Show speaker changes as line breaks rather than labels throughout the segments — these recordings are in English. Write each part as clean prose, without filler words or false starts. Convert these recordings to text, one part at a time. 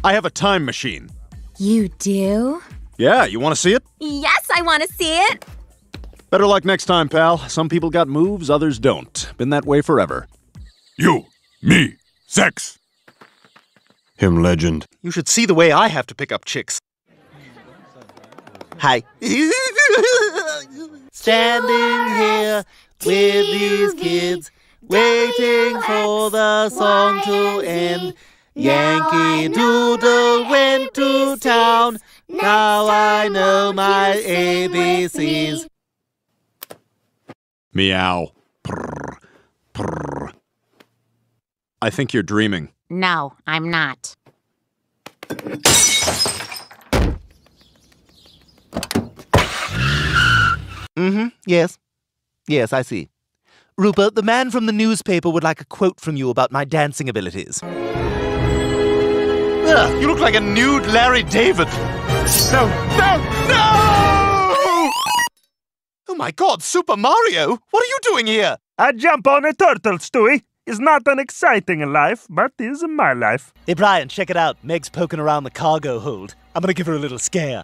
I have a time machine.
You do?
Yeah, you want to see it?
Yes, I want to see it.
Better luck next time, pal. Some people got moves, others don't. Been that way forever.
You, me, sex.
Him legend.
You should see the way I have to pick up chicks.
Hi. Standing here with these kids, waiting for the song to end. Yankee Doodle went to town. Now I know my ABCs.
Meow. Purr. Purr. I think you're dreaming.
No, I'm not.
Yes. Yes, I see. Rupert, the man from the newspaper would like a quote from you about my dancing abilities.
Ugh, you look like a nude Larry David. No, no, no! Oh my God, Super Mario! What are you doing here?
I jump on a turtle, Stewie. It's not an exciting life, but is my life.
Hey, Brian, check it out. Meg's poking around the cargo hold. I'm gonna give her a little scare.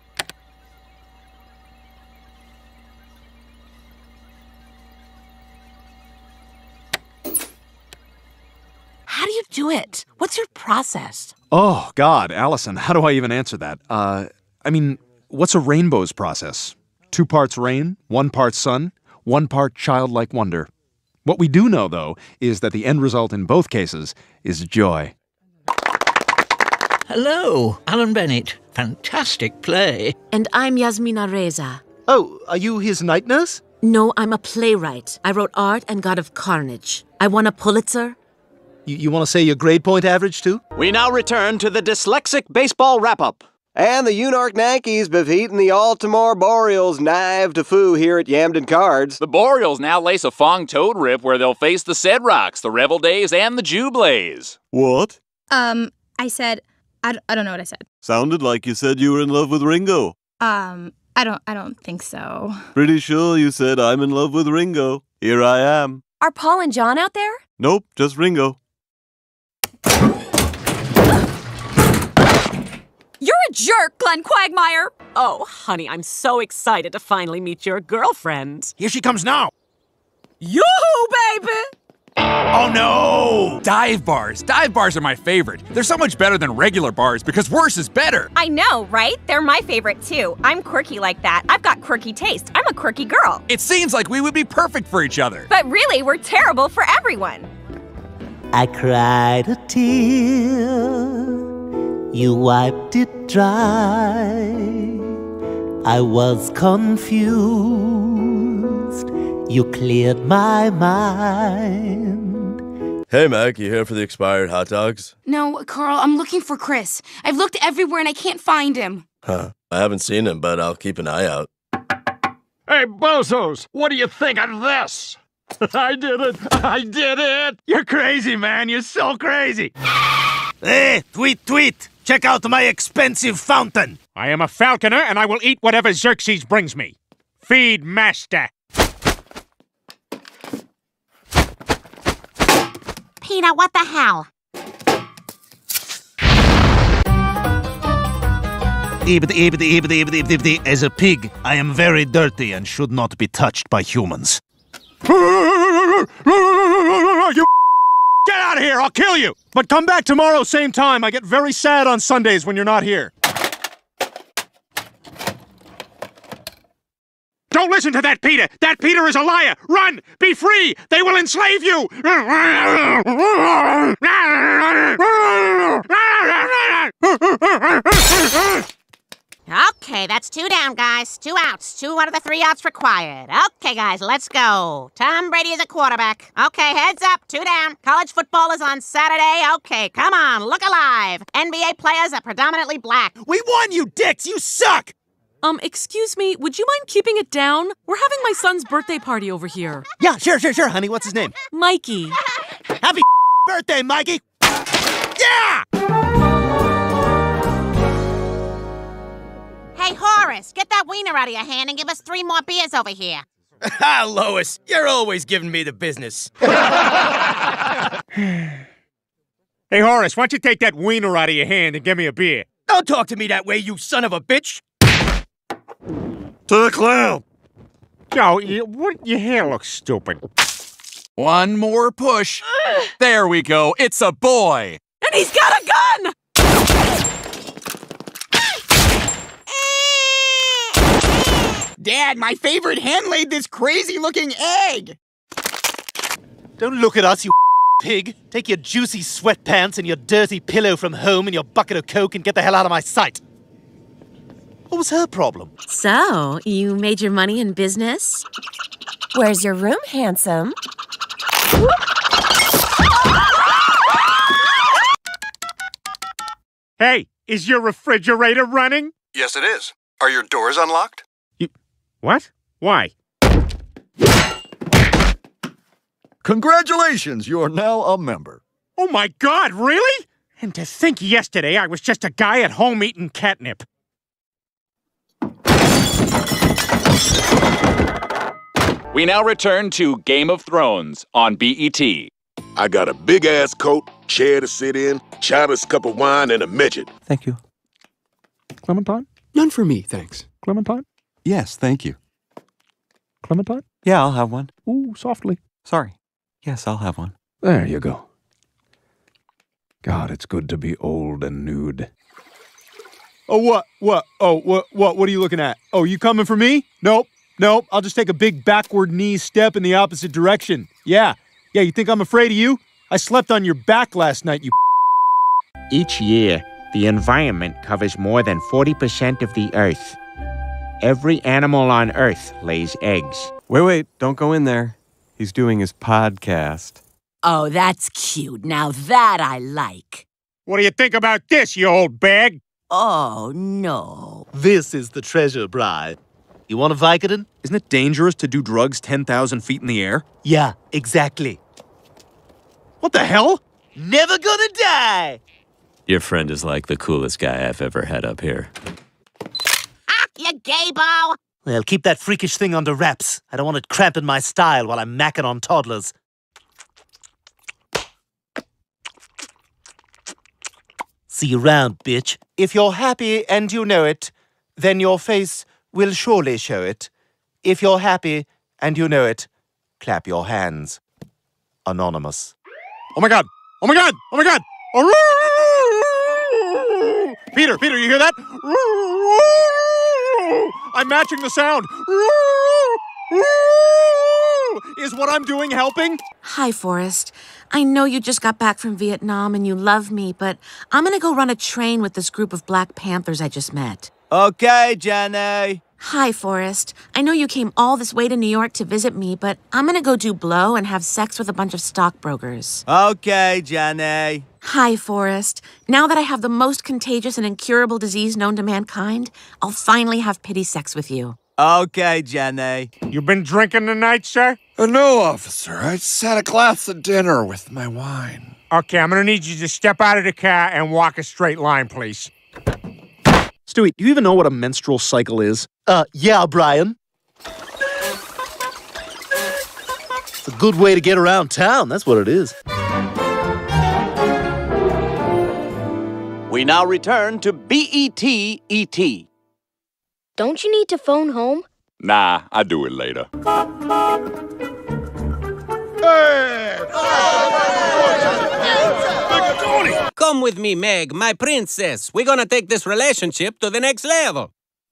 How do you do it? What's your process?
Oh, God, Allison, how do I even answer that? I mean, what's a rainbow's process? 2 parts rain, 1 part sun, 1 part childlike wonder. What we do know, though, is that the end result in both cases is joy.
Hello, Alan Bennett. Fantastic play.
And I'm Yasmina Reza.
Oh, are you his night nurse?
No, I'm a playwright. I wrote Art and God of Carnage. I won a Pulitzer.
You want to say your grade point average, too?
We now return to the dyslexic baseball wrap-up.
And the Unark Yankees have beaten the Baltimore Orioles 9-2 here at Yamden Cards.
The Boreals now lace a Fong Toad Rip where they'll face the Cedrocs, the Revel Days, and the Jublays.
What?
I said, I don't know what I said.
Sounded like you said you were in love with Ringo.
I don't think so.
Pretty sure you said I'm in love with Ringo. Here I am.
Are Paul and John out there?
Nope, just Ringo.
You're a jerk, Glenn Quagmire! Oh, honey, I'm so excited to finally meet your girlfriend.
Here she comes now.
Yoo-hoo, baby!
Oh, no! Dive bars. Dive bars are my favorite. They're so much better than regular bars because worse is better.
I know, right? They're my favorite, too. I'm quirky like that. I've got quirky taste. I'm a quirky girl.
It seems like we would be perfect for each other.
But really, we're terrible for everyone.
I cried a tear. You wiped it dry. I was confused. You cleared my mind.
Hey, Mac, you here for the expired hot dogs?
No, Carl, I'm looking for Chris. I've looked everywhere and I can't find him.
Huh. I haven't seen him, but I'll keep an eye out.
Hey, bozos, what do you think of this? I did it! I did it! You're crazy, man. You're so crazy.
Hey, tweet! Check out my expensive fountain!
I am a falconer, and I will eat whatever Xerxes brings me. Feed master.
Peter, what the hell?
As a pig, I am very dirty and should not be touched by humans.
You get out of here! I'll kill you! But come back tomorrow, same time. I get very sad on Sundays when you're not here.
Don't listen to that Peter! That Peter is a liar! Run! Be free! They will enslave you!
Okay, that's 2 down, guys. 2 outs. 2 out of the 3 outs required. Okay, guys, let's go. Tom Brady is a quarterback. Okay, heads up. 2 down. College football is on Saturday. Okay, come on, look alive. NBA players are predominantly black.
We won, you dicks! You suck!
Excuse me, would you mind keeping it down? We're having my son's birthday party over here.
Yeah, sure, honey. What's his name?
Mikey.
Happy birthday, Mikey! Yeah!
Hey, Horace, get that wiener out of your hand and give us 3 more beers over here.
Ah, Lois, you're always giving me the business.
Hey, Horace, why don't you take that wiener out of your hand and give me a beer?
Don't talk to me that way, you son of a bitch!
To the clown!
Yo, your hair looks stupid.
One more push. There we go. It's a boy.
And he's got a gun!
Dad, my favorite hen laid this crazy-looking egg!
Don't look at us, you pig. Take your juicy sweatpants and your dirty pillow from home and your bucket of Coke and get the hell out of my sight. What was her problem?
So, you made your money in business?
Where's your room, handsome?
Hey, is your refrigerator running?
Yes, it is. Are your doors unlocked?
What? Why?
Congratulations, you're now a member.
Oh my God, really? And to think yesterday I was just a guy at home eating catnip.
We now return to Game of Thrones on BET.
I got a big-ass coat, chair to sit in, childish cup of wine, and a midget.
Thank you.
Clementine?
None for me, thanks.
Clementine?
Yes, thank you.
Clementine?
Yeah, I'll have one.
Ooh, softly.
Sorry. Yes, I'll have one.
There you go. God, it's good to be old and nude.
Oh, what? What? Oh, what are you looking at? Oh, you coming for me? Nope. I'll just take a big backward knee step in the opposite direction. Yeah, you think I'm afraid of you? I slept on your back last night, you
Each year, the environment covers more than 40% of the Earth. Every animal on Earth lays eggs.
Wait, don't go in there. He's doing his podcast.
Oh, that's cute. Now that I like.
What do you think about this, you old bag?
Oh, no.
This is the treasure bride. You want a Vicodin?
Isn't it dangerous to do drugs 10,000 feet in the air?
Yeah, exactly.
What the hell?
Never gonna die!
Your friend is like the coolest guy I've ever had up here.
You gay-bo!
Well, keep that freakish thing under wraps. I don't want it cramping my style while I'm macking on toddlers. See you round, bitch. If you're happy and you know it, then your face will surely show it. If you're happy and you know it, clap your hands. Anonymous.
Oh my God! Oh my God! Oh my God! Peter, you hear that? I'm matching the sound. Is what I'm doing helping?
Hi, Forrest. I know you just got back from Vietnam and you love me, but I'm gonna go run a train with this group of Black Panthers I just met.
Okay, Jenny.
Hi, Forrest. I know you came all this way to New York to visit me, but I'm gonna go do blow and have sex with a bunch of stockbrokers.
Okay, Jenny.
Hi, Forrest. Now that I have the most contagious and incurable disease known to mankind, I'll finally have pity sex with you.
Okay, Jenny.
You been drinking tonight, sir?
No, officer. I just had a glass of dinner with my wine.
Okay, I'm gonna need you to step out of the car and walk a straight line, please.
Stewie, do you even know what a menstrual cycle is?
Yeah, Brian. It's a good way to get around town, that's what it is.
We now return to BET.
Don't you need to phone home?
Nah, I do it later.
Come with me, Meg, my princess. We're gonna take this relationship to the next level.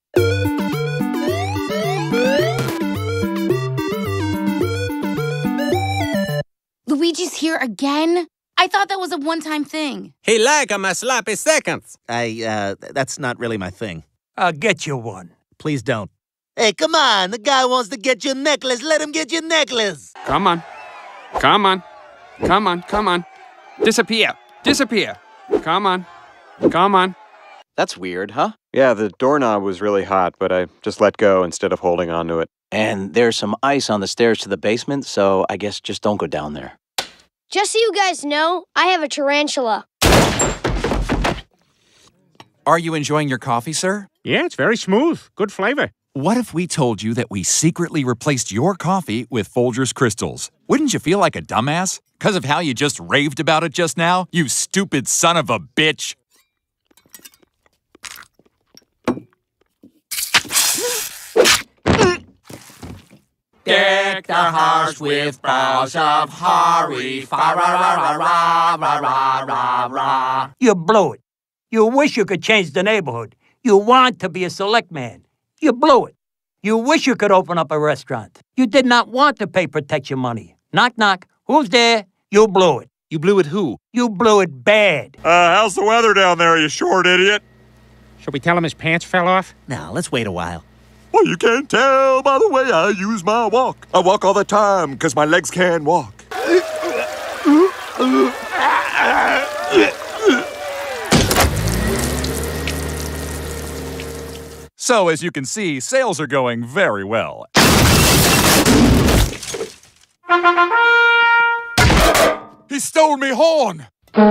Luigi's here again? I thought that was a one-time thing.
He like 'em a sloppy seconds.
That's not really my thing.
I'll get you one.
Please don't. Hey, come on. The guy wants to get your necklace. Let him get your necklace.
Come on. Disappear. Come on.
That's weird, huh? Yeah, the doorknob was really hot, but I just let go instead of holding onto it.
And there's some ice on the stairs to the basement, so I guess just don't go down there.
Just so you guys know, I have a tarantula.
Are you enjoying your coffee, sir?
Yeah, it's very smooth. Good flavor.
What if we told you that we secretly replaced your coffee with Folgers Crystals? Wouldn't you feel like a dumbass? Because of how you just raved about it just now? You stupid son of a bitch!
Deck their hearts with boughs of holly, fa-ra-ra-ra-ra-ra-ra-ra-ra.
You blew it. You wish you could change the neighborhood. You want to be a selectman. You blew it. You wish you could open up a restaurant. You did not want to pay protection money. Knock, knock. Who's there? You blew it.
You blew it who?
You blew it bad.
How's the weather down there, you short idiot?
Should we tell him his pants fell off?
No, let's wait a while.
Well, you can't tell by the way I use my walk. I walk all the time because my legs can walk.
So, as you can see, sales are going very well. He stole me horn!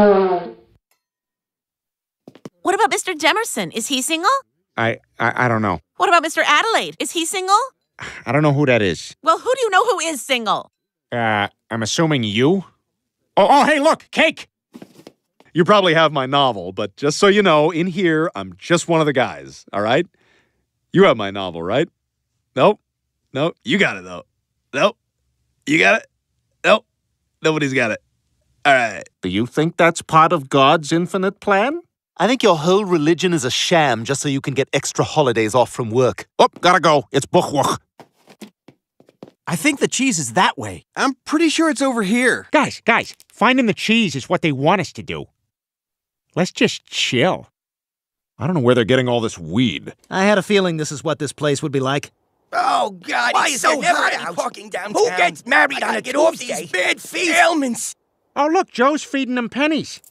What about Mr. Demerson? Is he single?
I don't know.
What about Mr. Adelaide? Is he single?
I don't know who that is.
Well, who do you know who is single?
I'm assuming you? Oh, hey, look, cake!
You probably have my novel, but just so you know, in here, I'm just one of the guys, all right? You have my novel, right? Nope. Nope. You got it, though. Nope. You got it? Nope. Nobody's got it. All right.
Do you think that's part of God's infinite plan?
I think your whole religion is a sham just so you can get extra holidays off from work.
Oh, gotta go. It's buchwach.
I think the cheese is that way. I'm pretty sure it's over here.
Guys, finding the cheese is what they want us to do. Let's just chill.
I don't know where they're getting all this weed.
I had a feeling this is what this place would be like.
Oh, God,
Why
it's
is
so
there never
hot
any
out.
parking downtown?
Who gets married on a
get off
Tuesday?
these bad feet. Ailments.
Oh, look, Joe's feeding them pennies.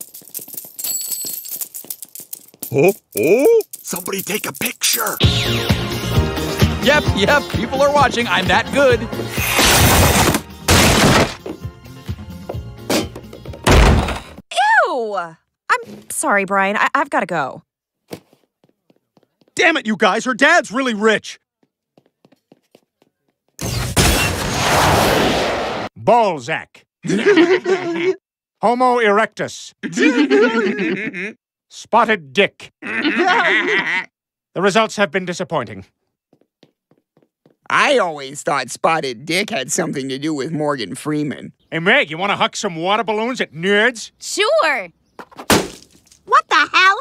Oh, somebody take a picture.
Yep, people are watching. I'm that good.
Ew! I'm sorry, Brian. I've got to go.
Damn it, you guys. Her dad's really rich.
Balzac. Homo erectus. Spotted dick. The results have been disappointing.
I always thought Spotted Dick had something to do with Morgan Freeman.
Hey, Meg, you want to huck some water balloons at nerds?
Sure.
What the hell?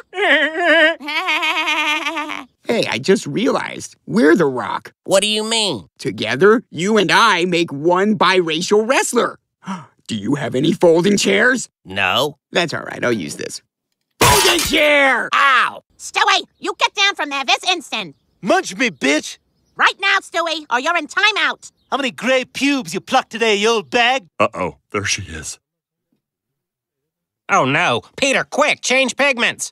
Hey, I just realized we're The Rock.
What do you mean?
Together, you and I make one biracial wrestler. Do you have any folding chairs?
No.
That's all right, I'll use this. Folding chair!
Ow! Stewie, you get down from there this instant.
Munch me, bitch!
Right now, Stewie, or you're in timeout.
How many gray pubes you plucked today, you old bag?
Uh-oh, there she is.
Oh, no. Peter, quick, change pigments.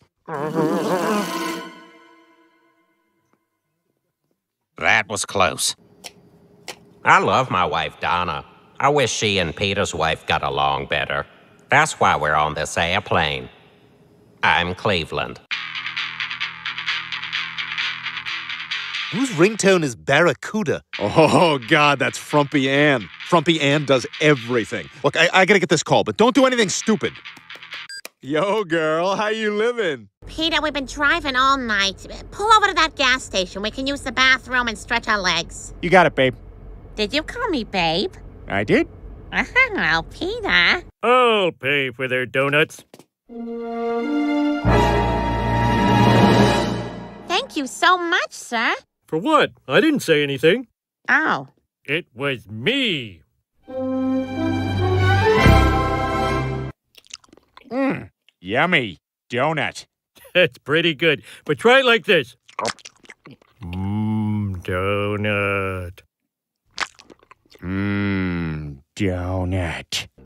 That was close. I love my wife, Donna. I wish she and Peter's wife got along better. That's why we're on this airplane. I'm Cleveland.
Whose ringtone is Barracuda?
Oh, God, that's Frumpy Ann. Frumpy Ann does everything. Look, I gotta get this call, but don't do anything stupid. Yo, girl, how you living?
Peter, we've been driving all night. Pull over to that gas station. We can use the bathroom and stretch our legs.
You got it, babe.
Did you call me babe?
I did.
Oh, Peter.
I'll pay for their donuts.
Thank you so much, sir.
For what? I didn't say anything.
Oh.
It was me.
Yummy donut.
That's pretty good. But try it like this. Donut.
Donut.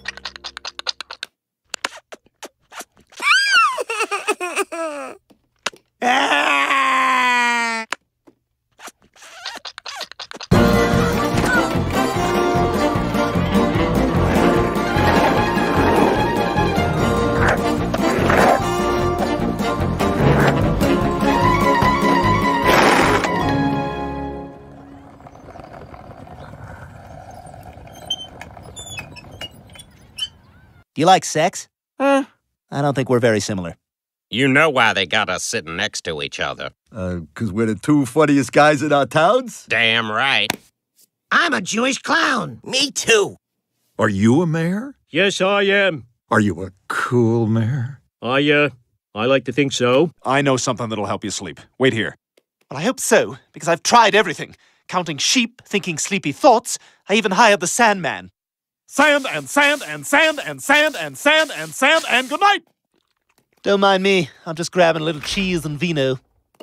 You like sex? I don't think we're very similar.
You know why they got us sitting next to each other.
'Cause we're the two funniest guys in our towns?
Damn right.
I'm a Jewish clown. Me too.
Are you a mayor?
Yes, I am.
Are you a cool mayor?
I like to think so.
I know something that'll help you sleep. Wait here.
Well, I hope so, because I've tried everything. Counting sheep, thinking sleepy thoughts. I even hired the Sandman.
Sand and sand and sand and sand and sand and sand and good night.
Don't mind me. I'm just grabbing a little cheese and vino.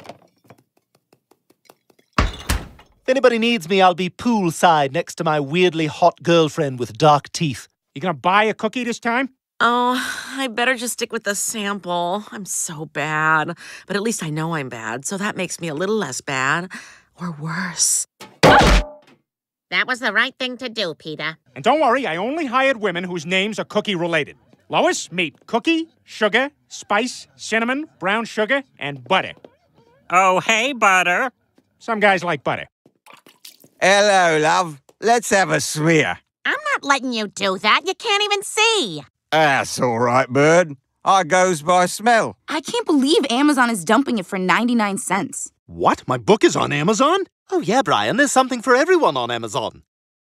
If anybody needs me, I'll be poolside next to my weirdly hot girlfriend with dark teeth.
You gonna buy a cookie this time?
Oh, I better just stick with the sample. I'm so bad. But at least I know I'm bad, so that makes me a little less bad. Or worse.
That was the right thing to do, Peter.
And don't worry, I only hired women whose names are cookie-related. Lois, meet cookie, sugar, spice, cinnamon, brown sugar, and butter.
Oh, hey, Butter.
Some guys like butter.
Hello, love. Let's have a smear.
I'm not letting you do that. You can't even see.
That's all right, bird. I goes by smell.
I can't believe Amazon is dumping it for 99 cents.
What? My book is on Amazon?
Oh yeah, Brian, there's something for everyone on Amazon.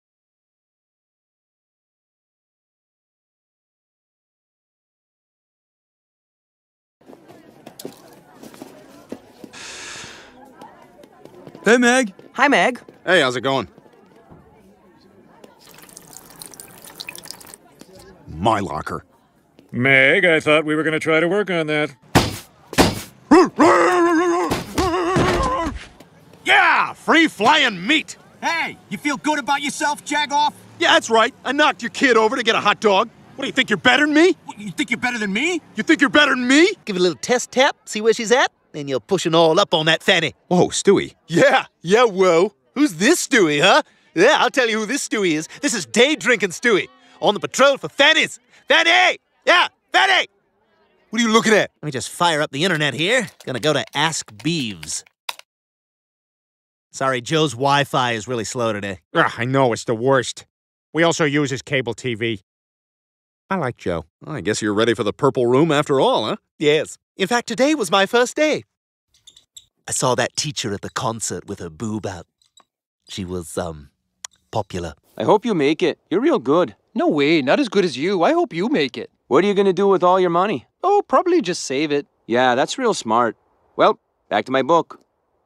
Hey, Meg.
Hi, Meg.
Hey, how's it going? My locker.
Meg, I thought we were going to try to work on that.
Yeah! Free flying meat!
Hey, you feel good about yourself, Jagoff?
Yeah, that's right. I knocked your kid over to get a hot dog. What, do you think you're better than me?
What, you think you're better than me?
You think you're better than me?
Give it a little test tap, see where she's at, then you're pushing all up on that fanny.
Whoa, Stewie.
Yeah, whoa. Who's this Stewie, huh? Yeah, I'll tell you who this Stewie is. This is day-drinking Stewie, on the patrol for fannies. Fanny! Yeah, Fanny! What are you looking at?
Let me just fire up the internet here. Gonna go to Ask Beeves. Sorry, Joe's Wi-Fi is really slow today.
Ugh, I know, it's the worst. We also use his cable TV. I like Joe.
Well, I guess you're ready for the purple room after all, huh?
Yes. In fact, today was my first day. I saw that teacher at the concert with her boob out. She was, popular.
I hope you make it. You're real good. No way, not as good as you. I hope you make it. What are you gonna do with all your money? Oh, probably just save it. Yeah, that's real smart. Well, back to my book.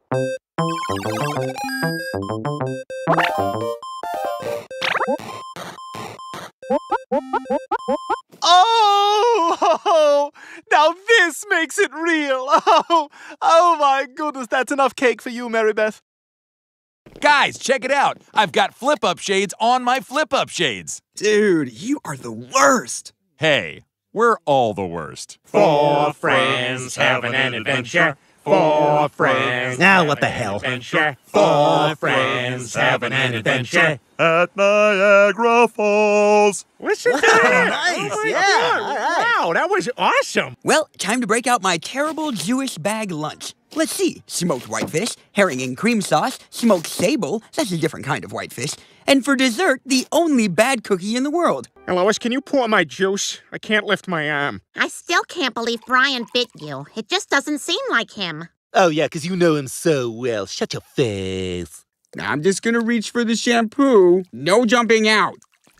Oh, now this makes it real. Oh my goodness, that's enough cake for you, Mary Beth.
Guys, check it out. I've got flip-up shades on my flip-up shades.
Dude, you are the worst.
Hey, we're all the worst.
Four friends having an adventure. Four friends.
Now what the hell?
Adventure. Four friends having an adventure.
At Niagara Falls.
Listen to that.
Nice,
Oh my
yeah,
God.
all right.
Wow, that was awesome.
Well, time to break out my terrible Jewish bag lunch. Let's see. Smoked whitefish, herring and cream sauce, smoked sable, that's a different kind of whitefish, and for dessert, the only bad cookie in the world.
Hey, Lois, can you pour my juice? I can't lift my arm.
I still can't believe Brian bit you. It just doesn't seem like him.
Oh yeah, 'cause you know him so well. Shut your face.
I'm just gonna reach for the shampoo. No jumping out.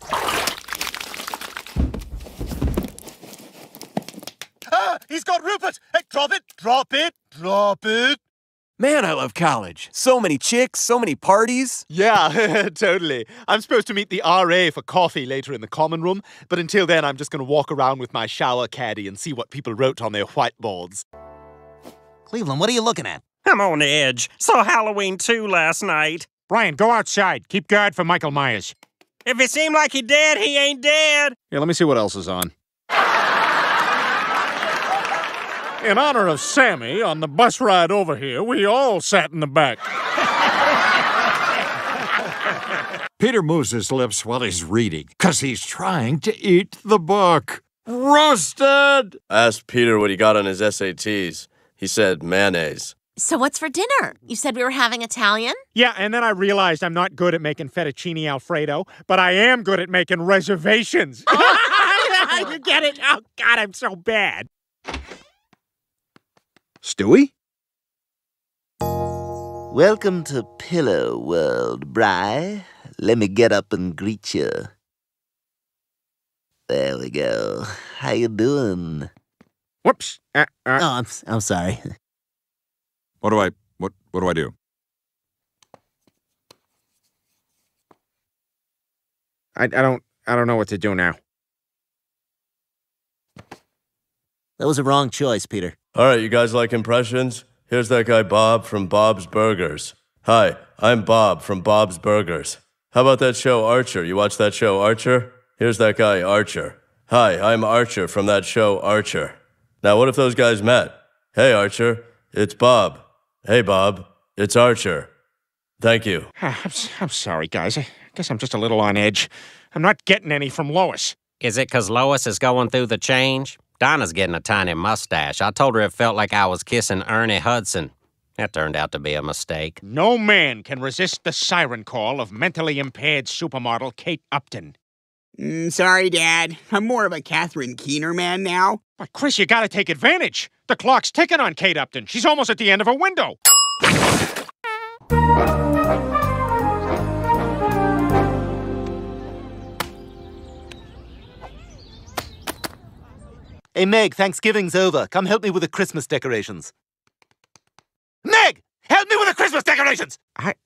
Ah, he's got Rupert. Hey, drop it, drop it, drop it.
Man, I love college. So many chicks, so many parties.
Yeah, totally. I'm supposed to meet the RA for coffee later in the common room, but until then, I'm just going to walk around with my shower caddy and see what people wrote on their whiteboards.
Cleveland, what are you looking at?
I'm on edge. Saw Halloween 2 last night.
Brian, go outside. Keep guard for Michael Myers.
If it seemed like he dead, he ain't dead.
Here, let me see what else is on.
In honor of Sammy, on the bus ride over here, we all sat in the back.
Peter moves his lips while he's reading, 'cause he's trying to eat the book. Roasted!
I asked Peter what he got on his SATs. He said mayonnaise.
So what's for dinner? You said we were having Italian?
Yeah, and then I realized I'm not good at making fettuccine Alfredo, but I am good at making reservations.
You get it? Oh, God, I'm so bad.
Stewie?
Welcome to Pillow World, Bri. Let me get up and greet you. There we go. How you doing?
Whoops.
Oh, I'm sorry.
What do I do?
I don't know what to do now.
That was a wrong choice, Peter.
All right, you guys like impressions? Here's that guy Bob from Bob's Burgers. Hi, I'm Bob from Bob's Burgers. How about that show Archer? You watch that show Archer? Here's that guy Archer. Hi, I'm Archer from that show Archer. Now, what if those guys met? Hey, Archer, it's Bob. Hey, Bob, it's Archer. Thank you.
I'm sorry, guys. I guess I'm just a little on edge. I'm not getting any from Lois.
Is it 'cause Lois is going through the change? Donna's getting a tiny mustache. I told her it felt like I was kissing Ernie Hudson. That turned out to be a mistake.
No man can resist the siren call of mentally impaired supermodel Kate Upton.
Sorry, Dad. I'm more of a Catherine Keener man now.
But, Chris, you gotta take advantage. The clock's ticking on Kate Upton. She's almost at the end of her window.
Hey, Meg, Thanksgiving's over. Come help me with the Christmas decorations. Meg! Help me with the Christmas decorations!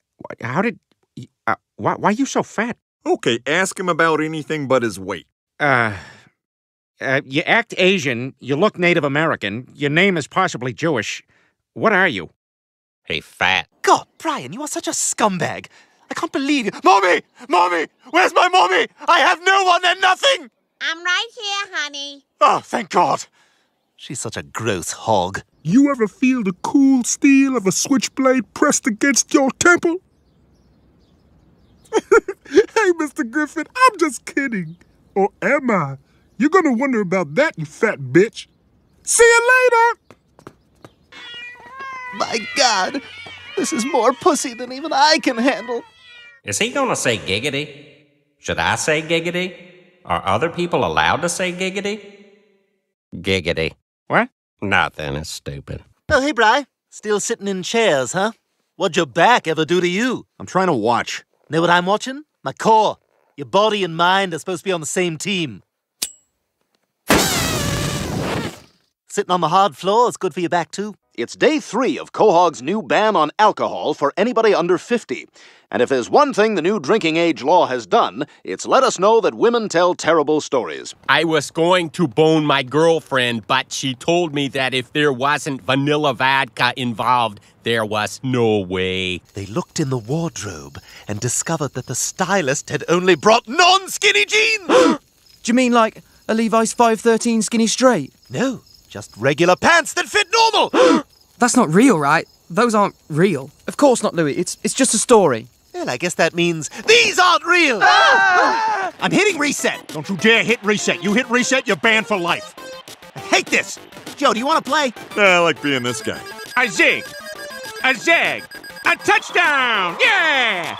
Why are you so fat?
Okay, ask him about anything but his weight.
You act Asian, you look Native American, your name is possibly Jewish. What are you?
Hey, fat.
God, Brian, you are such a scumbag. I can't believe you. Mommy! Mommy! Where's my mommy? I have no one and nothing!
I'm right here, honey.
Oh, thank God. She's such a gross hog.
You ever feel the cool steel of a switchblade pressed against your temple? Hey, Mr. Griffin, I'm just kidding. Or am I? You're gonna wonder about that, you fat bitch. See you later!
My God, this is more pussy than even I can handle.
Is he gonna say giggity? Should I say giggity? Are other people allowed to say giggity? Giggity.
What?
Nothing, it's stupid.
Oh, hey, Bri. Still sitting in chairs, huh? What'd your back ever do to you?
I'm trying to watch.
Know what I'm watching? My core. Your body and mind are supposed to be on the same team. Sitting on the hard floor is good for your back, too.
It's day 3 of Quahog's new ban on alcohol for anybody under 50. And if there's one thing the new drinking age law has done, it's let us know that women tell terrible stories.
I was going to bone my girlfriend, but she told me that if there wasn't vanilla vodka involved, there was no way.
They looked in the wardrobe and discovered that the stylist had only brought non-skinny jeans!
Do you mean like a Levi's 513 skinny straight?
No, just regular pants that fit normal!
That's not real, right? Those aren't real. Of course not, Louis. It's just a story.
Well, I guess that means these aren't real! Ah! I'm hitting reset!
Don't you dare hit reset. You hit reset, you're banned for life.
I hate this! Joe, do you want to play?
I like being this guy.
A zig! A zag! A touchdown! Yeah!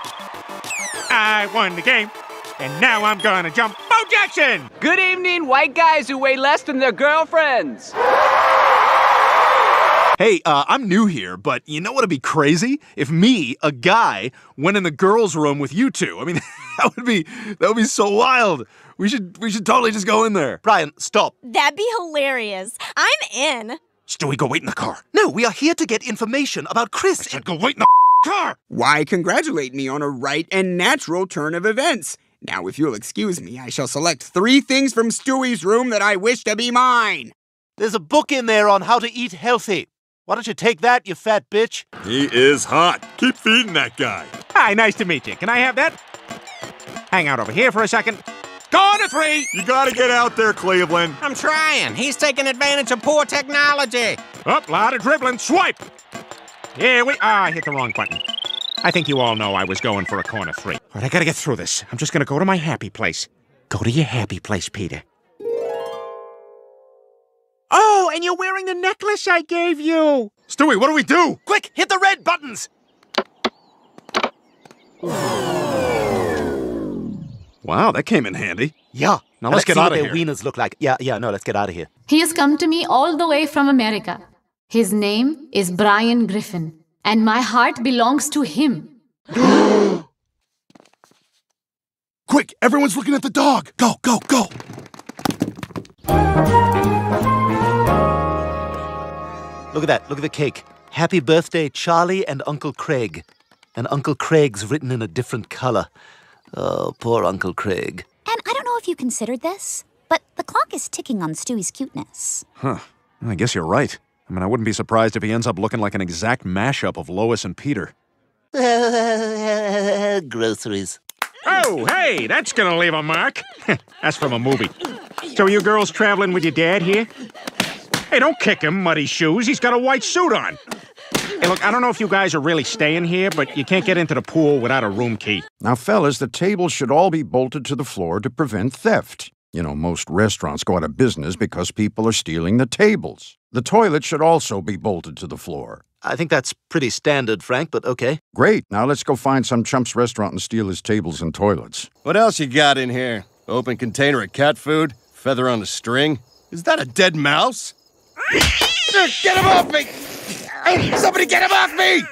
I won the game, and now I'm gonna jump Bo Jackson!
Good evening, white guys who weigh less than their girlfriends.
Hey, I'm new here, but you know what'd be crazy? If me, a guy, went in the girls' room with you two. I mean, that would be so wild. We should totally just go in there.
Brian, stop.
That'd be hilarious. I'm in.
Stewie, go wait in the car.
No, we are here to get information about Chris.
I said go wait in the car.
Why congratulate me on a right and natural turn of events? Now, if you'll excuse me, I shall select 3 things from Stewie's room that I wish to be mine.
There's a book in there on how to eat healthy. Why don't you take that, you fat bitch?
He is hot. Keep feeding that guy.
Hi, nice to meet you. Can I have that? Hang out over here for a second. Go to 3!
You gotta get out there, Cleveland.
I'm trying. He's taking advantage of poor technology.
Up, lot of dribbling. Swipe! Here we are. I hit the wrong button. I think you all know I was going for a corner 3. All right, I gotta get through this. I'm just gonna go to my happy place. Go to your happy place, Peter. Oh, and you're wearing the necklace I gave you.
Stewie, what do we do?
Quick, hit the red buttons!
Wow, that came in handy.
Yeah.
Now let's get
see
out
what
of
their
here.
wieners look like. Yeah, no, let's get out of here.
He has come to me all the way from America. His name is Brian Griffin, and my heart belongs to him.
Quick, everyone's looking at the dog. Go, go, go.
Look at that. Look at the cake. Happy birthday, Charlie and Uncle Craig. And Uncle Craig's written in a different color. Oh, poor Uncle Craig.
And I don't know if you considered this, but the clock is ticking on Stewie's cuteness.
Huh. I guess you're right. I mean, I wouldn't be surprised if he ends up looking like an exact mashup of Lois and Peter.
Groceries.
Oh, hey, that's gonna leave a mark. That's from a movie. So you girls traveling with your dad here? Hey, don't kick him, muddy shoes. He's got a white suit on. Hey, look, I don't know if you guys are really staying here, but you can't get into the pool without a room key.
Now, fellas, the tables should all be bolted to the floor to prevent theft. You know, most restaurants go out of business because people are stealing the tables. The toilet should also be bolted to the floor.
I think that's pretty standard, Frank, but okay.
Great. Now let's go find some chump's restaurant and steal his tables and toilets.
What else you got in here? Open container of cat food? Feather on a string? Is that a dead mouse? Get him off me! Somebody get him off me!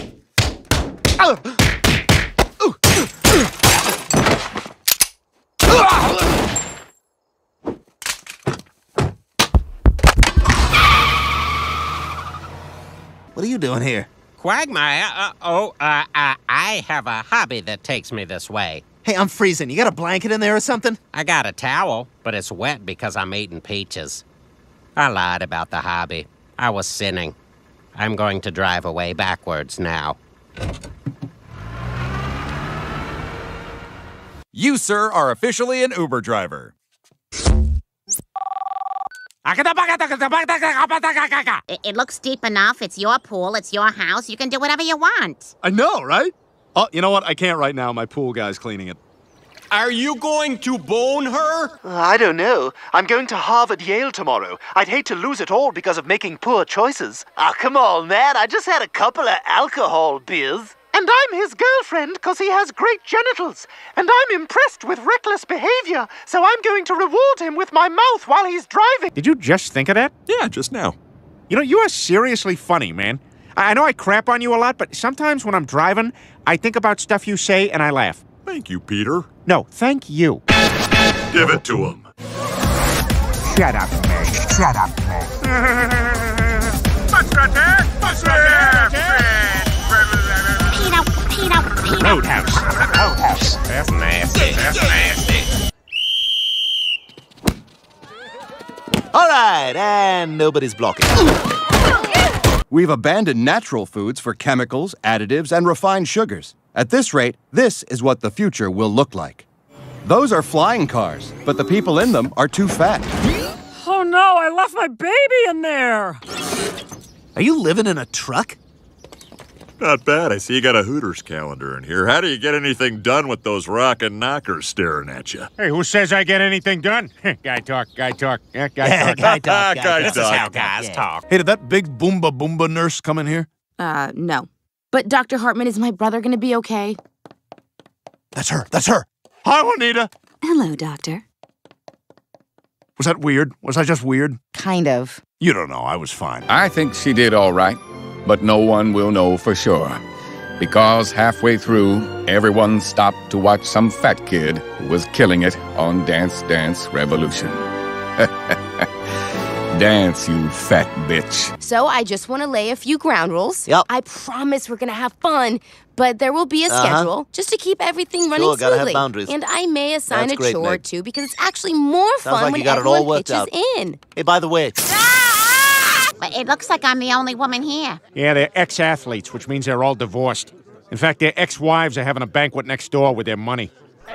What are you doing here?
Quagmire? I have a hobby that takes me this way.
Hey, I'm freezing. You got a blanket in there or something?
I got a towel, but it's wet because I'm eating peaches. I lied about the hobby. I was sinning. I'm going to drive away backwards now.
You, sir, are officially an Uber driver.
It looks deep enough. It's your pool. It's your house. You can do whatever you want.
I know, right? Oh, you know what? I can't right now. My pool guy's cleaning it.
Are you going to bone her?
I don't know. I'm going to Harvard Yale tomorrow. I'd hate to lose it all because of making poor choices.
Oh, come on, man. I just had a couple of alcohol beers.
And I'm his girlfriend because he has great genitals. And I'm impressed with reckless behavior, so I'm going to reward him with my mouth while he's driving.
Did you just think of that?
Yeah, just now.
You know, you are seriously funny, man. I know I crap on you a lot, but sometimes when I'm driving, I think about stuff you say and I laugh.
Thank you, Peter.
No, thank you.
Give it to him.
Shut up, Meg. Shut up, Meg.
Peter.
Roadhouse. Roadhouse. That's nasty. That's nasty.
All right, and nobody's blocking.
We've abandoned natural foods for chemicals, additives, and refined sugars. At this rate, this is what the future will look like. Those are flying cars, but the people in them are too fat.
Oh no, I left my baby in there!
Are you living in a truck?
Not bad. I see you got a Hooters calendar in here. How do you get anything done with those rockin' knockers staring at you?
Hey, who says I get anything done? Guy talk, guy talk. Yeah, guy talk.
Guy talk.
Guy
This is how
talk.
guys talk.
Hey, did that big boomba nurse come in here?
No. But Dr. Hartman, is my brother gonna be okay?
That's her. That's her. Hi, Juanita.
Hello, Doctor.
Was that weird? Was I just weird?
Kind of.
You don't know. I was fine.
I think she did all right, but no one will know for sure. Because halfway through, everyone stopped to watch some fat kid who was killing it on Dance Dance Revolution. Dance, you fat bitch.
So I just want to lay a few ground rules.
Yep.
I promise we're gonna have fun, but there will be a schedule just to keep everything running
Sure, gotta have
smoothly.
boundaries.
And I may assign
That's
a
great,
chore or
Meg.
two because it's actually more
Sounds
fun
like
when
you got it all
everyone
worked
pitches
out.
in.
Hey, by the way,
But it looks like I'm the only woman here.
Yeah, they're ex-athletes, which means they're all divorced. In fact, their ex-wives are having a banquet next door with their money.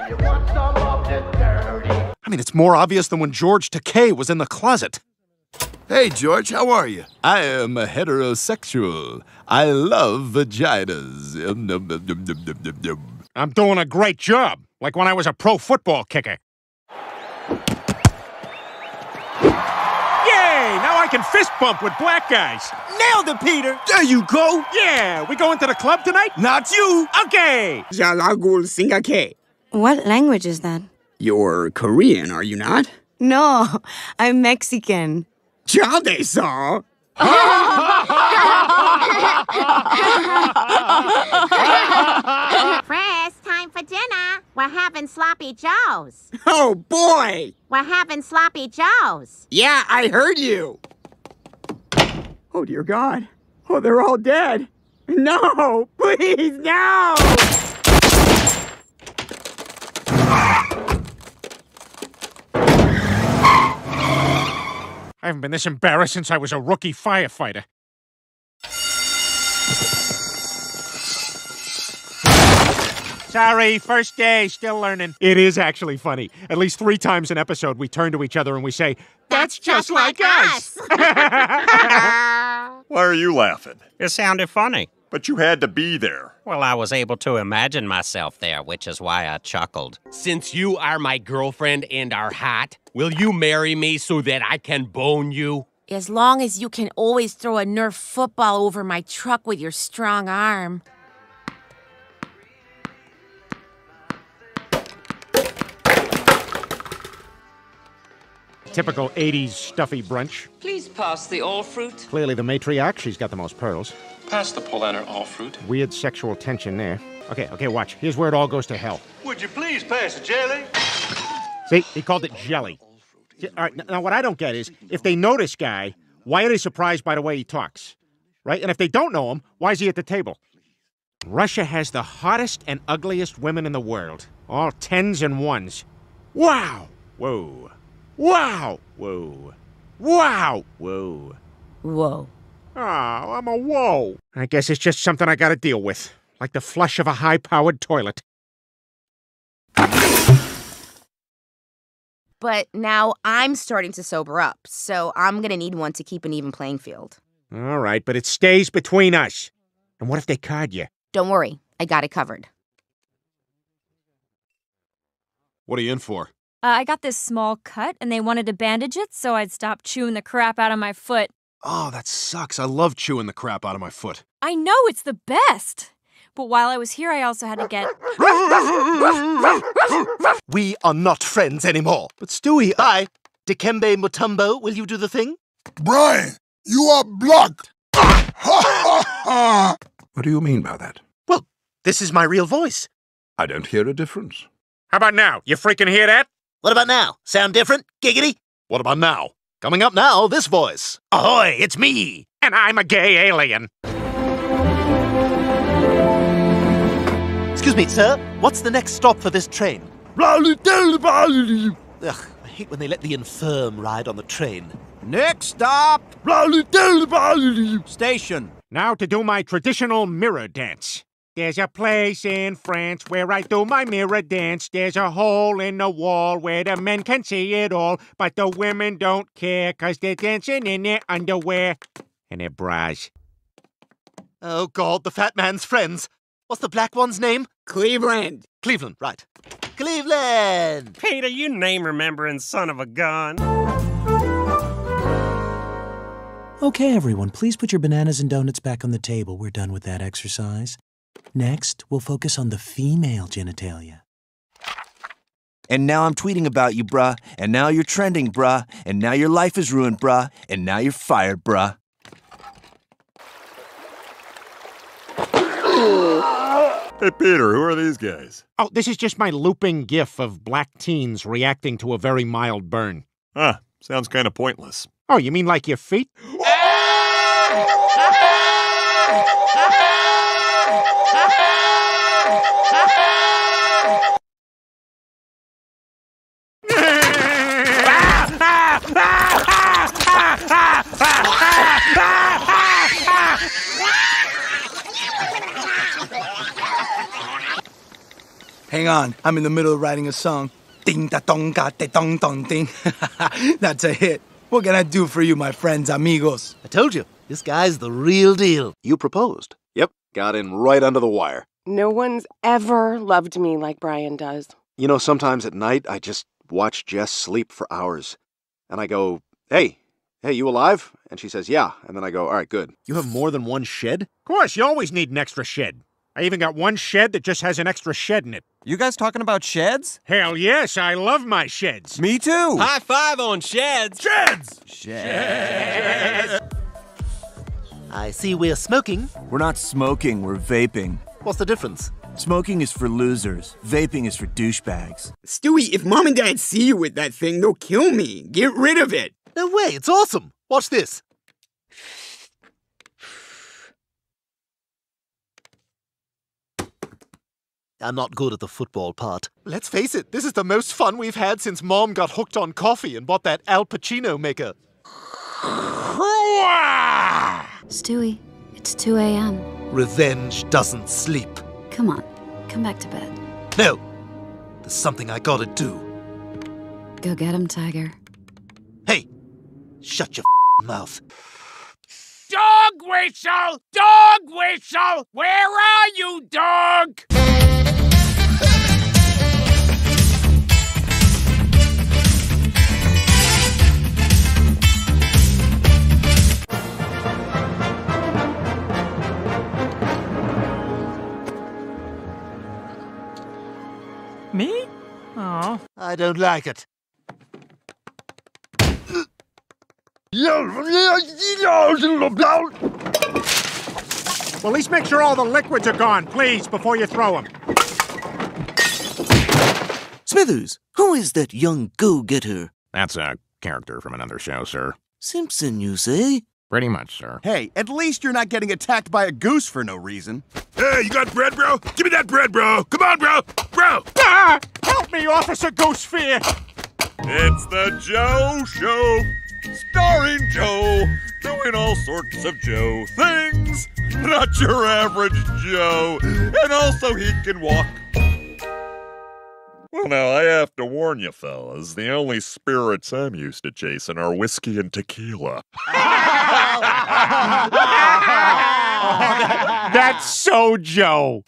I mean, it's more obvious than when George Takei was in the closet.
Hey, George, how are you?
I am a heterosexual. I love vaginas.
I'm doing a great job, like when I was a pro football kicker. Yay! Now I can fist bump with black guys.
Nailed it, Peter!
There you go. Yeah, we going to the club tonight?
Not you!
Okay.
Jalagul Singake.
What language is that?
You're Korean, are you not?
No, I'm Mexican.
Chaldesol.
Chris, time for dinner. We're having sloppy joes.
Oh, boy.
We're having sloppy joes.
Yeah, I heard you. Oh, dear God. Oh, they're all dead. No, please, no!
I haven't been this embarrassed since I was a rookie firefighter. Sorry, first day, still learning. It is actually funny. At least 3 times an episode, we turn to each other and we say, "That's just like us!"
Why are you laughing?
It sounded funny.
But you had to be there.
Well, I was able to imagine myself there, which is why I chuckled.
Since you are my girlfriend and are hot, will you marry me so that I can bone you?
As long as you can always throw a Nerf football over my truck with your strong arm.
Typical 80s stuffy brunch.
Please pass the all fruit.
Clearly the matriarch, she's got the most pearls.
Pass the Polaner all fruit.
Weird sexual tension there. Okay, watch. Here's where it all goes to hell.
Would you please pass the jelly?
See, he called it jelly. See, all right, now what I don't get is, if they know this guy, why are they surprised by the way he talks? Right? And if they don't know him, why is he at the table? Russia has the hottest and ugliest women in the world. All 10s and 1s. Wow! Whoa. Wow! Whoa. Wow! Whoa.
Whoa.
Oh, I'm a whoa. I guess it's just something I gotta deal with. Like the flush of a high-powered toilet.
But now I'm starting to sober up, so I'm gonna need one to keep an even playing field.
All right, but it stays between us. And what if they card you?
Don't worry, I got it covered.
What are you in for?
I got this small cut, and they wanted to bandage it so I'd stop chewing the crap out of my foot.
Oh, that sucks. I love chewing the crap out of my foot.
I know, it's the best! But while I was here, I also had to get...
We are not friends anymore.
But Stewie...
Bye. Dikembe Mutombo, will you do the thing?
Brian, you are blocked.
What do you mean by that?
Well, this is my real voice.
I don't hear a difference.
How about now? You freaking hear that?
What about now? Sound different? Giggity?
What about now? Coming up now, this voice.
Ahoy, it's me.
And I'm a gay alien.
Excuse me, sir. What's the next stop for this train?
Ugh, I hate when they let the infirm ride on the train.
Next stop, station.
Now to do my traditional mirror dance. There's a place in France where I do my mirror dance. There's a hole in the wall where the men can see it all, but the women don't care 'cause they're dancing in their underwear and their bras.
Oh, God, the fat man's friends. What's the black one's name?
Cleveland.
Cleveland, right. Cleveland!
Peter, you name-remembering son of a gun.
Okay, everyone, please put your bananas and donuts back on the table. We're done with that exercise. Next, we'll focus on the female genitalia.
And now I'm tweeting about you, bruh. And now you're trending, bruh. And now your life is ruined, bruh. And now you're fired, bruh.
Hey, Peter, who are these guys?
Oh, this is just my looping gif of black teens reacting to a very mild burn.
Huh, sounds kind of pointless.
Oh, you mean like your feet?
Hang on, I'm in the middle of writing a song. Ding da dong ga de dong dong ding. That's a hit. What can I do for you, my friends, amigos?
I told you, this guy's the real deal.
You proposed. Yep, got in right under the wire.
No one's ever loved me like Brian does.
You know, sometimes at night, I just watch Jess sleep for hours. And I go, hey, you alive? And she says, yeah. And then I go, all right, good. You have more than one shed?
Of course, you always need an extra shed. I even got one shed that just has an extra shed in it.
You guys talking about sheds?
Hell yes, I love my sheds.
Me too.
High five on sheds.
Sheds!
Sheds.
I see we're smoking.
We're not smoking, we're vaping.
What's the difference?
Smoking is for losers. Vaping is for douchebags.
Stewie, if Mom and Dad see you with that thing, they'll kill me. Get rid of it.
No way, it's awesome. Watch this. I'm not good at the football part. Let's face it, this is the most fun we've had since Mom got hooked on coffee and bought that Al Pacino maker.
Stewie, it's 2 a.m.
Revenge doesn't sleep.
Come on, come back to bed.
No, there's something I gotta do.
Go get him, Tiger.
Hey, shut your mouth.
Dog whistle! Dog whistle! Where are you, dog? Me? Oh.
I don't like it.
Well, at least make sure all the liquids are gone, please, before you throw them.
Smithers, who is that young go-getter?
That's a character from another show, sir.
Simpson, you say?
Pretty much, sir.
Hey, at least you're not getting attacked by a goose for no reason.
Hey, you got bread, bro? Give me that bread, bro. Come on, bro. Bro.
Ah! Help me, Officer Goosefear.
It's the Joe Show, starring Joe, doing all sorts of Joe things. Not your average Joe. And also he can walk. Well, now, I have to warn you, fellas, the only spirits I'm used to chasing are whiskey and tequila.
That's so Joe.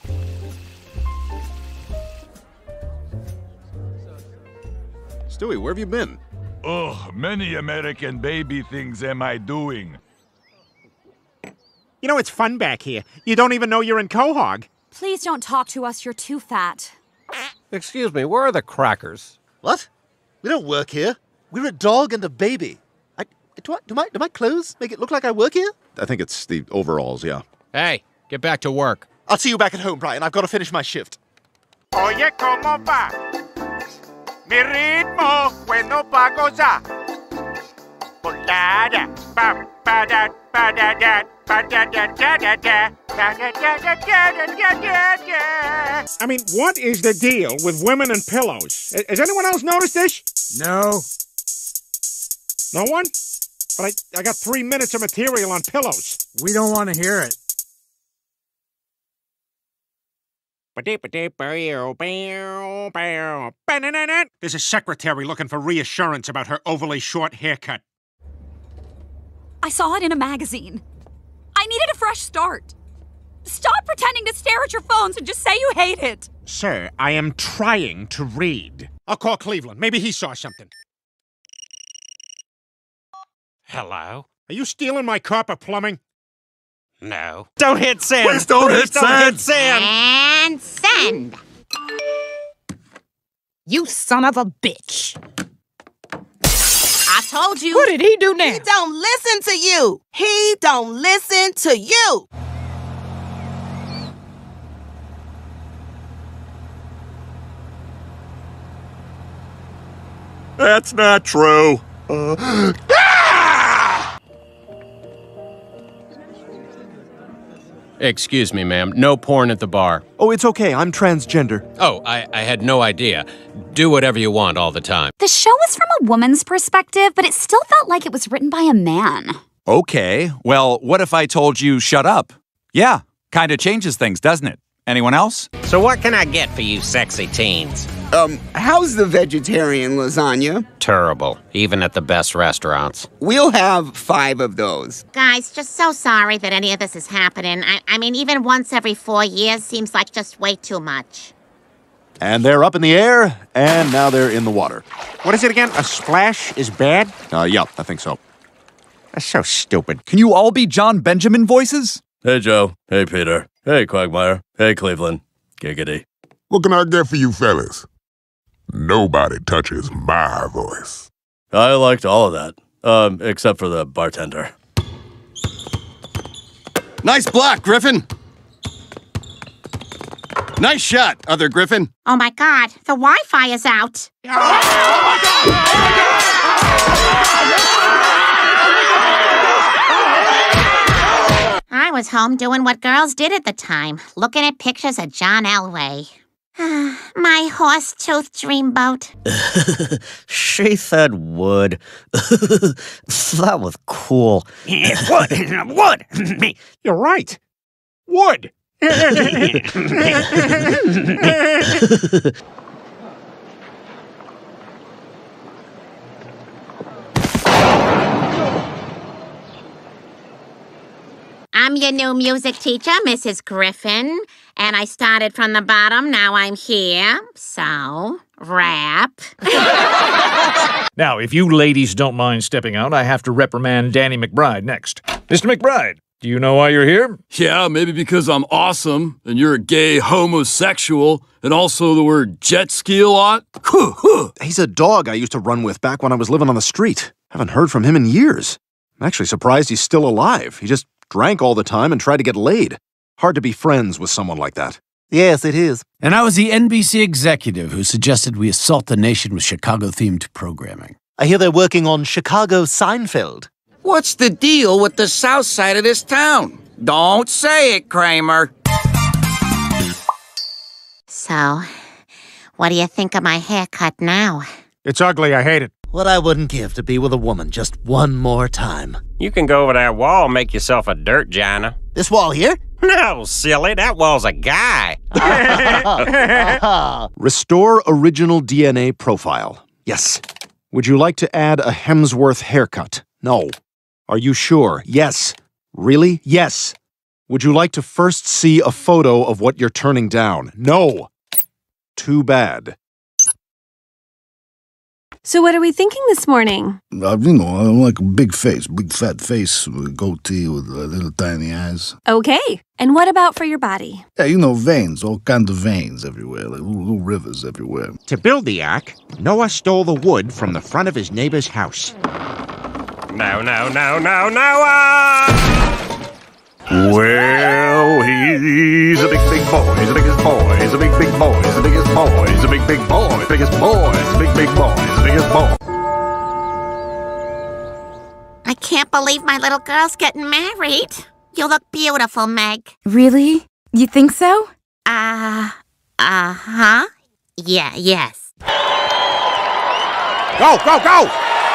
Stewie, where have you been?
Oh, many American baby things am I doing.
You know, it's fun back here. You don't even know you're in Quahog.
Please don't talk to us. You're too fat.
Excuse me, where are the crackers?
What? We don't work here. We're a dog and a baby. Do my clothes make it look like I work here?
I think it's the overalls, yeah.
Hey, get back to work.
I'll see you back at home, Brian. I've got to finish my shift.
Oye, ¿cómo va? Mi ritmo, bueno pa' gozar. Polada, pa pa da pa da da pa da da da da da da da da da da da da. I mean, what is the deal with women and pillows? Has anyone else noticed this?
No.
No one? But I got 3 minutes of material on pillows.
We don't want to hear it.
There's a secretary looking for reassurance about her overly short haircut.
I saw it in a magazine. I needed a fresh start. Stop pretending to stare at your phones and just say you hate it.
Sir, I am trying to read. I'll call Cleveland. Maybe he saw something.
Hello?
Are you stealing my copper plumbing?
No. Don't hit send!
Please don't hit send!
Hit send!
And send!
You son of a bitch.
I told you.
What did he do now?
He don't listen to you. He don't listen to you.
That's not true.
Excuse me, ma'am. No porn at the bar.
Oh, it's okay. I'm transgender.
Oh, I had no idea. Do whatever you want all the time.
The show was from a woman's perspective, but it still felt like it was written by a man.
Okay, well, what if I told you shut up? Yeah, kind of changes things, doesn't it? Anyone else?
So what can I get for you sexy teens?
How's the vegetarian lasagna?
Terrible, even at the best restaurants.
We'll have 5 of those.
Guys, just so sorry that any of this is happening. I mean, even once every 4 years seems like just way too much.
And they're up in the air, and now they're in the water.
What is it again? A splash is bad?
Yeah, I think so.
That's so stupid.
Can you all be John Benjamin voices?
Hey, Joe. Hey, Peter. Hey, Quagmire. Hey, Cleveland. Giggity.
What can I get for you fellas? Nobody touches my voice.
I liked all of that, except for the bartender.
Nice block, Griffin. Nice shot, other Griffin.
Oh my god, the Wi-Fi is out. I was home doing what girls did at the time, looking at pictures of John Elway. My horse-toothed dreamboat.
She said wood. That was cool.
Wood! Wood! You're right. Wood!
I'm your new music teacher, Mrs. Griffin. And I started from the bottom, now I'm here. So, rap.
Now, if you ladies don't mind stepping out, I have to reprimand Danny McBride next. Mr. McBride, do you know why you're here?
Yeah, maybe because I'm awesome, and you're a gay homosexual, and also the word jet ski a lot.
He's a dog I used to run with back when I was living on the street. Haven't heard from him in years. I'm actually surprised he's still alive. He just drank all the time and tried to get laid. Hard to be friends with someone like that.
Yes, it is. And I was the NBC executive who suggested we assault the nation with Chicago-themed programming. I hear they're working on Chicago Seinfeld.
What's the deal with the south side of this town? Don't say it, Kramer.
So, what do you think of my haircut now?
It's ugly, I hate it.
What I wouldn't give to be with a woman just one more time.
You can go over that wall and make yourself a dirt gina.
This wall here?
No, silly, that wall's a guy.
Restore original DNA profile. Yes. Would you like to add a Hemsworth haircut? No. Are you sure? Yes. Really? Yes. Would you like to first see a photo of what you're turning down? No. Too bad.
So what are we thinking this morning?
I like a big face, big fat face with a goatee with little tiny eyes.
Okay. And what about for your body?
Yeah, veins, all kinds of veins everywhere, like little rivers everywhere.
To build the ark, Noah stole the wood from the front of his neighbor's house.
No, no, no, no, Noah!
Well, he's a big boy. He's the biggest boy. He's a big boy. He's the biggest boy. He's a big boy. Biggest boy. He's a big boy. He's the biggest boy.
I can't believe my little girl's getting married. You look beautiful, Meg.
Really? You think so?
Uh-huh. Yeah, yes.
Go, go, go!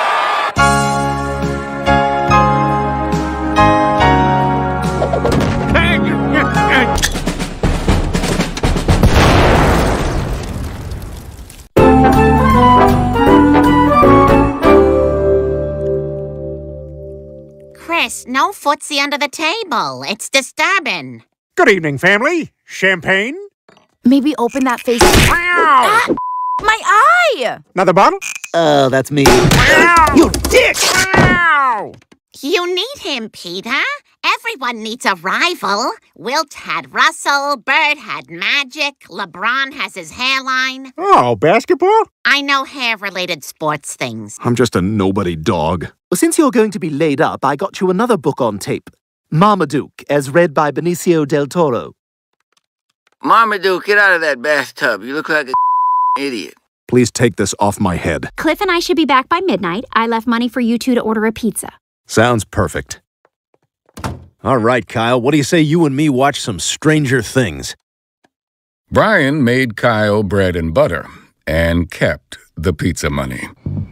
Chris, no footsie under the table. It's disturbing.
Good evening, family. Champagne?
Maybe open that face.
Ah,
my eye!
another bottle?
That's me.
You dick!
You need him, Peter. Everyone needs a rival. Wilt had Russell, Bird had Magic, LeBron has his hairline.
Oh, basketball?
I know hair-related sports things.
I'm just a nobody dog.
Well, since you're going to be laid up, I got you another book on tape. Marmaduke, as read by Benicio del Toro.
Marmaduke, get out of that bathtub. You look like a idiot.
Please take this off my head.
Cliff and I should be back by midnight. I left money for you two to order a pizza.
Sounds perfect. All right, Kyle, what do you say you and me watch some Stranger Things?
Brian made Kyle bread and butter and kept the pizza money.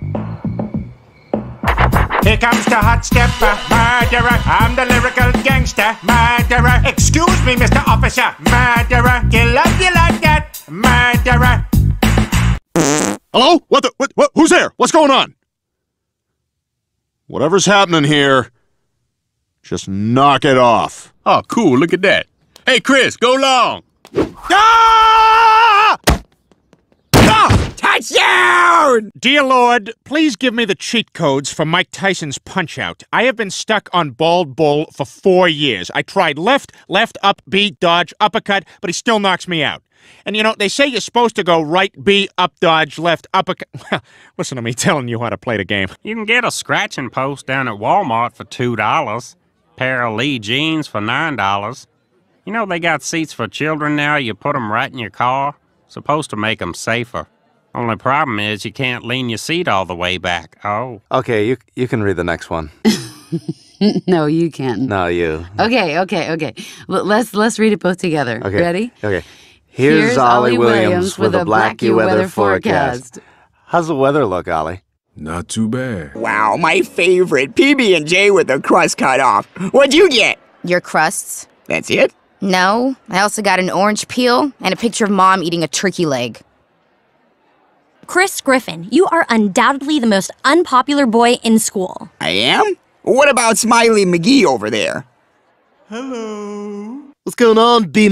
Here comes the hot stepper, murderer. I'm the lyrical gangster, murderer. Excuse me, Mr. Officer, murderer. You like that, murderer.
Hello? What? Who's there? What's going on? Whatever's happening here, just knock it off.
Oh, cool. Look at that. Hey, Chris, go long.
Ah! Ah!
Touchdown!
Dear Lord, please give me the cheat codes for Mike Tyson's Punch-Out. I have been stuck on Bald Bull for 4 years. I tried left, up, B, dodge, uppercut, but he still knocks me out. And you know, they say you're supposed to go right, B, up, dodge, left, uppercut. Listen to me telling you how to play the game.
You can get a scratching post down at Walmart for $2. Pair of Lee jeans for $9. You know they got seats for children now. You put them right in your car. Supposed to make them safer. Only problem is you can't lean your seat all the way back. Oh.
Okay, you can read the next one.
No, you can't.
No, you.
Okay. Let's read it both together.
Okay.
Ready?
Okay. Here's Ollie Williams with a Black U weather forecast. How's the weather look, Ollie?
Not too bad.
Wow, my favorite. PB&J with the crust cut off. What'd you get?
Your crusts.
That's it?
No, I also got an orange peel and a picture of Mom eating a turkey leg.
Chris Griffin, you are undoubtedly the most unpopular boy in school.
I am? What about Smiley McGee over there?
Hello. What's going on, B-?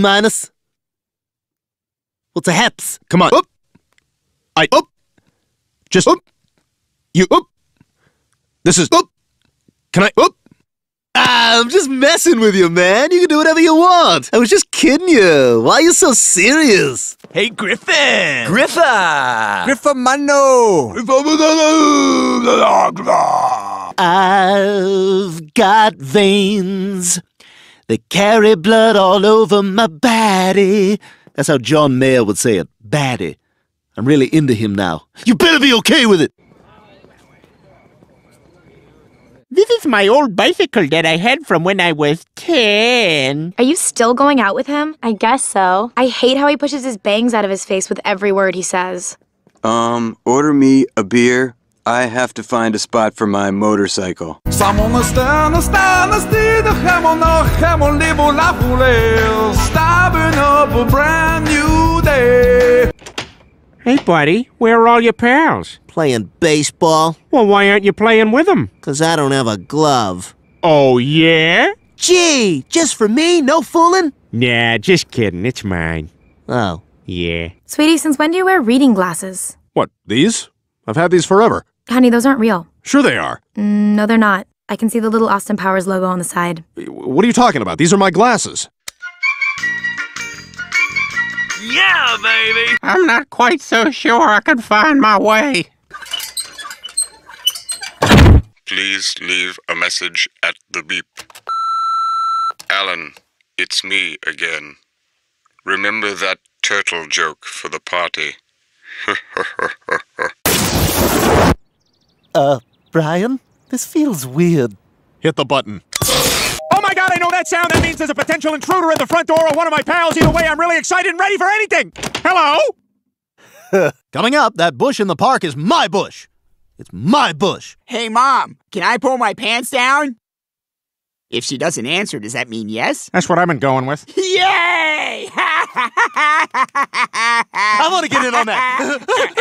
What's a haps?
Come on. Up. Just up. You up. This is up. Can I up?
I'm just messing with you, man. You can do whatever you want. I was just kidding you. Why are you so serious?
Hey, Griffin!
Griffa!
Griffamano!
I've got veins that carry blood all over my body. That's how John Mayer would say it. Baddie. I'm really into him now. You better be okay with it.
This is my old bicycle that I had from when I was 10.
Are you still going out with him? I guess so. I hate how he pushes his bangs out of his face with every word he says.
Order me a beer. I have to find a spot for my motorcycle.
Starting up a brand new day. Hey, buddy, where are all your pals?
Playing baseball.
Well, why aren't you playing with them?
'Cause I don't have a glove.
Oh, yeah?
Gee, just for me? No fooling?
Nah, just kidding. It's mine.
Oh.
Yeah.
Sweetie, since when do you wear reading glasses?
What, these? I've had these forever.
Honey, those aren't real.
Sure they are.
No, they're not. I can see the little Austin Powers logo on the side.
What are you talking about? These are my glasses.
Yeah, baby!
I'm not quite so sure I can find my way.
Please leave a message at the beep. Alan, it's me again. Remember that turtle joke for the party.
Brian? This feels weird.
Hit the button.
Oh my God, I know that sound. That means there's a potential intruder at the front door or one of my pals. Either way, I'm really excited and ready for anything. Hello?
Coming up, that bush in the park is my bush. It's my bush.
Hey, Mom, can I pull my pants down? If she doesn't answer, does that mean yes?
That's what I've been going with.
Yay!
I want to get in on that.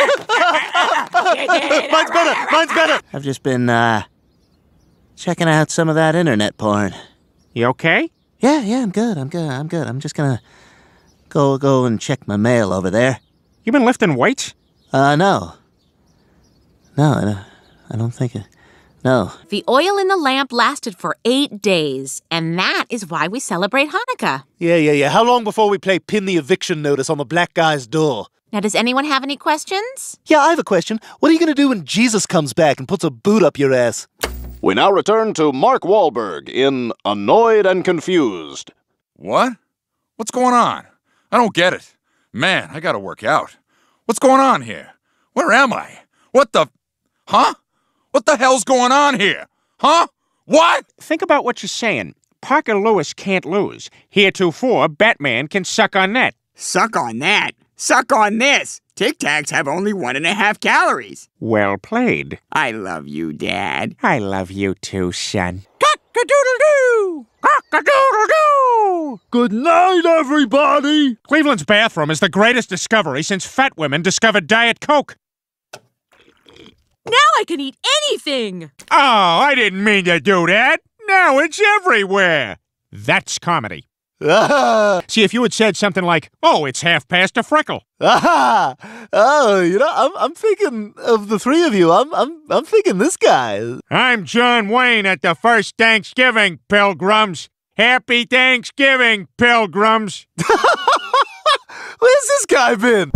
Mine's better. I've just been, checking out some of that internet porn.
You okay?
Yeah, I'm good. I'm just gonna go and check my mail over there.
You been lifting weights?
No. No, I don't think it. No.
The oil in the lamp lasted for 8 days, and that is why we celebrate Hanukkah.
Yeah. How long before we play pin the eviction notice on the black guy's door?
Now, does anyone have any questions?
Yeah, I have a question. What are you gonna do when Jesus comes back and puts a boot up your ass?
We now return to Mark Wahlberg in Annoyed and Confused.
What? What's going on? I don't get it. Man, I gotta work out. What's going on here? Where am I? What the... Huh? What the hell's going on here? Huh? What?
Think about what you're saying. Parker Lewis can't lose. Heretofore, Batman can suck on that.
Suck on that? Suck on this. Tic Tacs have only 1.5 calories.
Well played.
I love you, Dad.
I love you too, son.
Cock-a-doodle-doo! Cock-a-doodle-doo!
Good night, everybody!
Cleveland's bathroom is the greatest discovery since fat women discovered Diet Coke.
Now I can eat anything!
Oh, I didn't mean to do that. Now it's everywhere. That's comedy. See, if you had said something like, "Oh, it's 1/2 freckle."
Oh, I'm thinking of the three of you. I'm thinking this guy.
I'm John Wayne at the first Thanksgiving, pilgrims. Happy Thanksgiving, pilgrims.
Where's this guy been?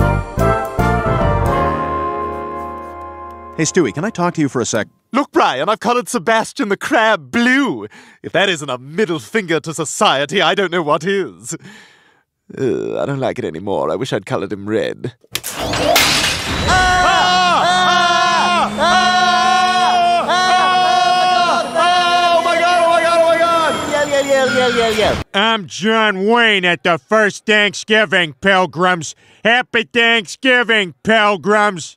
Hey, Stewie, can I talk to you for a sec?
Look, Brian, I've colored Sebastian the Crab blue. If that isn't a middle finger to society, I don't know what is. I don't like it anymore. I wish I'd colored him red.
Yeah. I'm John Wayne at the first Thanksgiving, pilgrims. Happy Thanksgiving, pilgrims.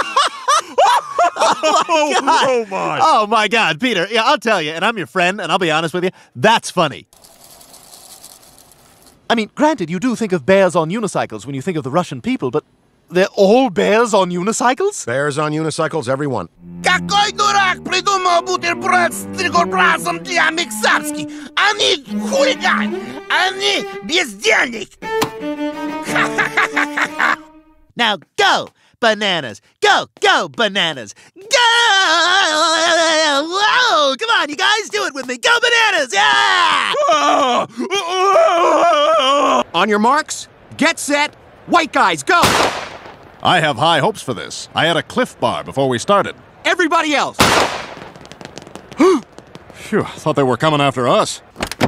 Oh my God, Peter. Yeah, I'll tell you, and I'm your friend, and I'll be honest with you, that's funny. I mean, granted, you do think of bears on unicycles when you think of the Russian people, but they're all bears on unicycles?
Bears on unicycles, everyone.
Какой дурак придумал бутерброд с трикоплазом для Мексарски? Они хулиган! Они бездельник!
Now go, bananas! Go, bananas! Go! Whoa! Come on, you guys, do it with me! Go, bananas! Yeah!
On your marks, get set, white guys, go!
I have high hopes for this. I had a Cliff Bar before we started.
Everybody else!
Phew, I thought they were coming after us.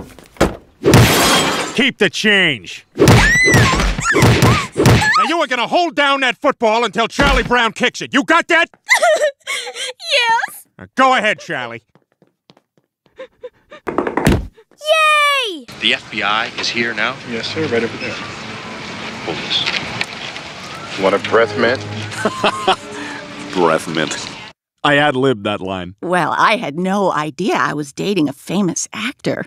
Keep the change. Now you are gonna hold down that football until Charlie Brown kicks it. You got that?
Yes.
Now go ahead, Charlie.
Yay!
The FBI is here now?
Yes, sir, right over there.
Hold this.
Want a breath mint?
Breath mint. I ad-libbed that line.
Well, I had no idea I was dating a famous actor.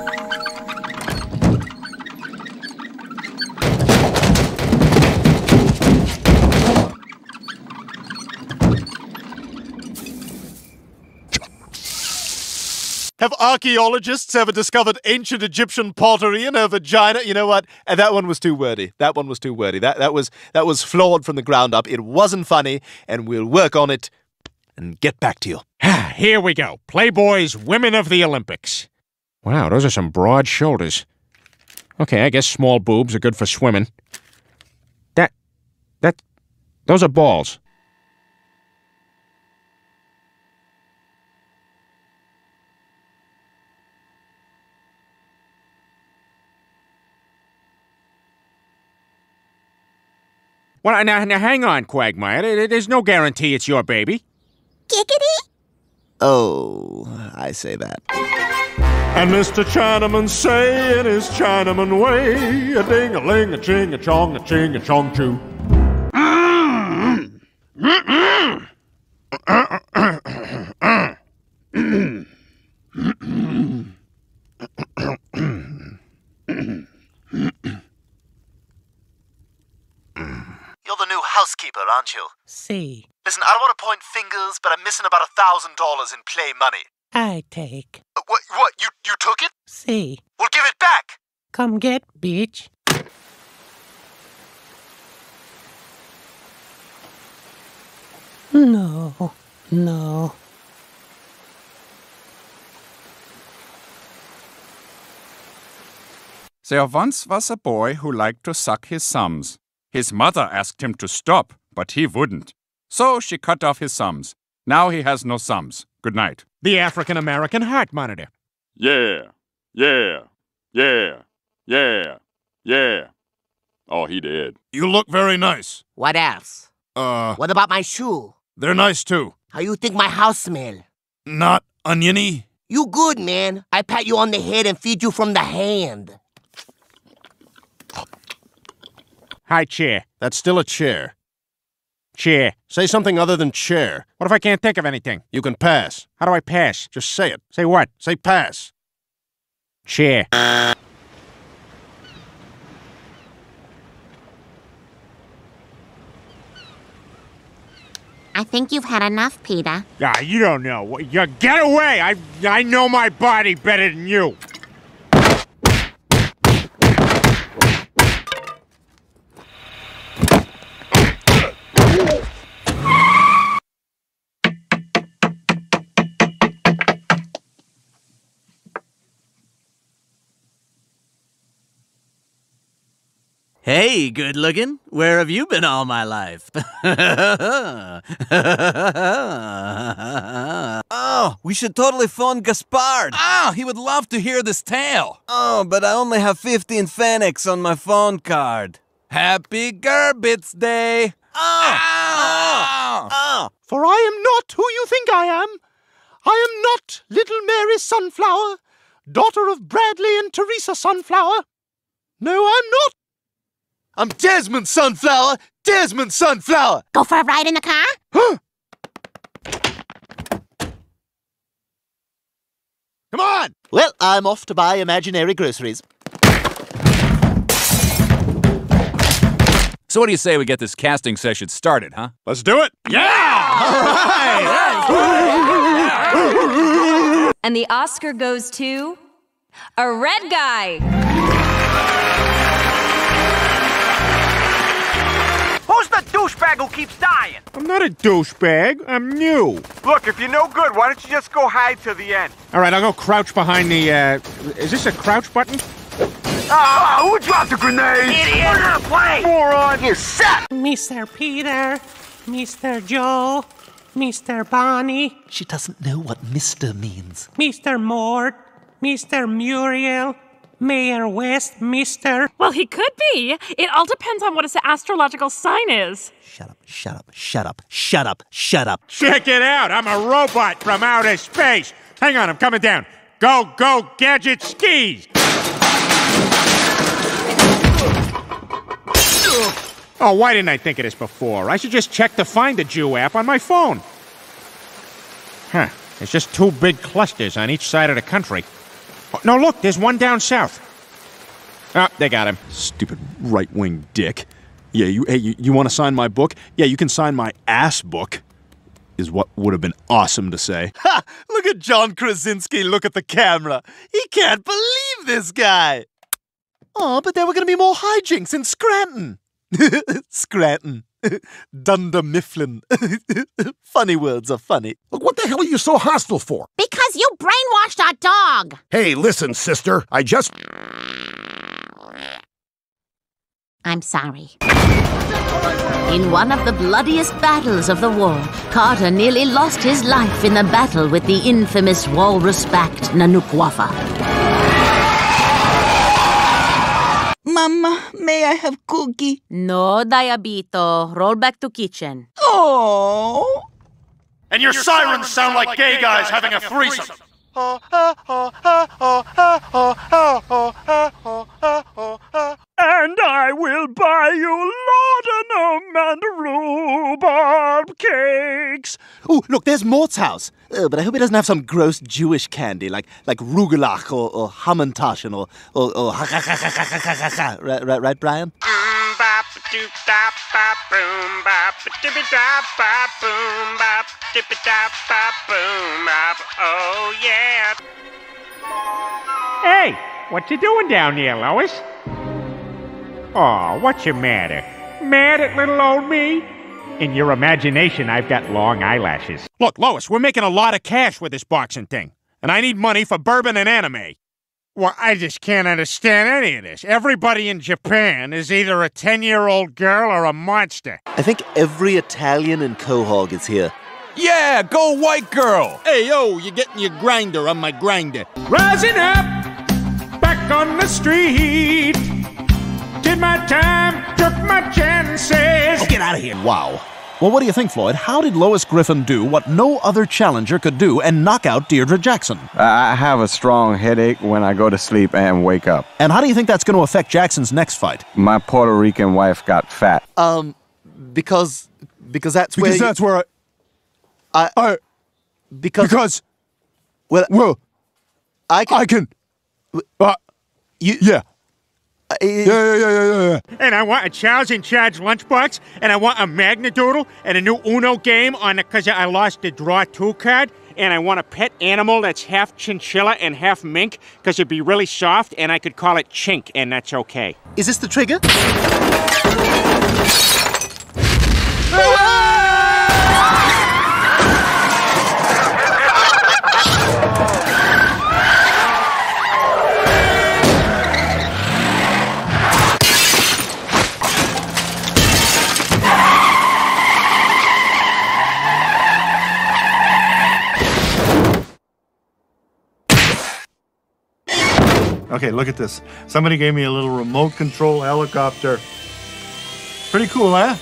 Have archaeologists ever discovered ancient Egyptian pottery in her vagina? You know what? And that one was too wordy. That one was too wordy. That was flawed from the ground up. It wasn't funny, and we'll work on it and get back to you.
Here we go. Playboy's Women of the Olympics. Wow, those are some broad shoulders. Okay, I guess small boobs are good for swimming. Those are balls. Well, now hang on, Quagmire. There's no guarantee it's your baby.
Giggity? Oh, I say that.
And Mr. Chinaman say in his Chinaman way, a ding-a-ling, a ching-a-chong, a ching-a-chong too.
You're the new housekeeper, aren't you?
See.
Listen, I don't want to point fingers, but I'm missing about $1,000 in play money.
I take.
What? You took it?
See.
Well, give it back!
Come get, bitch. No.
There once was a boy who liked to suck his thumbs. His mother asked him to stop, but he wouldn't. So she cut off his thumbs. Now he has no thumbs. Good night.
The African-American Heart Monitor.
Yeah. Oh, he did.
You look very nice.
What else? What about my shoe?
They're nice too.
How you think my house smell?
Not oniony?
You good, man. I pat you on the head and feed you from the hand.
Hi, chair.
That's still a chair.
Chair.
Say something other than chair.
What if I can't think of anything?
You can pass.
How do I pass?
Just say it.
Say what?
Say pass.
Chair.
I think you've had enough, Peter.
You don't know. You get away! I know my body better than you.
Hey, good looking. Where have you been all my life?
Oh, we should totally phone Gaspard.
Oh, he would love to hear this tale.
Oh, but I only have 15 Fenix on my phone card.
Happy Gerbits Day.
For I am not who you think I am. I am not little Mary Sunflower, daughter of Bradley and Teresa Sunflower. No, I'm not.
I'm Desmond Sunflower! Desmond Sunflower!
Go for a ride in the car?
Come on! Well, I'm off to buy imaginary groceries.
So what do you say we get this casting session started, huh?
Let's do it.
And the Oscar goes to a red guy.
Who's the douchebag who keeps dying?
I'm not a douchebag. I'm new.
Look, if you're no good, why don't you just go hide till the end?
All right, I'll go crouch behind the, is this a crouch button?
Who dropped the grenade? Idiot! We're gonna play! Moron! You suck!
Mr. Peter, Mr. Joe, Mr. Bonnie,
She doesn't know what Mr. means.
Mr. Mort, Mr. Muriel, Mayor West, Mr.
Well, he could be. It all depends on what his astrological sign is.
Shut up, shut up, shut up, shut up, shut up.
Check it out. I'm a robot from outer space. Hang on, I'm coming down. Go, go, gadget skis. Oh, why didn't I think of this before? I should just check the Find a Jew app on my phone. Huh. There's just two big clusters on each side of the country. Oh, no, look, there's one down south. Oh, they got him.
Stupid right-wing dick. Yeah, you want to sign my book? Yeah, you can sign my ass book, is what would have been awesome to say.
Ha! Look at John Krasinski look at the camera. He can't believe this guy. Oh, but there were going to be more hijinks in Scranton. Scranton. Dunder Mifflin. Funny words are funny.
Look, what the hell are you so hostile for?
Because you brainwashed our dog.
Hey, listen, sister.
I'm sorry.
In one of the bloodiest battles of the war, Carter nearly lost his life in the battle with the infamous walrus-backed Nanukwafa.
Mama, may I have cookie?
No, Diabito. Roll back to kitchen.
Oh.
And your sirens sound like gay guys having a threesome.
And I will buy you laudanum and rhubarb cakes.
Ooh, look, there's Mort's house. But I hope he doesn't have some gross Jewish candy like rugelach or Hamantaschen or right, Brian?
Oh, yeah.
Hey, what you doing down there, Lois? Oh, what's your matter? Mad at little old me? In your imagination, I've got long eyelashes. Look, Lois, we're making a lot of cash with this boxing thing, and I need money for bourbon and anime. Well, I just can't understand any of this. Everybody in Japan is either a 10-year-old girl or a monster.
I think every Italian in Quahog is here.
Yeah, go white girl!
Hey, yo, you're getting your grinder on my grinder.
Rising up, back on the street. Did my time, took my chances.
Oh, get out of here.
Wow. Well, what do you think, Floyd? How did Lois Griffin do what no other challenger could do and knock out Deirdre Jackson?
I have a strong headache when I go to sleep and wake up.
And how do you think that's going to affect Jackson's next fight?
My Puerto Rican wife got fat.
Because that's where...
Because that's where
Because...
Well...
I can...
Yeah. Yeah.
And I want a Child's in Charge lunchbox, and I want a Magnadoodle, and a new Uno game on the Cause I Lost the Draw 2 card, and I want a pet animal that's half chinchilla and half mink, because it'd be really soft, and I could call it Chink, and that's okay.
Is this the trigger?
Okay, look at this. Somebody gave me a little remote control helicopter. Pretty cool, huh?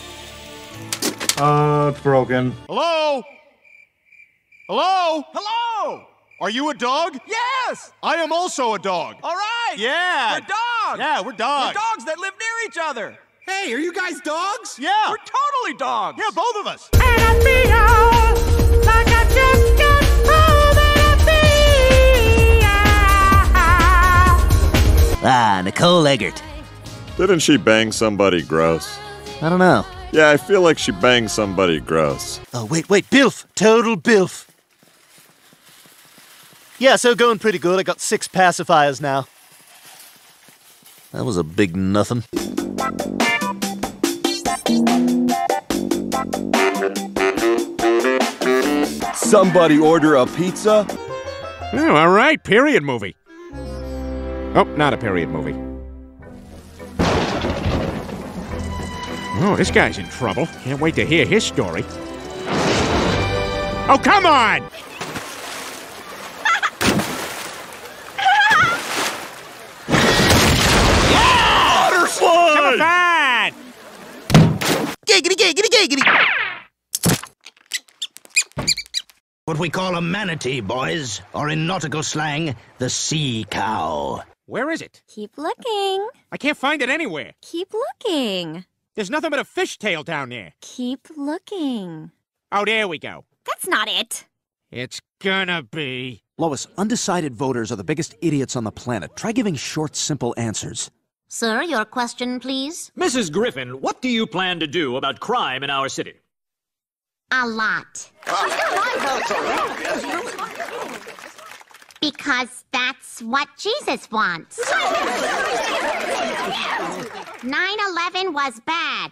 Oh, it's broken.
Hello? Hello? Hello? Are you a dog?
Yes!
I am also a dog.
All right!
Yeah.
We're dogs!
Yeah, we're dogs.
We're dogs that live near each other.
Hey, are you guys dogs?
Yeah. We're totally dogs.
Yeah, both of us.
And I feel like I just got home and I feel.
Nicole Eggert.
Didn't she bang somebody gross?
I don't know.
Yeah, I feel like she banged somebody gross.
Oh, wait, Bilf. Total Bilf. Yeah, so going pretty good. I got 6 pacifiers now. That was a big nothing.
Somebody order a pizza?
Oh, all right, period movie. Oh, not a period movie. Oh, this guy's in trouble. Can't wait to hear his story. Oh, come on!
Butterfly!
Giggity, giggity, giggity!
What we call a manatee, boys, or in nautical slang, the sea cow.
Where is it?
Keep looking.
I can't find it anywhere.
Keep looking.
There's nothing but a fishtail down there.
Keep looking.
Oh, there we go.
That's not it.
It's gonna be.
Lois, undecided voters are the biggest idiots on the planet. Try giving short, simple answers.
Sir, your question, please?
Mrs. Griffin, what do you plan to do about crime in our city?
A lot. Because that's what Jesus wants. 9/11 was bad.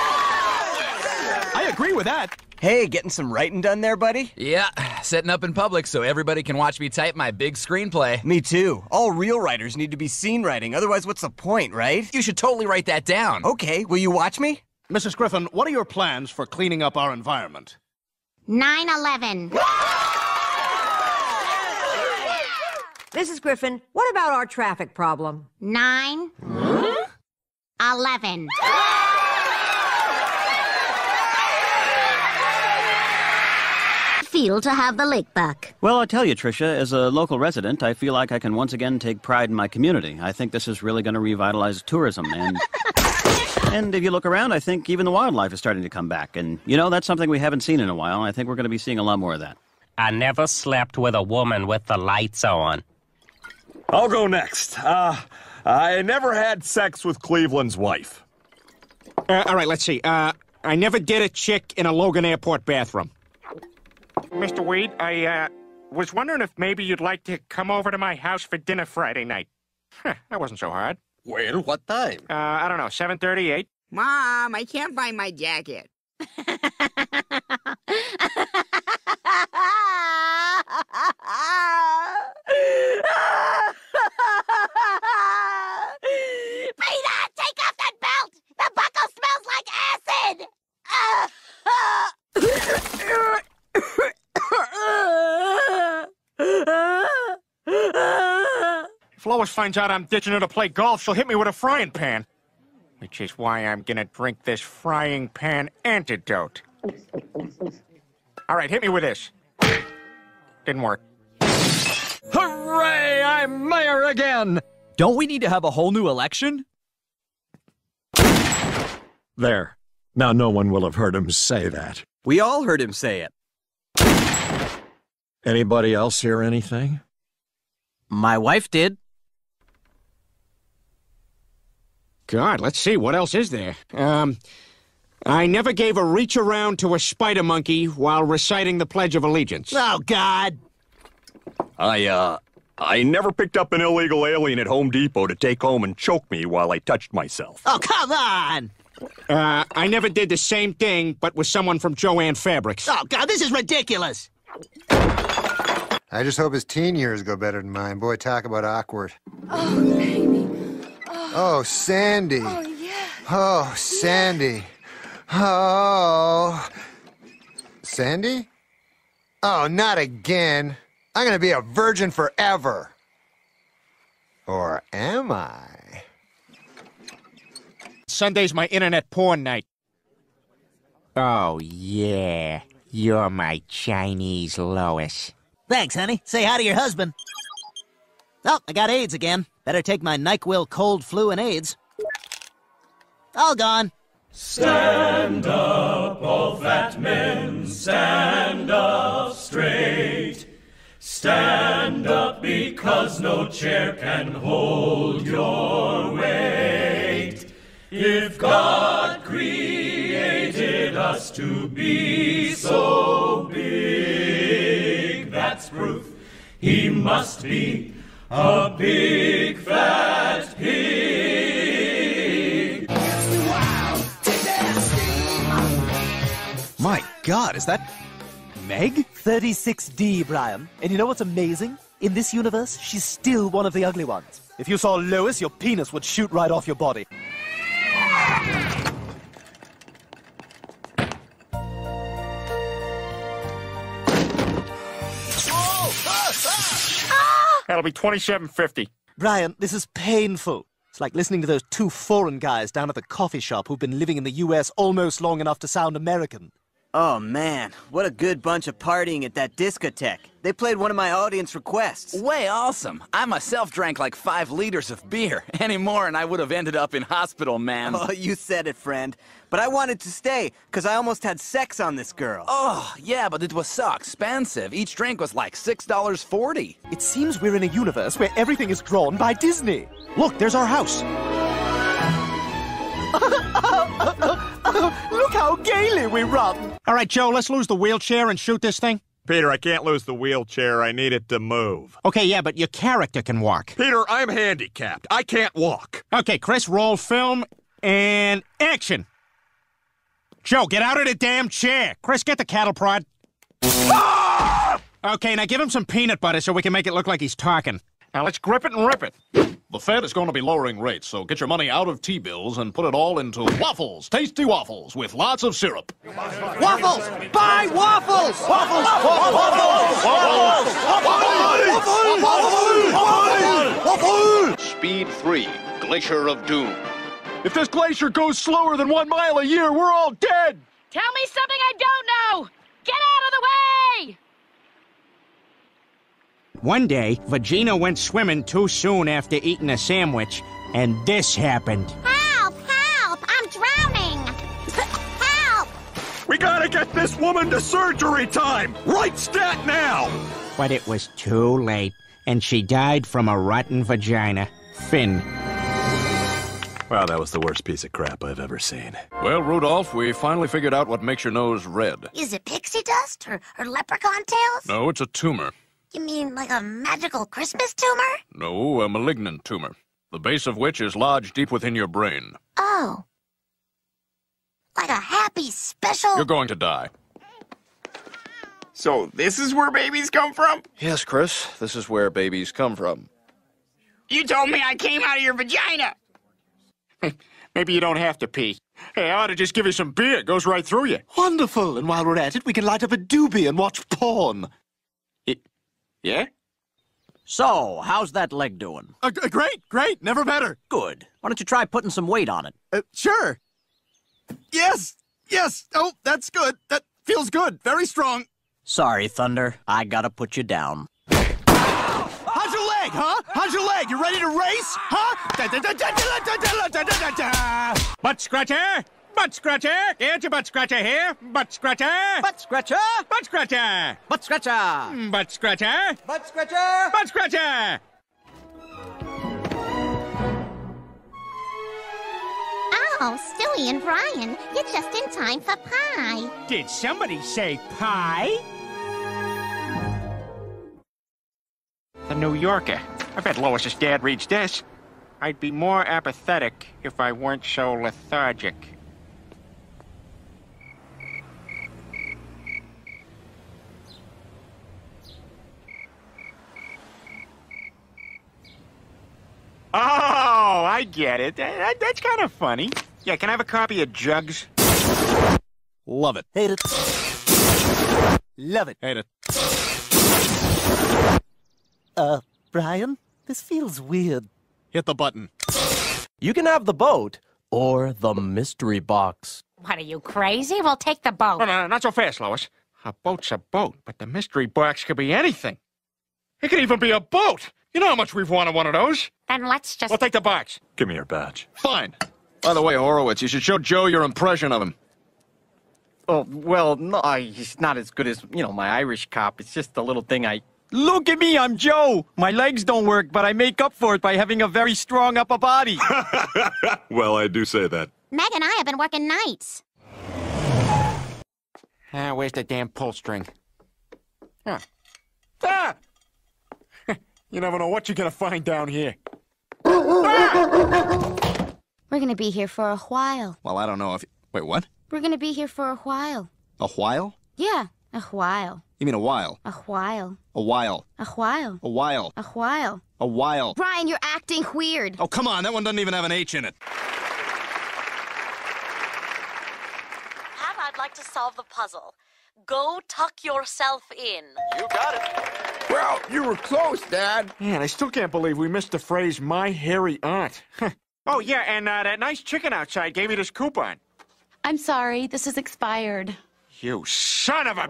I agree with that.
Hey, getting some writing done there, buddy?
Yeah, setting up in public so everybody can watch me type my big screenplay.
Me too. All real writers need to be scene writing, otherwise what's the point, right?
You should totally write that down.
Okay, will you watch me?
Mrs. Griffin, what are your plans for cleaning up our environment?
9/11.
Mrs. Griffin, what about our traffic problem?
9/11. Feel to have the lake back.
Well, I tell you, Tricia, as a local resident, I feel like I can once again take pride in my community. I think this is really going to revitalize tourism, and if you look around, I think even the wildlife is starting to come back. And, you know, that's something we haven't seen in a while. I think we're going to be seeing a lot more of that.
I never slept with a woman with the lights on.
I'll go next. I never had sex with Cleveland's wife.
All right, let's see. I never did a chick in a Logan Airport bathroom.
Mr. Weed, I was wondering if maybe you'd like to come over to my house for dinner Friday night. That wasn't so hard.
Well, what time?
I don't know, 7:38.
Mom, I can't find my jacket.
Peter, take off that belt! The buckle smells like acid!
If Lois finds out I'm ditching her to play golf, she'll hit me with a frying pan. Which is why I'm gonna drink this frying pan antidote. All right, hit me with this. Didn't work.
Hooray! I'm mayor again! Don't we need to have a whole new election?
There. Now no one will have heard him say that.
We all heard him say it.
Anybody else hear anything?
My wife did.
God, let's see, what else is there? I never gave a reach around to a spider monkey while reciting the Pledge of Allegiance.
Oh, God.
I never picked up an illegal alien at Home Depot to take home and choke me while I touched myself.
Oh, come on!
I never did the same thing, but with someone from Joann Fabrics.
Oh, God, this is ridiculous!
I just hope his teen years go better than mine. Boy, talk about awkward.
Oh, baby.
Oh, Sandy.
Oh, yeah.
Oh, Sandy. Oh. Sandy? Oh, not again. I'm gonna be a virgin forever. Or am I?
Sunday's my internet porn night. Oh, yeah. You're my Chinese Lois.
Thanks, honey. Say hi to your husband. Oh, I got AIDS again. Better take my NyQuil cold, flu, and AIDS. All gone.
Stand up, all fat men, stand up straight. Stand up because no chair can hold your weight. If God created us to be so big, that's proof he must be a big fat pig.
My God, is that Meg?
36D, Brian. And you know what's amazing? In this universe, she's still one of the ugly ones. If you saw Lois, your penis would shoot right off your body.
That'll be $27.50.
Brian, this is painful. It's like listening to those two foreign guys down at the coffee shop who've been living in the U.S. almost long enough to sound American.
Oh, man. What a good bunch of partying at that discotheque. They played one of my audience requests.
Way awesome. I myself drank like 5 liters of beer. Any more and I would have ended up in hospital, man.
Oh, you said it, friend. But I wanted to stay, because I almost had sex on this girl.
Oh, yeah, but it was so expensive. Each drink was like $6.40.
It seems we're in a universe where everything is drawn by Disney. Look, there's our house. Look how gaily we run.
All right, Joe, let's lose the wheelchair and shoot this thing.
Peter, I can't lose the wheelchair. I need it to move.
Okay, yeah, but your character can walk.
Peter, I'm handicapped. I can't walk.
Okay, Chris, roll film and action. Joe, get out of the damn chair. Chris, get the cattle prod. Ah! Okay, now give him some peanut butter so we can make it look like he's talking. Now let's grip it and rip it.
The Fed is going to be lowering rates, so get your money out of T-bills and put it all into waffles. Tasty waffles with lots of syrup.
Waffles! Buy waffles! Waffles!
Waffles! Speed 3, Glacier of Doom. If this glacier goes slower than 1 mile a year, we're all dead!
Tell me something I don't know! Get out of the way!
One day, Vagina went swimming too soon after eating a sandwich, and this happened.
Help! Help! I'm drowning! Help!
We gotta get this woman to surgery time! Right stat now!
But it was too late, and she died from a rotten vagina. Finn.
Wow, that was the worst piece of crap I've ever seen.
Well, Rudolph, we finally figured out what makes your nose red.
Is it pixie dust or leprechaun tails?
No, it's a tumor.
You mean like a magical Christmas tumor?
No, a malignant tumor, the base of which is lodged deep within your brain.
Oh. Like a happy special...
You're going to die.
So this is where babies come from?
Yes, Chris, this is where babies come from.
You told me I came out of your vagina. Maybe you don't have to pee. Hey, I ought to just give you some beer. It goes right through you.
Wonderful. And while we're at it, we can light up a doobie and watch porn.
Yeah?
So, how's that leg doing?
Great. Never better.
Good. Why don't you try putting some weight on it?
Sure. Yes. Oh, that's good. That feels good. Very strong.
Sorry, Thunder. I gotta put you down.
How's your leg, huh? How's your leg? You ready to race? Huh?
Butt scratcher! Butt scratcher! Get your butt scratcher here! Butt scratcher!
Butt scratcher!
Butt scratcher!
Butt scratcher!
Butt scratcher!
Butt scratcher!
Butt scratcher!
Oh, Stewie and Brian, you're just in time for pie.
Did somebody say pie? The New Yorker. I bet Lois's dad reads this. I'd be more apathetic if I weren't so lethargic. Oh, I get it. That's kind of funny. Yeah, can I have a copy of Jugs?
Love it.
Hate it. Love it.
Hate it.
Brian, this feels weird.
hit the button.
You can have the boat or the mystery box.
What, are you crazy? We'll take the boat.
No, not so fast, Lois. A boat's a boat, but the mystery box could be anything. It could even be a boat. You know how much we've wanted one of those.
Then let's just...
We'll take the box.
Give me your badge.
Fine. By the way, Horowitz, you should show Joe your impression of him.
Oh, well, no, he's not as good as, my Irish cop. It's just a little thing Look at me, I'm Joe! My legs don't work, but I make up for it by having a very strong upper body.
Well, I do say that.
Meg and I have been working nights.
Where's the damn pull string? Huh. Ah! You never know what you're gonna find down here.
We're gonna be here for a while.
Well, I don't know if... Wait, what?
We're gonna be here for a while.
A while?
Yeah, a while.
You mean a while?
A while.
A while.
A while.
A while.
A while.
A while.
Brian, you're acting weird.
Oh, come on, that one doesn't even have an H in it.
And I'd like to solve the puzzle. Go tuck yourself in.
You got it.
Well, you were close, Dad.
Man, I still can't believe we missed the phrase, my hairy aunt. Oh, yeah, and that nice chicken outside gave me this coupon.
I'm sorry, this is expired.
You son of a...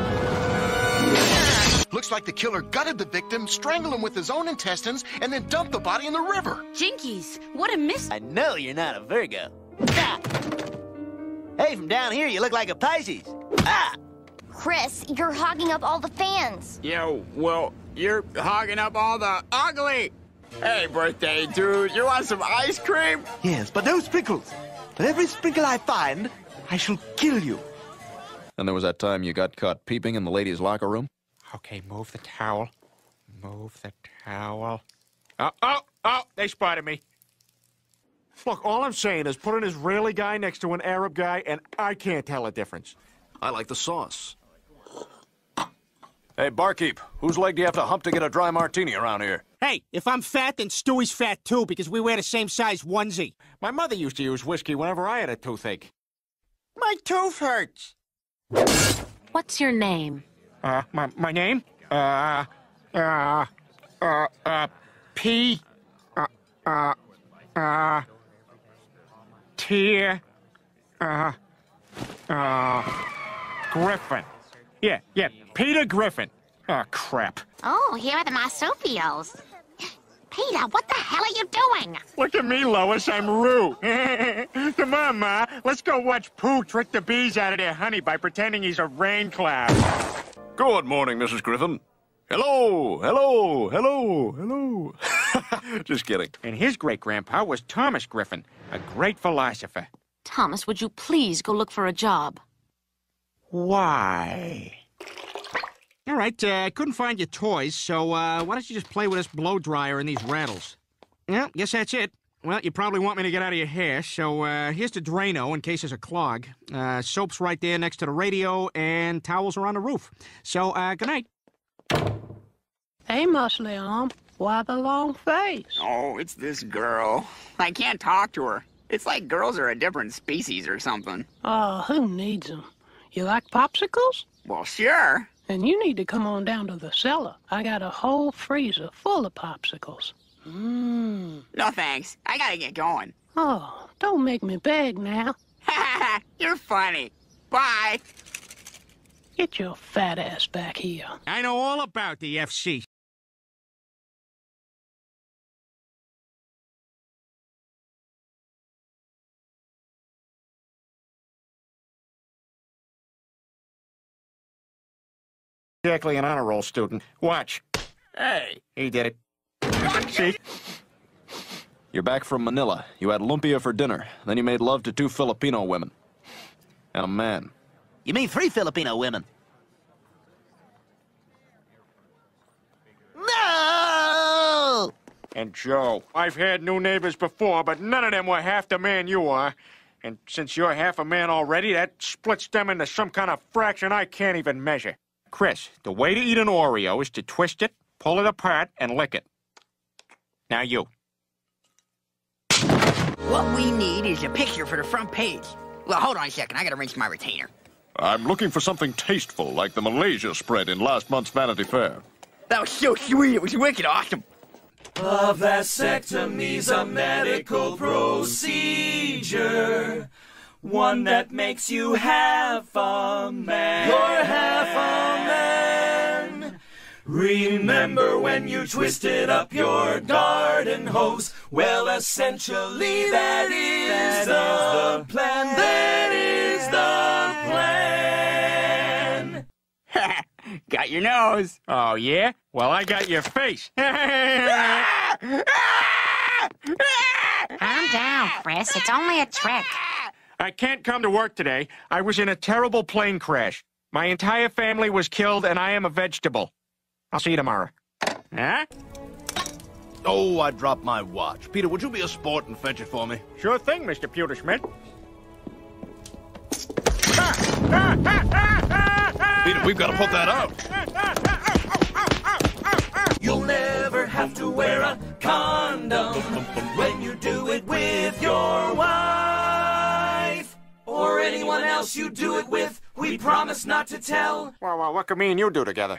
Looks like the killer gutted the victim, strangled him with his own intestines, and then dumped the body in the river.
Jinkies, what a miss...
I know you're not a Virgo. Ah! Hey, from down here, you look like a Pisces. Ah!
Chris, you're hogging up all the fans.
Yo, well, you're hogging up all the ugly. Hey, birthday dude, you want some ice cream?
Yes, but no sprinkles. But every sprinkle I find, I shall kill you.
And there was that time you got caught peeping in the ladies' locker room?
Okay, move the towel. Move the towel. Oh, they spotted me. Look, all I'm saying is put an Israeli guy next to an Arab guy, and I can't tell a difference.
I like the sauce. Hey, barkeep, whose leg do you have to hump to get a dry martini around here?
Hey, if I'm fat, then Stewie's fat too, because we wear the same size onesie.
My mother used to use whiskey whenever I had a toothache.
My tooth hurts.
What's your name?
My name? P. T. Griffin. Yeah, Peter Griffin. Oh, crap.
Oh, here are the marsupials. Peter, what the hell are you doing?
Look at me, Lois, I'm Roo. Come on, Ma, let's go watch Pooh trick the bees out of their honey by pretending he's a rain cloud.
Good morning, Mrs. Griffin. Hello. Just kidding.
And his great-grandpa was Thomas Griffin, a great philosopher.
Thomas, would you please go look for a job?
Why? All right, I couldn't find your toys, so why don't you just play with this blow dryer and these rattles? Yeah, guess that's it. Well, you probably want me to get out of your hair, so here's the Drano in case there's a clog. Soap's right there next to the radio, and towels are on the roof. So, good night.
Hey, muscly arm. Why the long face?
Oh, it's this girl. I can't talk to her. It's like girls are a different species or something.
Oh, who needs them? You like popsicles?
Well, sure.
And you need to come on down to the cellar. I got a whole freezer full of popsicles.
No thanks. I gotta get going.
Oh, don't make me beg now.
You're funny. Bye.
Get your fat ass back here.
I know all about the FC.
Exactly an honor roll student. Watch.
Hey.
He did it. See?
You're back from Manila. You had lumpia for dinner. Then you made love to 2 Filipino women. And a man.
You mean 3 Filipino women? No!
And Joe, I've had new neighbors before, but none of them were half the man you are. And since you're half a man already, that splits them into some kind of fraction I can't even measure. Chris, the way to eat an Oreo is to twist it, pull it apart, and lick it. Now you.
What we need is a picture for the front page. Well, hold on a second. I gotta rinse my retainer.
I'm looking for something tasteful, like the Malaysia spread in last month's Vanity Fair.
That was so sweet. It was wicked awesome.
A vasectomy's a medical procedure, one that makes you half a man. You're half a man. Remember when you twisted up your garden hose? Well, essentially that is the plan. That is the plan.
Got your nose. Oh, yeah? Well, I got your face.
Calm down, Chris. It's only a trick.
I can't come to work today. I was in a terrible plane crash. My entire family was killed, and I am a vegetable. I'll see you tomorrow. Huh?
Oh, I dropped my watch. Peter, would you be a sport and fetch it for me?
Sure thing, Mr. Pewterschmidt.
Peter, we've got to put that out.
You'll never have to wear a condom when you do it with your wife or anyone else you do it with. We promise not to tell.
Well, what can me and you do together?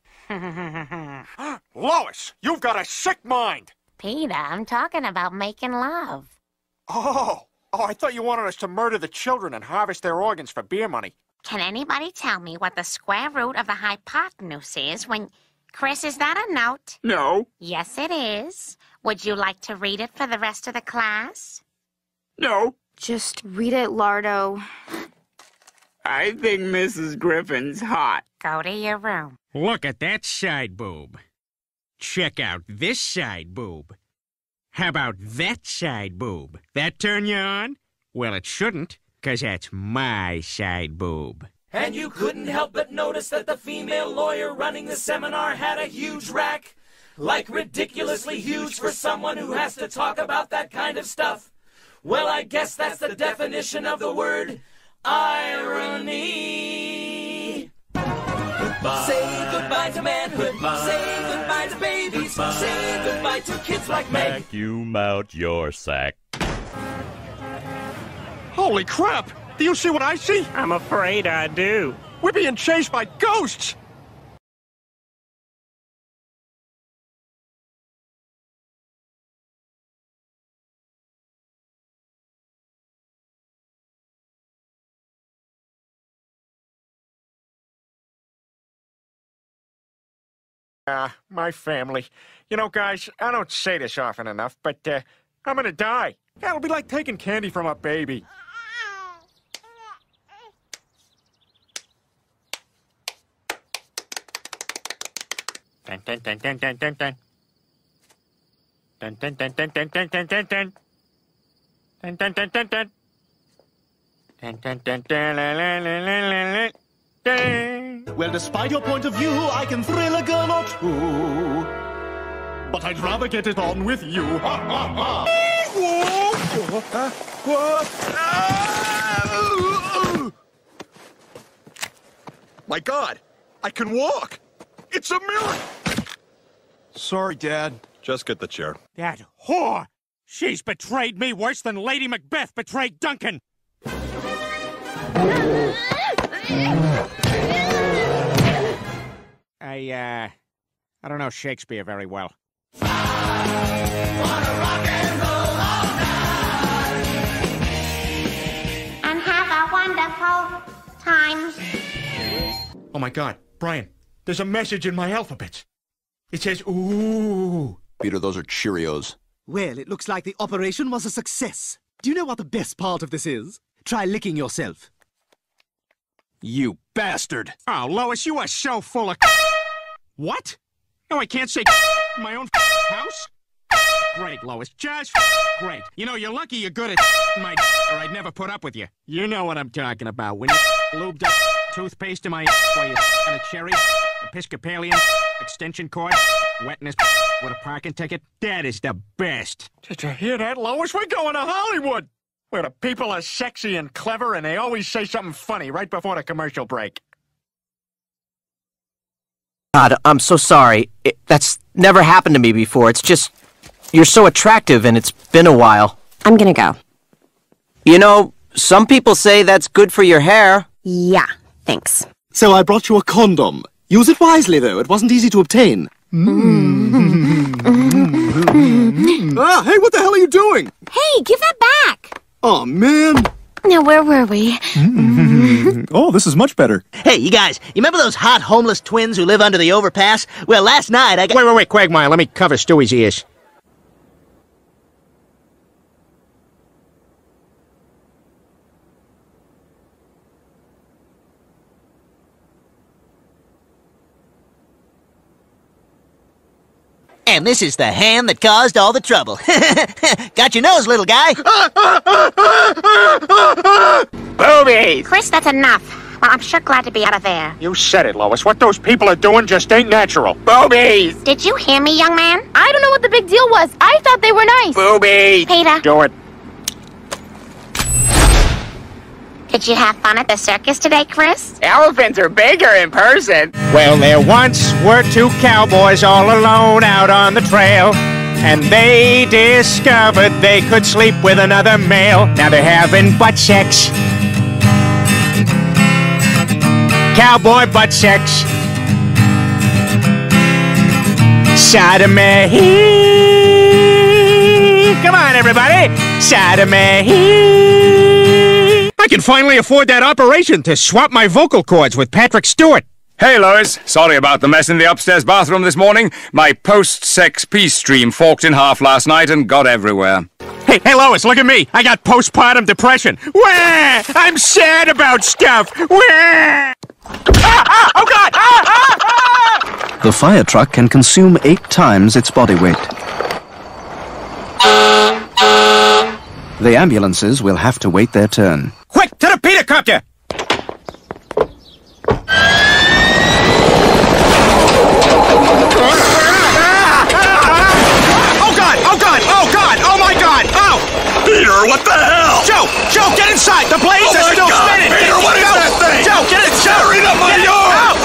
Lois, you've got a sick mind.
Peter, I'm talking about making love.
Oh, I thought you wanted us to murder the children and harvest their organs for beer money.
Can anybody tell me what the square root of the hypotenuse is when... Chris, is that a note?
No.
Yes, it is. Would you like to read it for the rest of the class?
No.
Just read it, Lardo.
I think Mrs. Griffin's hot.
Go to your room.
Look at that side boob. Check out this side boob. How about that side boob? That turn you on? Well, it shouldn't, 'cause that's my side boob.
And you couldn't help but notice that the female lawyer running the seminar had a huge rack. Like ridiculously huge for someone who has to talk about that kind of stuff. Well, I guess that's the definition of the word irony. Goodbye. Say goodbye to manhood. Goodbye. Say goodbye to babies. Say goodbye to kids like me.
Vacuum out your sack.
Holy crap! Do you see what I see? I'm afraid I do. We're being chased by ghosts! My family. You know, guys, I don't say this often enough, but, I'm gonna die. It'll be like taking candy from a baby. Dun dun dun dun dun dun dun. Dun dun dun dun dun dun dun dun dun. Dun dun dun dun dun. Dun dun dun dun la la la la la.
Well, despite your point of view, I can thrill a girl or two. But I'd rather get it on with you. Ha, ha, ha.
My God, I can walk. It's a miracle.
Sorry, Dad. Just get the chair.
That whore! She's betrayed me worse than Lady Macbeth betrayed Duncan! I don't know Shakespeare very well.
And
have a wonderful time.
Oh my God, Brian, there's a message in my alphabet. It says, ooh.
Peter, those are Cheerios.
Well, it looks like the operation was a success. Do you know what the best part of this is? Try licking yourself.
You bastard!
Oh, Lois, you are so full of... What? No, I can't say in my own house? Great, Lois, just great. You know, you're lucky you're good at my or I'd never put up with you. You know what I'm talking about. When you lubed up toothpaste in my while you and a cherry, Episcopalian, extension cord, wetness with a parking ticket. That is the best. Did you hear that, Lois? We're going to Hollywood! Where the people are sexy and clever and they always say something funny right before the commercial break.
God, I'm so sorry. That's never happened to me before. It's just, you're so attractive and it's been a while.
I'm gonna go.
You know, some people say that's good for your hair.
Yeah, thanks.
So I brought you a condom. Use it wisely, though. It wasn't easy to obtain.
Hey, what the hell are you doing?
Hey, give that back!
Oh, man.
Now, where were we?
Oh, this is much better.
Hey, you guys, you remember those hot homeless twins who live under the overpass? Well, last night I got...
Wait, Quagmire, let me cover Stewie's ears.
And this is the hand that caused all the trouble. Got your nose, little guy.
Boobies!
Chris, that's enough. Well, I'm sure glad to be out of there.
You said it, Lois. What those people are doing just ain't natural. Boobies!
Did you hear me, young man?
I don't know what the big deal was. I thought they were nice.
Boobies!
Peter.
Do it.
Did you have fun at the circus today, Chris?
Elephants are bigger in person.
Well, there once were two cowboys all alone out on the trail, and they discovered they could sleep with another male. Now they're having butt sex. Cowboy butt sex. Sodomy. Come on, everybody. Sodomy. I can finally afford that operation to swap my vocal cords with Patrick Stewart.
Hey, Lois. Sorry about the mess in the upstairs bathroom this morning. My post-sex peace stream forked in half last night and got everywhere.
Hey, Lois, look at me. I got postpartum depression. Wah! I'm sad about stuff. Wah! Oh, God!
The fire truck can consume 8 times its body weight. The ambulances will have to wait their turn.
Quick, to the Peter copter! Oh my God! Oh!
Peter, what the hell?
Joe, get inside! The blades are still spinning!
Peter, what is that thing?
Joe, get inside!
Tearing up my yard!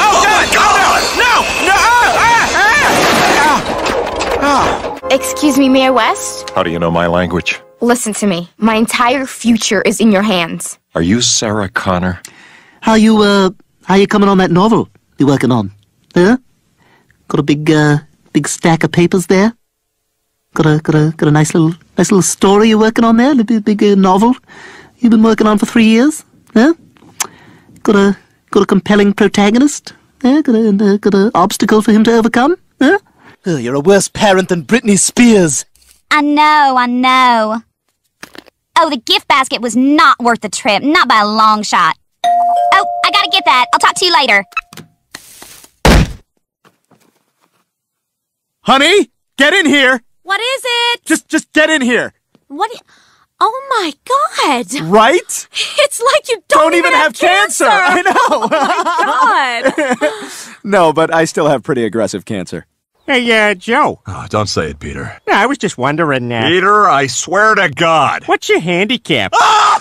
No!
Excuse me, Mayor West?
How do you know my language?
Listen to me. My entire future is in your hands.
Are you Sarah Connor?
How you coming on that novel you working on? Huh? Got a big stack of papers there? Got a nice little story you're working on there? A big novel you've been working on for 3 years? Huh? Got a compelling protagonist? Got a obstacle for him to overcome? Huh? Oh, you're a worse parent than Britney Spears.
I know. Oh, the gift basket was not worth the trip, not by a long shot. Oh, I gotta get that. I'll talk to you later.
Honey, get in here!
What is it?
Just get in here.
What? Oh my God!
Right?
It's like you don't
even have cancer. I know.
Oh my God!
No, but I still have pretty aggressive cancer.
Hey, Joe.
Oh, don't say it, Peter.
No, I was just wondering,
Peter, I swear to God.
What's your handicap?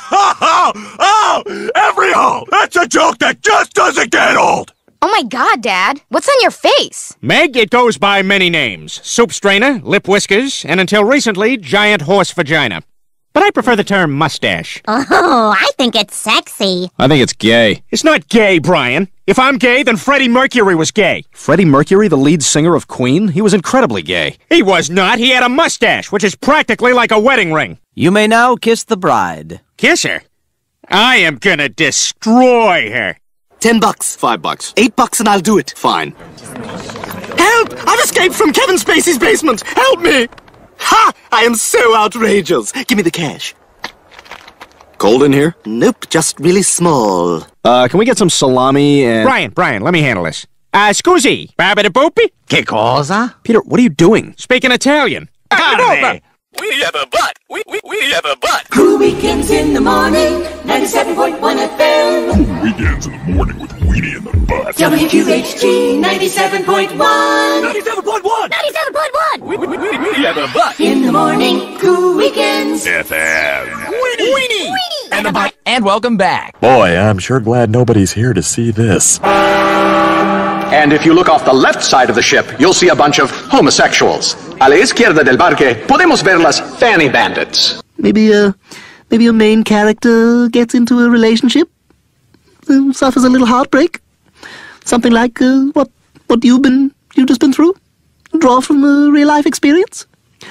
Every hole! That's a joke that just doesn't get old!
Oh my God, Dad! What's on your face?
Meg, it goes by many names. Soup strainer, lip whiskers, and until recently, giant horse vagina. But I prefer the term mustache.
Oh, I think it's sexy.
I think it's gay.
It's not gay, Brian. If I'm gay, then Freddie Mercury was gay.
Freddie Mercury, the lead singer of Queen? He was incredibly gay.
He was not. He had a mustache, which is practically like a wedding ring.
You may now kiss the bride.
Kiss her? I am gonna destroy her.
$10.
$5.
$8 and I'll do it.
Fine.
Help! I've escaped from Kevin Spacey's basement! Help me! Ha! I am so outrageous! Give me the cash.
Cold in here?
Nope, just really small.
Can we get some salami and...
Brian, let me handle this. Scusi, babidi-boopy?
Che cosa?
Peter, what are you doing?
Speaking Italian.
We have a butt! We have a butt!
Cool Weekends in the morning, 97.1 FM.
Cool Weekends in the morning with Weenie in the butt.
WQHG 97.1.
97.1!
97.1!
We have a butt!
In the morning, Cool Weekends.
FM.
Weenie!
And the butt!
And welcome back.
Boy, I'm sure glad nobody's here to see this.
And if you look off the left side of the ship, you'll see a bunch of homosexuals. A la izquierda del barque, podemos ver las fanny bandits.
Maybe a main character gets into a relationship, suffers a little heartbreak. Something like what you've just been through. Draw from a real life experience.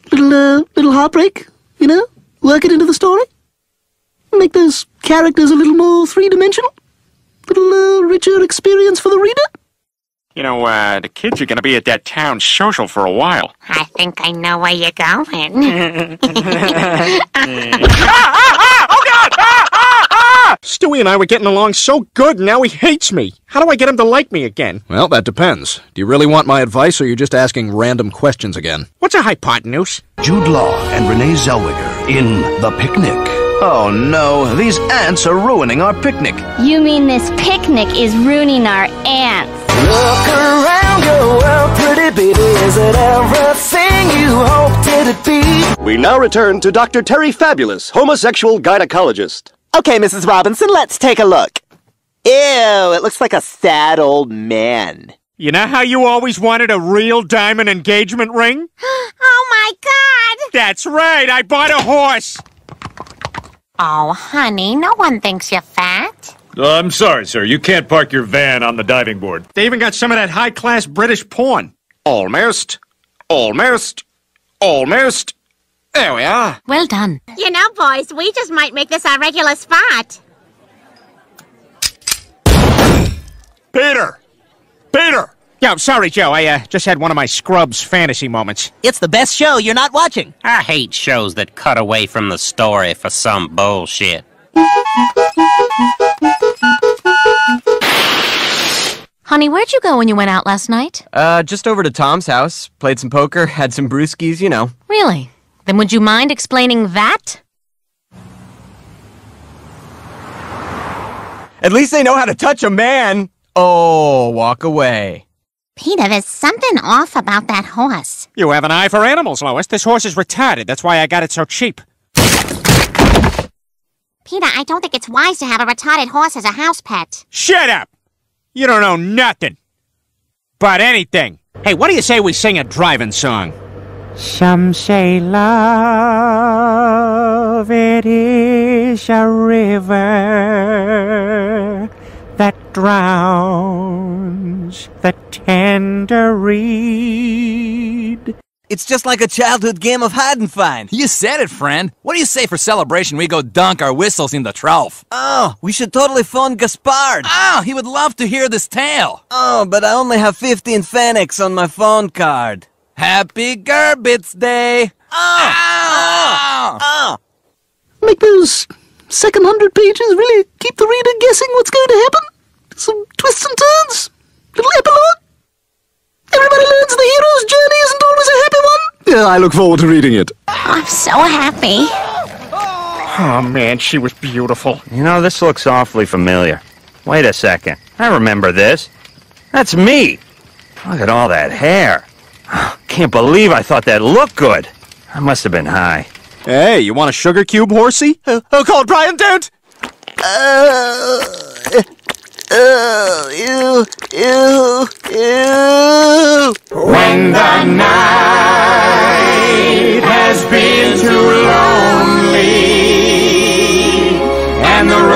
Little heartbreak, you know? Work it into the story. Make those characters a little more three-dimensional. Little richer experience for the reader.
You know, the kids are gonna be at that town social for a while.
I think I know where you're going.
Stewie and I were getting along so good, and now he hates me. How do I get him to like me again?
Well, that depends. Do you really want my advice, or are you just asking random questions again?
What's a hypotenuse?
Jude Law and Renee Zellweger in The Picnic.
Oh no, these ants are ruining our picnic.
You mean this picnic is ruining our ants?
Look around your world, pretty baby. Is it everything you hoped it'd be?
We now return to Dr. Terry Fabulous, homosexual gynecologist.
Okay, Mrs. Robinson, let's take a look. Ew, it looks like a sad old man.
You know how you always wanted a real diamond engagement ring?
Oh, my God!
That's right, I bought a horse.
Oh, honey, no one thinks you're fat.
I'm sorry, sir. You can't park your van on the diving board.
They even got some of that high-class British porn. Almost. Almost. Almost. There we are.
Well done. You know, boys, we just might make this our regular spot.
Peter! Peter! Yo, sorry, Joe. I just had one of my Scrubs fantasy moments.
It's the best show you're not watching.
I hate shows that cut away from the story for some bullshit.
Honey, where'd you go when you went out last night?
Just over to Tom's house. Played some poker, had some brewskis, you know.
Really? Then would you mind explaining that?
At least they know how to touch a man. Oh, walk away.
Peter, there's something off about that horse.
You have an eye for animals, Lois. This horse is retarded. That's why I got it so cheap.
Peter, I don't think it's wise to have a retarded horse as a house pet.
Shut up! You don't know nothing. But anything. Hey, what do you say we sing a driving song?
Some say love, it is a river that drowns the tender reed.
It's just like a childhood game of hide and find. You said it, friend. What do you say for celebration we go dunk our whistles in the trough? Oh, we should totally phone Gaspard. Oh, he would love to hear this tale. Oh, but I only have 15 Fenix on my phone card. Happy Gerbits Day!
Make those second 100 pages really keep the reader guessing what's going to happen. Some twists and turns. Little epilogue. Everybody learns the hero's journey isn't always a happy one.
Yeah, I look forward to reading it.
I'm so happy.
Oh, man, she was beautiful.
You know, this looks awfully familiar. Wait a second. I remember this. That's me. Look at all that hair. Can't believe I thought that looked good. I must have been high.
Hey, you want a sugar cube, horsey?
Oh, God, Brian, don't! Ew.
When the night has been too lonely and the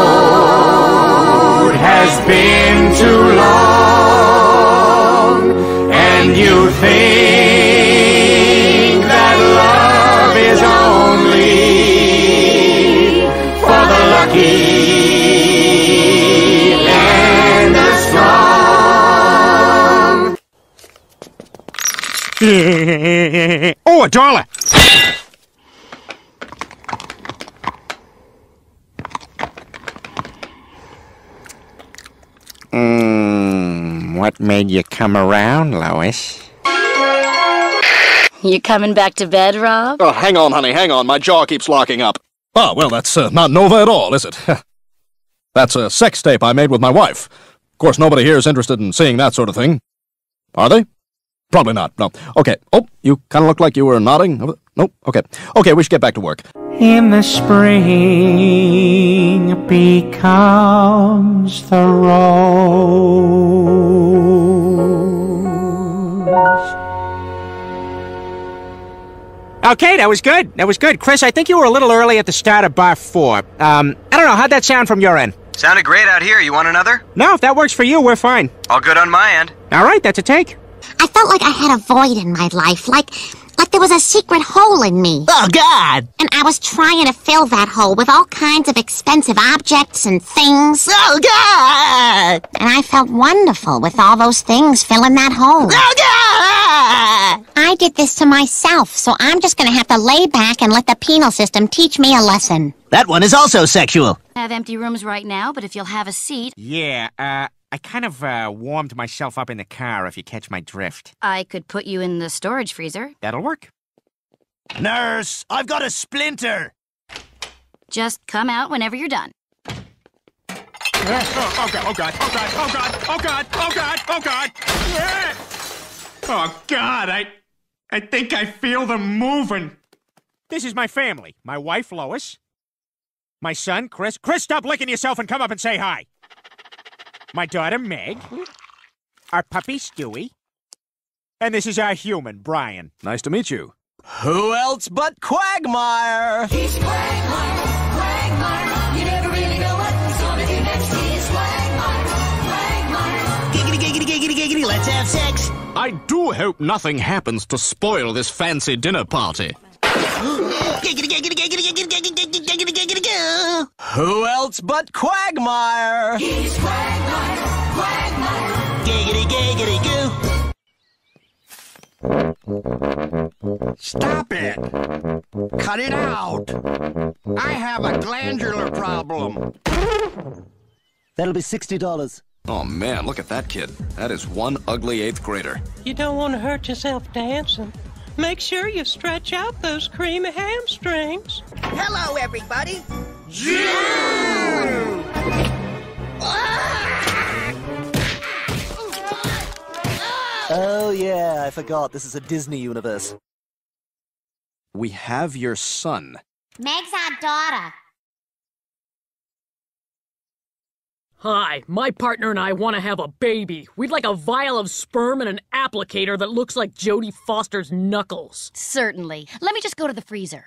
road has been too long and you think that love is only for the lucky and the strong.
Oh, $1. What made you come around, Lois?
You coming back to bed, Rob?
Oh, hang on, honey, hang on. My jaw keeps locking up. Oh, well, that's not Nova at all, is it? That's a sex tape I made with my wife. Of course, nobody here is interested in seeing that sort of thing. Are they? Probably not, no. Okay. Oh, you kind of look like you were nodding. Nope, okay. Okay, we should get back to work.
In the spring becomes the rose.
Okay, that was good. That was good. Chris, I think you were a little early at the start of bar 4. I don't know, how'd that sound from your end?
Sounded great out here. You want another?
No, if that works for you, we're fine.
All good on my end.
All right, that's a take.
I felt like I had a void in my life, like Like there was a secret hole in me.
Oh, God!
And I was trying to fill that hole with all kinds of expensive objects and things.
Oh, God!
And I felt wonderful with all those things filling that hole.
Oh, God!
I did this to myself, so I'm just gonna have to lay back and let the penal system teach me a lesson.
That one is also sexual.
I have empty rooms right now, but if you'll have a seat...
Yeah, I kind of warmed myself up in the car, if you catch my drift.
I could put you in the storage freezer.
That'll work.
Nurse, I've got a splinter.
Just come out whenever you're done.
Oh, God, oh, God, oh, God, oh, God, oh, God, oh, God, oh, God. Oh, God, I think I feel them moving. This is my family. My wife, Lois. My son, Chris. Chris, stop licking yourself and come up and say hi. My daughter, Meg. Our puppy, Stewie. And this is our human, Brian.
Nice to meet you.
Who else but Quagmire?
He's Quagmire, Quagmire. You never really know what he's gonna do next. He's Quagmire, Quagmire.
Giggity, giggity, giggity, giggity, let's have sex.
I do hope nothing happens to spoil this fancy dinner party.
Giggity, giggity, giggity, giggity, giggity, giggity, giggity, giggity, goo.
Who else but Quagmire?
He's Quagmire, Quagmire.
Giggity, giggity, goo.
Stop it! Cut it out! I have a glandular problem.
That'll be $60.
Oh man, look at that kid. That is one ugly 8th grader.
You don't want to hurt yourself dancing. Make sure you stretch out those creamy hamstrings.
Hello, everybody.
Oh, yeah, I forgot. This is a Disney universe.
We have your son.
Meg's our daughter.
Hi, my partner and I want to have a baby. We'd like a vial of sperm and an applicator that looks like Jodie Foster's knuckles.
Certainly. Let me just go to the freezer.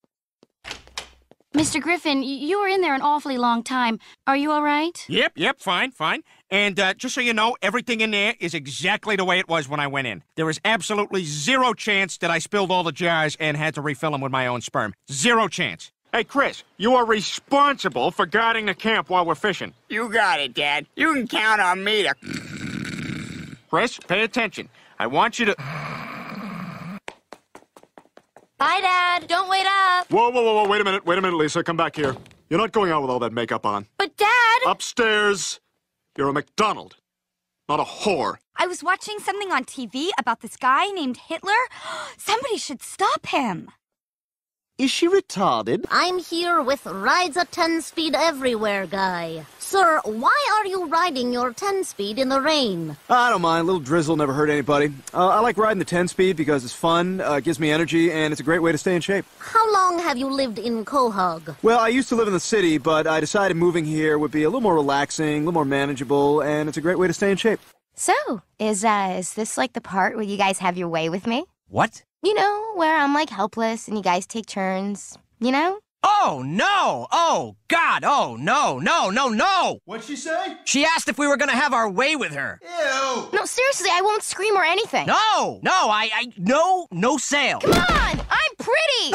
Mr. Griffin, you were in there an awfully long time. Are you all right?
Yep, fine. And just so you know, everything in there is exactly the way it was when I went in. There is absolutely zero chance that I spilled all the jars and had to refill them with my own sperm. Zero chance. Hey, Chris, you are responsible for guarding the camp while we're fishing.
You got it, Dad. You can count on me to...
Chris, pay attention. I want you to...
Bye, Dad. Don't wait up.
Whoa, wait a minute, Lisa, come back here. You're not going out with all that makeup on.
But, Dad...
Upstairs. You're a McDonald, not a whore.
I was watching something on TV about this guy named Hitler. Somebody should stop him.
Is she retarded?
I'm here with Rides a 10-speed everywhere guy. Sir, why are you riding your 10-speed in the rain?
I don't mind. A little drizzle never hurt anybody. I like riding the 10-speed because it's fun, it gives me energy, and it's a great way to stay in shape.
How long have you lived in Quahog?
Well, I used to live in the city, but I decided moving here would be a little more relaxing, a little more manageable, and it's a great way to stay in shape.
So, is this like the part where you guys have your way with me?
What?
You know, where I'm like helpless and you guys take turns, you know?
Oh, no! Oh, God! Oh, no!
What'd she say?
She asked if we were gonna have our way with her.
Ew!
No, seriously, I won't scream or anything.
No, no sale.
Come on! I'm pretty!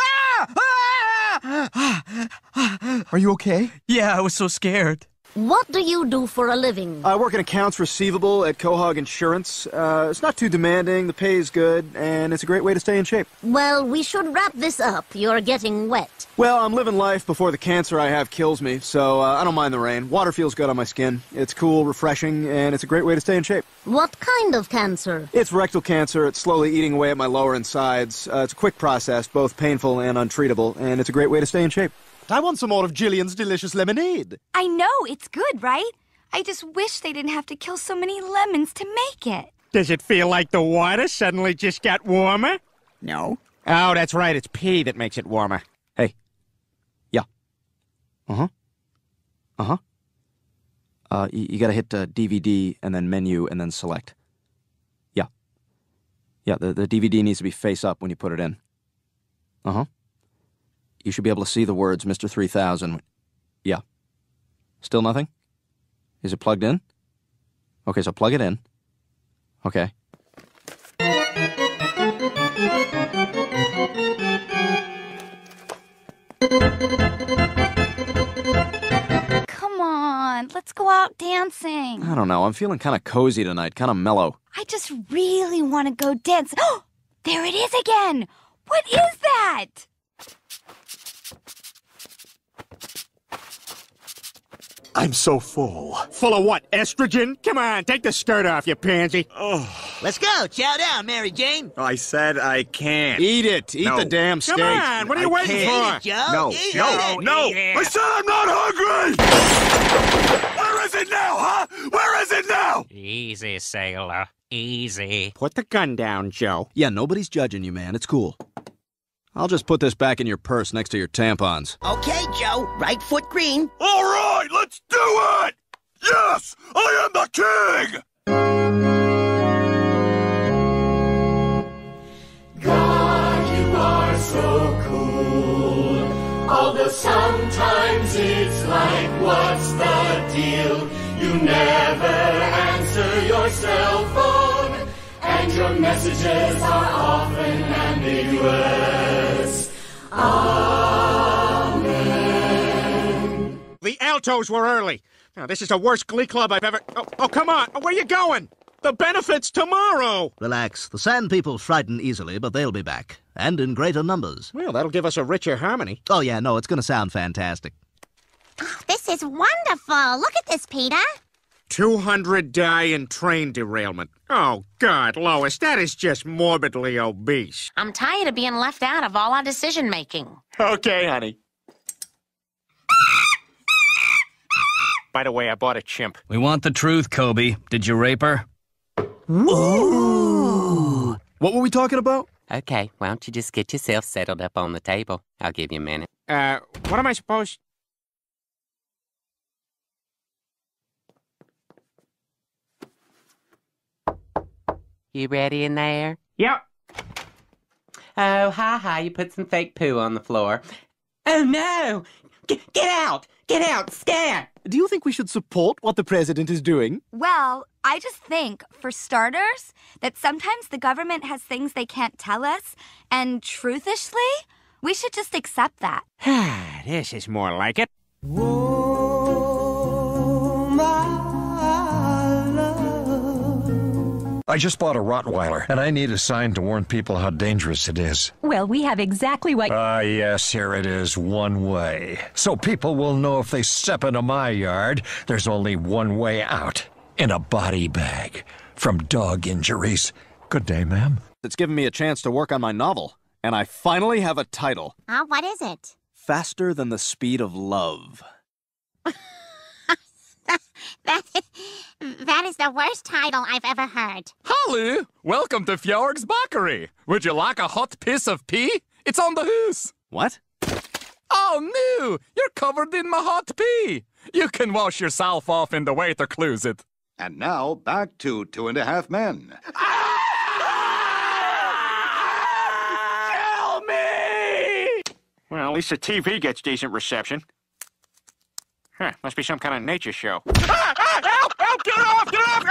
Are you okay?
Yeah, I was so scared.
What do you do for a living?
I work in accounts receivable at Quahog Insurance. It's not too demanding, the pay is good, and it's a great way to stay in shape.
Well, we should wrap this up. You're getting wet.
Well, I'm living life before the cancer I have kills me, so I don't mind the rain. Water feels good on my skin. It's cool, refreshing, and it's a great way to stay in shape.
What kind of cancer?
It's rectal cancer. It's slowly eating away at my lower insides. It's a quick process, both painful and untreatable, and it's a great way to stay in shape.
I want some more of Jillian's delicious lemonade.
I know, it's good, right? I just wish they didn't have to kill so many lemons to make it.
Does it feel like the water suddenly just got warmer?
No.
Oh, that's right. It's pee that makes it warmer.
Hey. Yeah. You gotta hit DVD and then menu and then select. Yeah. Yeah, the DVD needs to be face up when you put it in. You should be able to see the words Mr. 3000. Yeah. Still nothing? Is it plugged in? Okay, so plug it in. Okay.
Come on, let's go out dancing.
I don't know. I'm feeling kind of cozy tonight, kind of mellow.
I just really want to go dance. Oh, there it is again. What is that?
I'm so full. Full of what? Estrogen? Come on, take the skirt off, you pansy.
Let's go. Chow down, Mary Jane.
I said I can't.
Eat it. Eat the damn steak.
Come on, what are you waiting for?
Eat it, Joe.
No,
Eat
no,
it.
no.
Eat it.
I said I'm not hungry! Where is it now, huh? Where is it now?
Easy, sailor. Easy.
Put the gun down, Joe.
Yeah, nobody's judging you, man. It's cool. I'll just put this back in your purse next to your tampons.
Okay, Joe. Right foot green.
All right, let's do it! Yes, I am the king!
God, you are so cool. Although sometimes it's like, what's the deal? You never answer your cell phone, and your messages are often ambiguous. Amen.
The altos were early. Now, this is the worst glee club I've ever... Oh, come on. Where are you going? The benefit's tomorrow.
Relax. The Sand People frighten easily, but they'll be back. And in greater numbers.
Well, that'll give us a richer harmony.
Oh, yeah, no, it's going to sound fantastic.
Oh, this is wonderful. Look at this, Peter.
200 die in train derailment. Oh, God, Lois, that is just morbidly obese.
I'm tired of being left out of all our decision-making.
Okay, honey. By the way, I bought a chimp.
We want the truth, Kobe. Did you rape her?
Ooh. What were we talking about?
Okay, why don't you just get yourself settled up on the table? I'll give you a minute.
What am I supposed...
You ready in there?
Yep.
Oh, hi, you put some fake poo on the floor. Oh, no! Get out! Get out! Scat!
Do you think we should support what the president is doing?
Well, I just think, for starters, that sometimes the government has things they can't tell us, and truthishly, we should just accept that.
This is more like it.
I just bought a Rottweiler, and I need a sign to warn people how dangerous it is.
Well, we have exactly what...
Yes, here it is, one way. So people will know if they step into my yard, there's only one way out. In a body bag. From dog injuries. Good day, ma'am.
It's given me a chance to work on my novel, and I finally have a title.
What is it?
Faster Than the Speed of Love.
That is the worst title I've ever heard.
Holly, welcome to Fjord's Bakery. Would you like a hot piece of pea? It's on the hoose.
What?
Oh, no! You're covered in my hot pea. You can wash yourself off in the waiter closet.
And now, back to 2.5 Men.
Kill me! Well, at least the TV gets decent reception. Huh, must be some kind of nature show. Help! Help! Get off! Get off!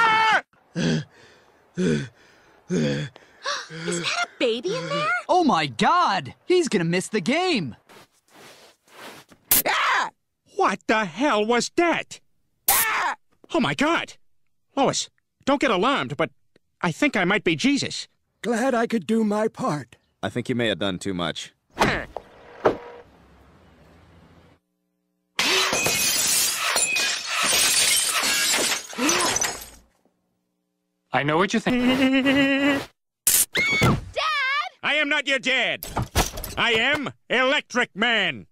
Is that a baby in there?
Oh my God! He's gonna miss the game!
What the hell was that? Oh my God! Lois, don't get alarmed, but I think I might be Jesus.
Glad I could do my part.
I think you may have done too much.
I know what you think. Dad! I am not your dad. I am Electric Man.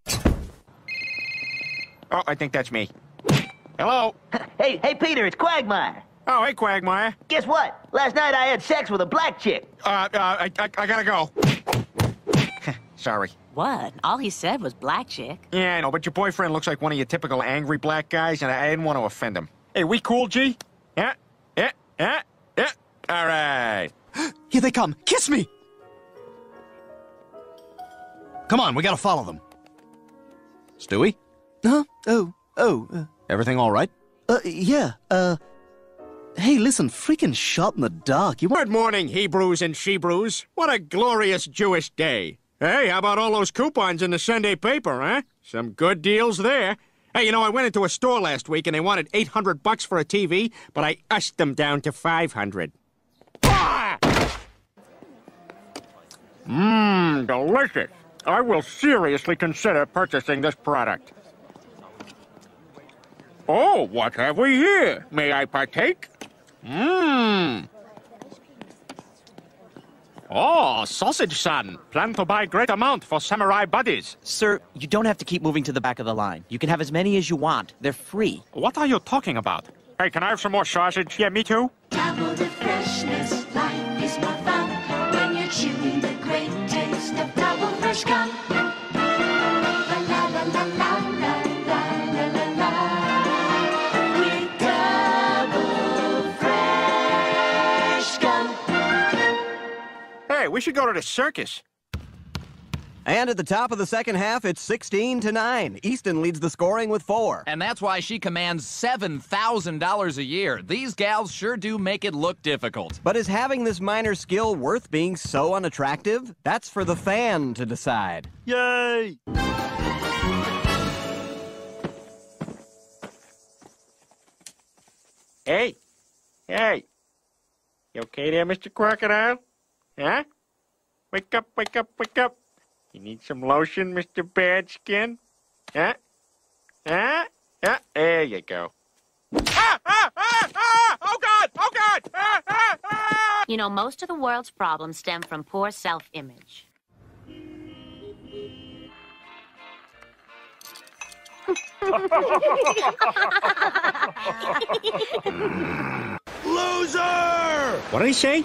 Oh, I think that's me. Hello?
Hey, Peter, it's Quagmire.
Oh, hey, Quagmire.
Guess what? Last night I had sex with a black chick.
I gotta go. Sorry.
What? All he said was black chick.
Yeah, I know, but your boyfriend looks like one of your typical angry black guys, and I didn't want to offend him. Hey, we cool, G? Yeah. All right.
Here they come. Kiss me! Come on, we gotta follow them.
Stewie?
Huh?
Everything all right?
Yeah, Hey, listen, freaking shot in the dark.
Good morning, Hebrews and Shebrews. What a glorious Jewish day. Hey, how about all those coupons in the Sunday paper, huh? Some good deals there. Hey, you know, I went into a store last week and they wanted $800 for a TV, but I ushed them down to $500. Delicious. I will seriously consider purchasing this product. Oh, what have we here? May I partake? Oh, sausage son. Plan to buy great amount for samurai buddies.
Sir, you don't have to keep moving to the back of the line. You can have as many as you want. They're free.
What are you talking about? Hey, can I have some more sausage? Yeah, me too.
Double the freshness, life is more fun when you're chewing the great taste of double fresh gum. La la la la la la la la la la. With double fresh gum.
Hey, we should go to the circus.
And at the top of the second half, it's 16-9. Easton leads the scoring with 4.
And that's why she commands $7,000 a year. These gals sure do make it look difficult.
But is having this minor skill worth being so unattractive? That's for the fan to decide.
Yay!
Hey. Hey. You okay there, Mr. Crocodile? Huh? Wake up, wake up, wake up. You need some lotion, Mr. Badskin? Huh? Huh? Yeah, there you go. Ah! Ah! Ah! Ah! Oh, God! Oh, God! Ah! Ah! Ah!
You know, most of the world's problems stem from poor self-image.
Loser!
What did he say?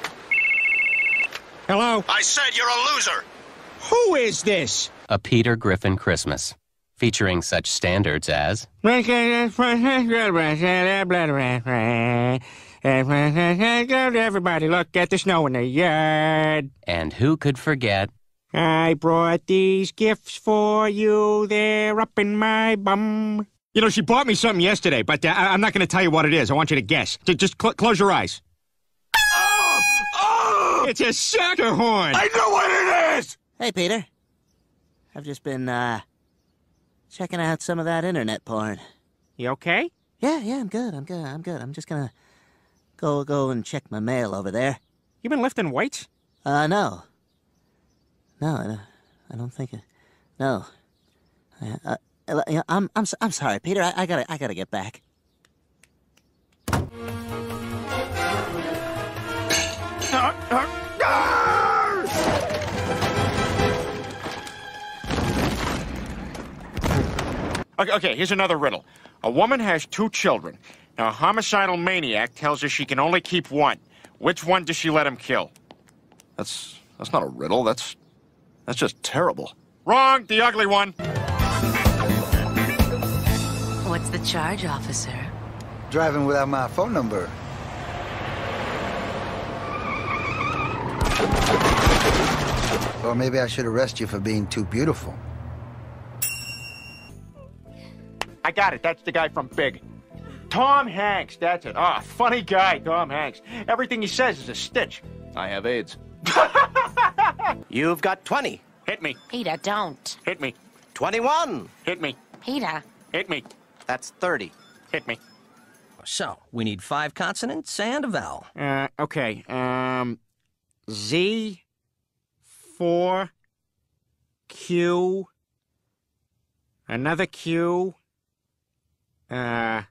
Hello?
I said you're a loser!
Who is this?
A Peter Griffin Christmas, featuring such standards as
everybody look at the snow in the yard.
And who could forget
I brought these gifts for you, they're up in my bum. You know, she bought me something yesterday, but I'm not going to tell you what it is. I want you to guess. Just close your eyes. Oh! It's a sucker horn!
I know what it is!
Hey, Peter. I've just been, checking out some of that internet porn.
You okay?
Yeah, I'm good. I'm just gonna go and check my mail over there.
You been lifting weights?
No. No, I don't think no. I'm sorry, Peter. I gotta get back.
Okay, here's another riddle. A woman has 2 children. Now, a homicidal maniac tells her she can only keep one. Which one does she let him kill?
That's not a riddle. That's just terrible.
Wrong, the ugly one.
What's the charge, officer?
Driving without my phone number. Or maybe I should arrest you for being too beautiful.
I got it. That's the guy from Big. Tom Hanks, that's it. Ah, funny guy, Tom Hanks. Everything he says is a stitch.
I have AIDS.
You've got 20.
Hit me.
Peter, don't.
Hit me.
21.
Hit me.
Peter.
Hit me.
That's 30.
Hit me.
So, we need 5 consonants and a vowel.
Okay. Z, 4, Q, another Q, a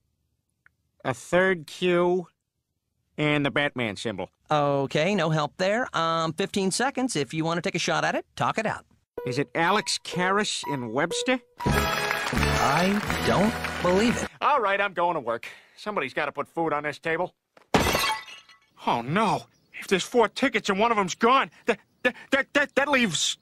third Q, and the Batman symbol.
Okay, no help there. 15 seconds. If you want to take a shot at it, talk it out.
Is it Alex Karras in Webster?
I don't believe it.
All right, I'm going to work. Somebody's got to put food on this table. Oh, no. If there's 4 tickets and one of them's gone, that leaves...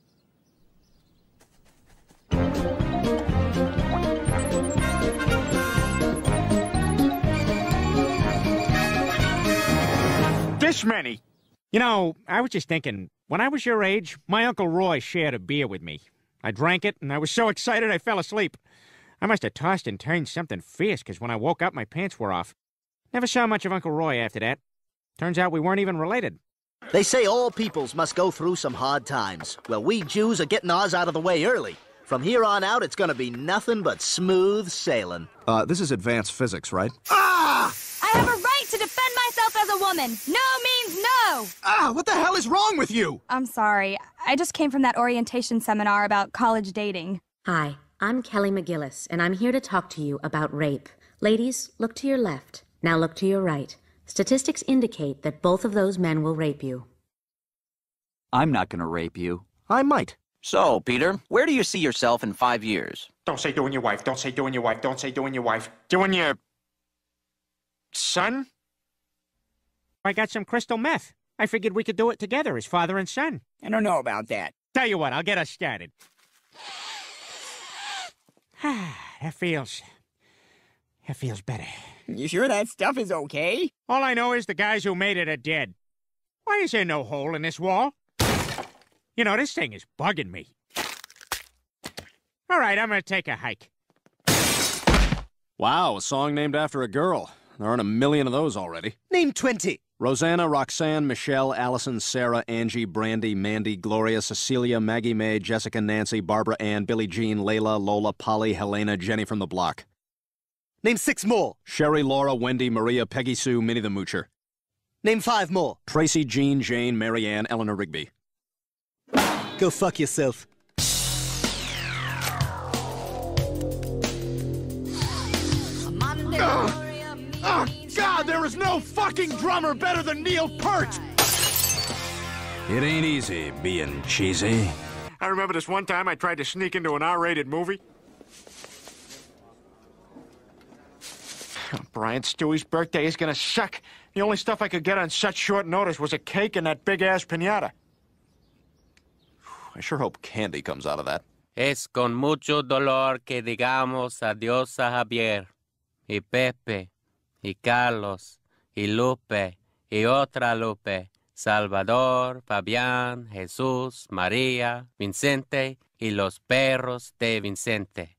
This many. You know, I was just thinking, when I was your age, my Uncle Roy shared a beer with me. I drank it, and I was so excited I fell asleep. I must have tossed and turned something fierce, because when I woke up, my pants were off. Never saw much of Uncle Roy after that. Turns out we weren't even related.
They say all peoples must go through some hard times. Well, we Jews are getting ours out of the way early. From here on out, it's gonna be nothing but smooth sailing.
This is advanced physics, right?
I have a right to defend myself as a woman. No means no.
What the hell is wrong with you?
I'm sorry. I just came from that orientation seminar about college dating.
Hi, I'm Kelly McGillis, and I'm here to talk to you about rape. Ladies, look to your left. Now look to your right. Statistics indicate that both of those men will rape you.
I'm not gonna rape you.
I might.
So, Peter, where do you see yourself in 5 years?
Don't say doing your wife. Don't say doing your wife. Don't say doing your wife. Doing your... son? I got some crystal meth. I figured we could do it together as father and son.
I don't know about that.
Tell you what, I'll get us started. That feels better.
You sure that stuff is okay?
All I know is the guys who made it are dead. Why is there no hole in this wall? You know, this thing is bugging me. All right, I'm gonna take a hike.
Wow, a song named after a girl. There aren't a million of those already.
Name 20.
Rosanna, Roxanne, Michelle, Allison, Sarah, Angie, Brandy, Mandy, Gloria, Cecilia, Maggie May, Jessica, Nancy, Barbara Ann, Billie Jean, Layla, Lola, Polly, Helena, Jenny from the block.
Name 6 more.
Sherry, Laura, Wendy, Maria, Peggy Sue, Minnie the Moocher.
Name 5 more.
Tracy, Jean, Jane, Mary Ann, Eleanor Rigby.
Go fuck yourself.
Oh, God, there is no fucking drummer better than Neil Peart!
It ain't easy being cheesy.
I remember this one time I tried to sneak into an R-rated movie. Brian Stewie's birthday is gonna suck. The only stuff I could get on such short notice was a cake and that big-ass piñata.
I sure hope candy comes out of that.
Es con mucho dolor que digamos adiós a Javier, y Pepe, y Carlos, y Lupe, y otra Lupe, Salvador, Fabián, Jesús, María, Vicente, y los perros de Vicente.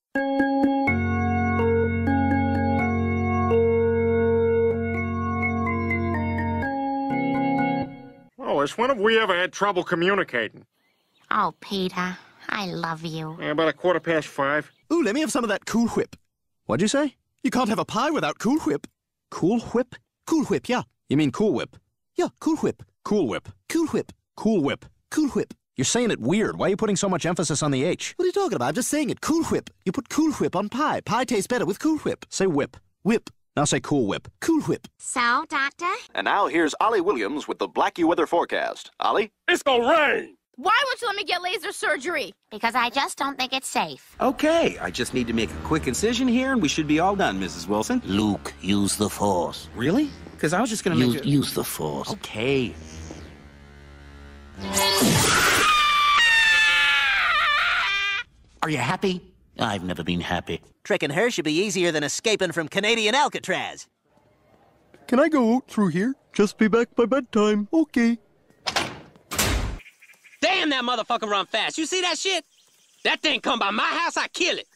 Lois, when have we ever had trouble communicating?
Oh, Peter, I love you.
Yeah, about 5:15.
Ooh, let me have some of that Cool Whip.
What'd you say?
You can't have a pie without Cool Whip.
Cool Whip?
Cool Whip, yeah.
You mean Cool Whip?
Yeah, Cool Whip.
Cool Whip.
Cool Whip.
Cool Whip.
Cool Whip.
You're saying it weird. Why are you putting so much emphasis on the H?
What are you talking about? I'm just saying it. Cool Whip. You put Cool Whip on pie. Pie tastes better with Cool Whip.
Say whip.
Whip.
Now say Cool Whip.
Cool Whip.
So, Doctor?
And now here's Ollie Williams with the Blackie weather forecast. Ollie?
It's gonna rain!
Why won't you let me get laser surgery? Because I just don't think it's safe.
Okay, I just need to make a quick incision here and we should be all done, Mrs. Wilson.
Luke, use the Force.
Really? Because I was just gonna make
Use the Force.
Okay. Are you happy?
I've never been happy.
Tricking her should be easier than escaping from Canadian Alcatraz.
Can I go out through here? Just be back by bedtime. Okay.
Damn, that motherfucker run fast. You see that shit? That thing come by my house, I kill it.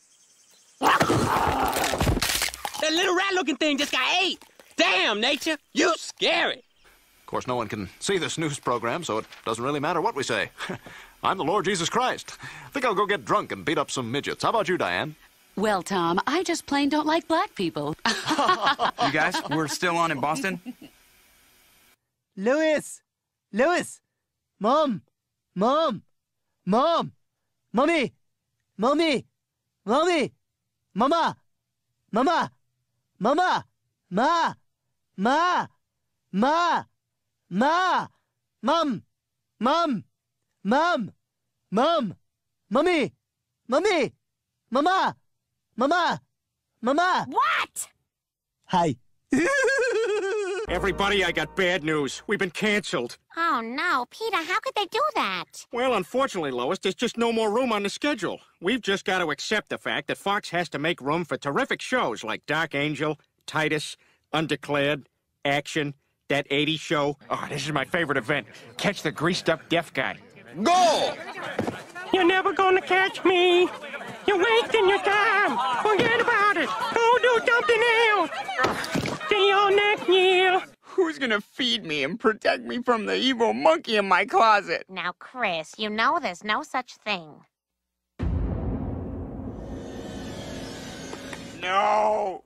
That little rat-looking thing just got ate. Damn, nature, you scary.
Of course, no one can see this news program, so it doesn't really matter what we say. I'm the Lord Jesus Christ. Think I'll go get drunk and beat up some midgets. How about you, Diane?
Well, Tom, I just plain don't like black people.
You guys, we're still on in Boston?
Louis! Louis! Mom! Mom! Mom! Mommy! Mommy! Mommy! Mama! Mama! Mama! Ma! Ma! Ma! Ma! Mom! Mom! Mom! Mom! Mommy! Mommy! Mama! Mama! Mama!
What?
Hi.
Everybody, I got bad news. We've been canceled.
Oh, no. Peter, how could they do that?
Well, unfortunately, Lois, there's just no more room on the schedule. We've just got to accept the fact that Fox has to make room for terrific shows like Dark Angel, Titus, Undeclared, Action, that 80s show. Oh, this is my favorite event. Catch the greased-up deaf guy.
Go!
You're never gonna catch me. You're wasting your time. Forget about it. Go do something else.
gonna feed me and protect me from the evil monkey in my closet.
Now, Chris, you know there's no such thing.
No!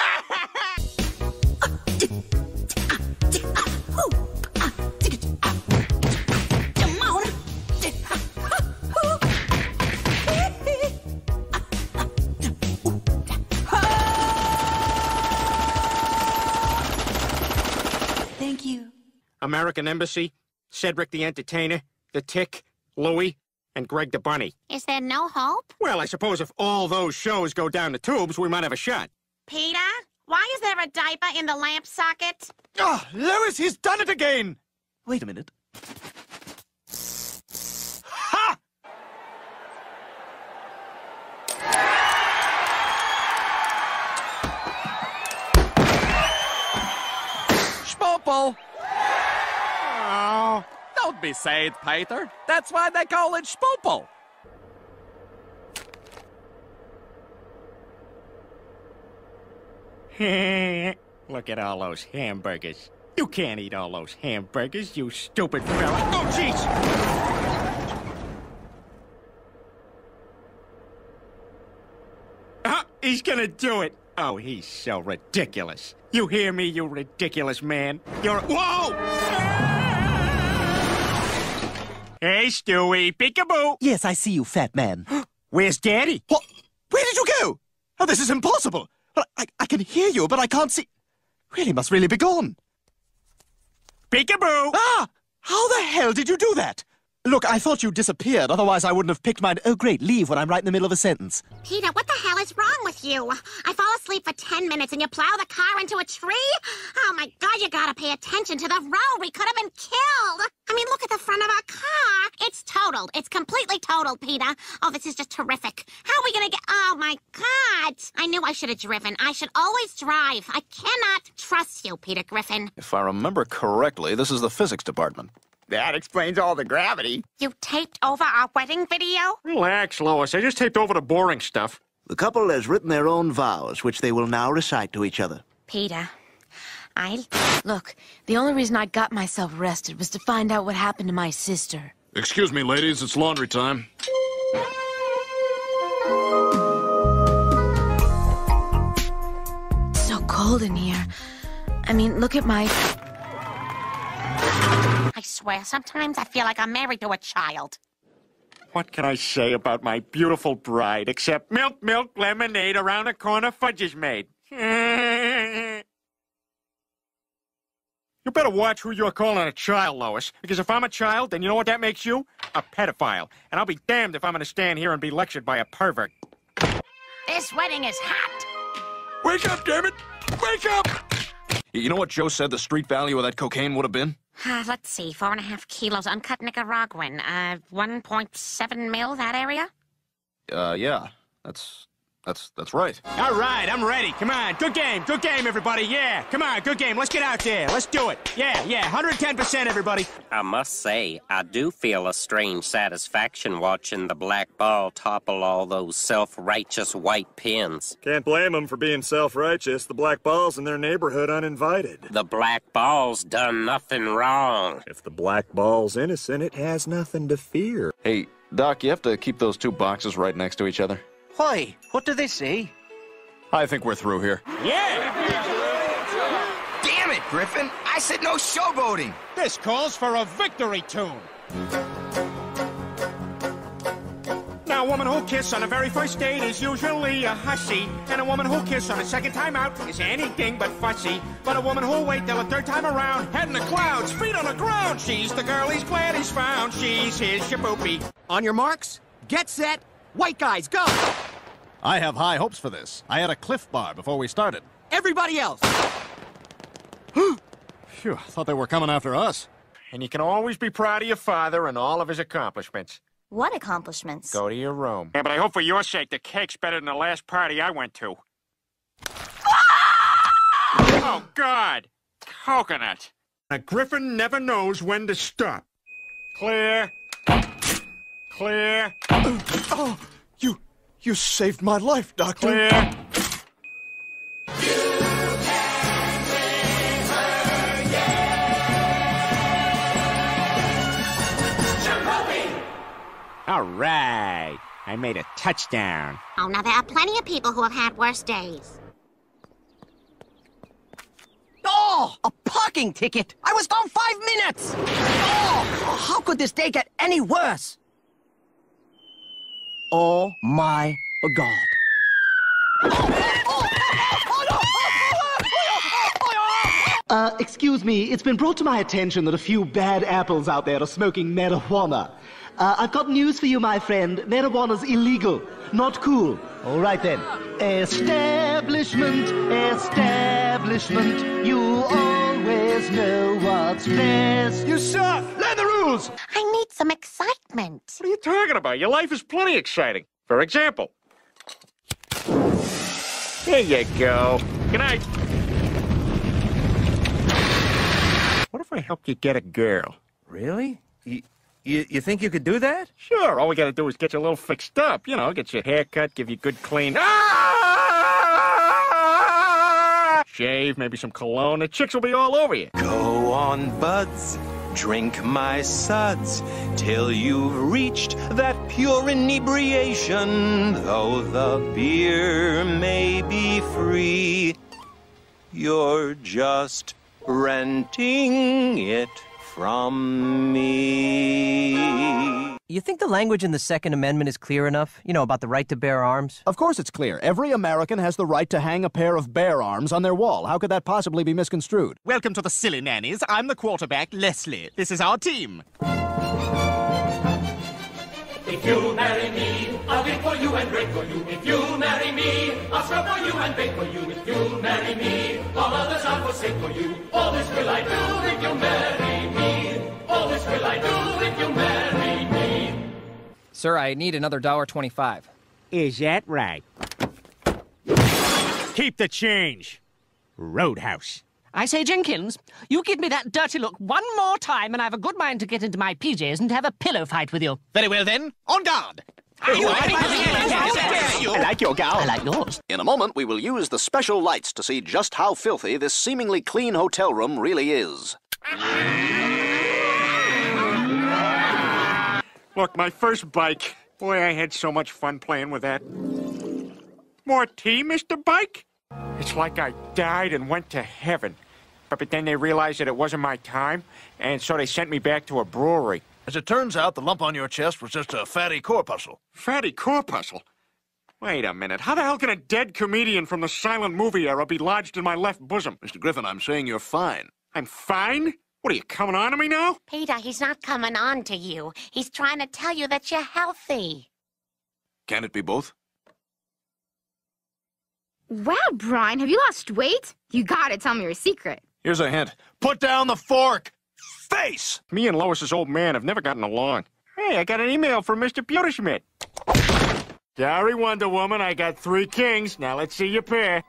Thank you.
American Embassy, Cedric the Entertainer, The Tick, Louie, and Greg the Bunny.
Is there no hope?
Well, I suppose if all those shows go down the tubes, we might have a shot.
Peter, why is there a diaper in the lamp socket?
Oh, Lois, he's done it again! Wait a minute. Ha!
Spoople!
Oh.
Don't be sad, Peter. That's why they call it Spoople.
Look at all those hamburgers. You can't eat all those hamburgers, you stupid fella. Oh, jeez! He's gonna do it. Oh, he's so ridiculous. You hear me, you ridiculous man? You're... Whoa! Hey, Stewie, peekaboo.
Yes, I see you, fat man.
Where's Daddy?
What? Where did you go? Oh, this is impossible. But I can hear you, but I can't see... Really, must really be gone.
Peekaboo!
Ah! How the hell did you do that? Look, I thought you disappeared, otherwise I wouldn't have picked mine. Oh, great, leave when I'm right in the middle of a sentence.
Peter, what the hell is wrong with you? I fall asleep for 10 minutes and you plow the car into a tree? Oh my God, you gotta pay attention to the road. We could have been killed. I mean, look at the front of our car. It's totaled. It's completely totaled, Peter. Oh, this is just terrific. How are we gonna get... Oh my God. I knew I should have driven. I should always drive. I cannot trust you, Peter Griffin.
If I remember correctly, this is the physics department.
That explains all the gravity.
You taped over our wedding video?
Relax, Lois. I just taped over the boring stuff.
The couple has written their own vows, which they will now recite to each other.
Peter, Look, the only reason I got myself arrested was to find out what happened to my sister.
Excuse me, ladies, it's laundry time.
It's so cold in here. I mean, look at my...
I swear, sometimes I feel like I'm married to a child.
What can I say about my beautiful bride, except milk, milk, lemonade, around the corner, fudge is made. You better watch who you're calling a child, Lois, because if I'm a child, then you know what that makes you? A pedophile. And I'll be damned if I'm going to stand here and be lectured by a pervert.
This wedding is hot.
Wake up, damn it! Wake up! You know what Joe said the street value of that cocaine would have been?
Let's see, 4.5 kilos uncut Nicaraguan. 1.7 mil, that area?
Yeah. That's right.
All right, I'm ready. Come on, good game, everybody. Yeah, come on, good game. Let's get out there. Let's do it. Yeah, 110%, everybody.
I must say, I do feel a strange satisfaction watching the black ball topple all those self-righteous white pins.
Can't blame them for being self-righteous. The black ball's in their neighborhood uninvited.
The black ball's done nothing wrong.
If the black ball's innocent, it has nothing to fear.
Hey, Doc, you have to keep those two boxes right next to each other.
Why? What do they say?
I think we're through here.
Yeah!
Damn it, Griffin! I said no showboating!
This calls for a victory tune. Now, a woman who'll kiss on the very first date is usually a hussy. And a woman who'll kiss on the second time out is anything but fussy. But a woman who'll wait till the third time around, head in the clouds, feet on the ground. She's the girl he's glad he's found. She's his shaboopy.
On your marks, get set, white guys, go!
I have high hopes for this. I had a Cliff Bar before we started.
Everybody else!
Phew, thought they were coming after us.
And you can always be proud of your father and all of his accomplishments.
What accomplishments?
Go to your room. Yeah, but I hope for your sake the cake's better than the last party I went to. Oh, God! Coconut! A griffin never knows when to stop. Clear. Clear.
Oh, you saved my life, Doctor.
Clear.
You can win her, yeah.
All right. I made a touchdown.
Oh, now there are plenty of people who have had worse days.
Oh, a parking ticket! I was gone 5 minutes! Oh, how could this day get any worse? Oh my God.
Excuse me, it's been brought to my attention that a few bad apples out there are smoking marijuana. I've got news for you, my friend. Marijuana's illegal. Not cool. All right, then. Establishment, establishment. You always know what's best.
You suck! Learn the rules!
I need some excitement.
What are you talking about? Your life is plenty exciting. For example. There you go. Good night. What if I helped you get a girl?
Really? You think you could do that?
Sure. All we gotta do is get you a little fixed up. You know, get your hair cut, give you a good clean... shave, maybe some cologne. The chicks will be all over you.
Go on, buds. Drink my suds till you've reached that pure inebriation. Though the beer may be free, you're just renting it from me.
You think the language in the Second Amendment is clear enough? You know, about the right to bear arms?
Of course it's clear. Every American has the right to hang a pair of bear arms on their wall. How could that possibly be misconstrued?
Welcome to the Silly Nannies. I'm the quarterback, Leslie. This is our team.
If you marry me, I'll drink for you and break for you. If you marry me, I'll scrub for you and bake for you. If you marry me, all others I'll forsake for you. All this will I do if you marry me. All this will I do if you marry me.
Sir, I need another $1.25.
Is that right? Keep the change. Roadhouse.
I say, Jenkins, you give me that dirty look one more time and I have a good mind to get into my PJs and have a pillow fight with you.
Very well, then. On guard.
I like your gal.
I like yours.
In a moment, we will use the special lights to see just how filthy this seemingly clean hotel room really is.
Look, my first bike. Boy, I had so much fun playing with that. More tea, Mr. Bike? It's like I died and went to heaven. But then they realized that it wasn't my time, and so they sent me back to a brewery.
As it turns out, the lump on your chest was just a fatty corpuscle.
Fatty corpuscle? Wait a minute. How the hell can a dead comedian from the silent movie era be lodged in my left bosom?
Mr. Griffin, I'm saying you're fine.
I'm fine? What, are you coming on to me now?
Peter, he's not coming on to you. He's trying to tell you that you're healthy.
Can it be both?
Wow, Brian, have you lost weight? You gotta tell me your secret.
Here's a hint. Put down the fork! Face!
Me and Lois's old man have never gotten along. Hey, I got an email from Mr. Pewterschmidt. Sorry, Wonder Woman, I got 3 kings. Now let's see your pair.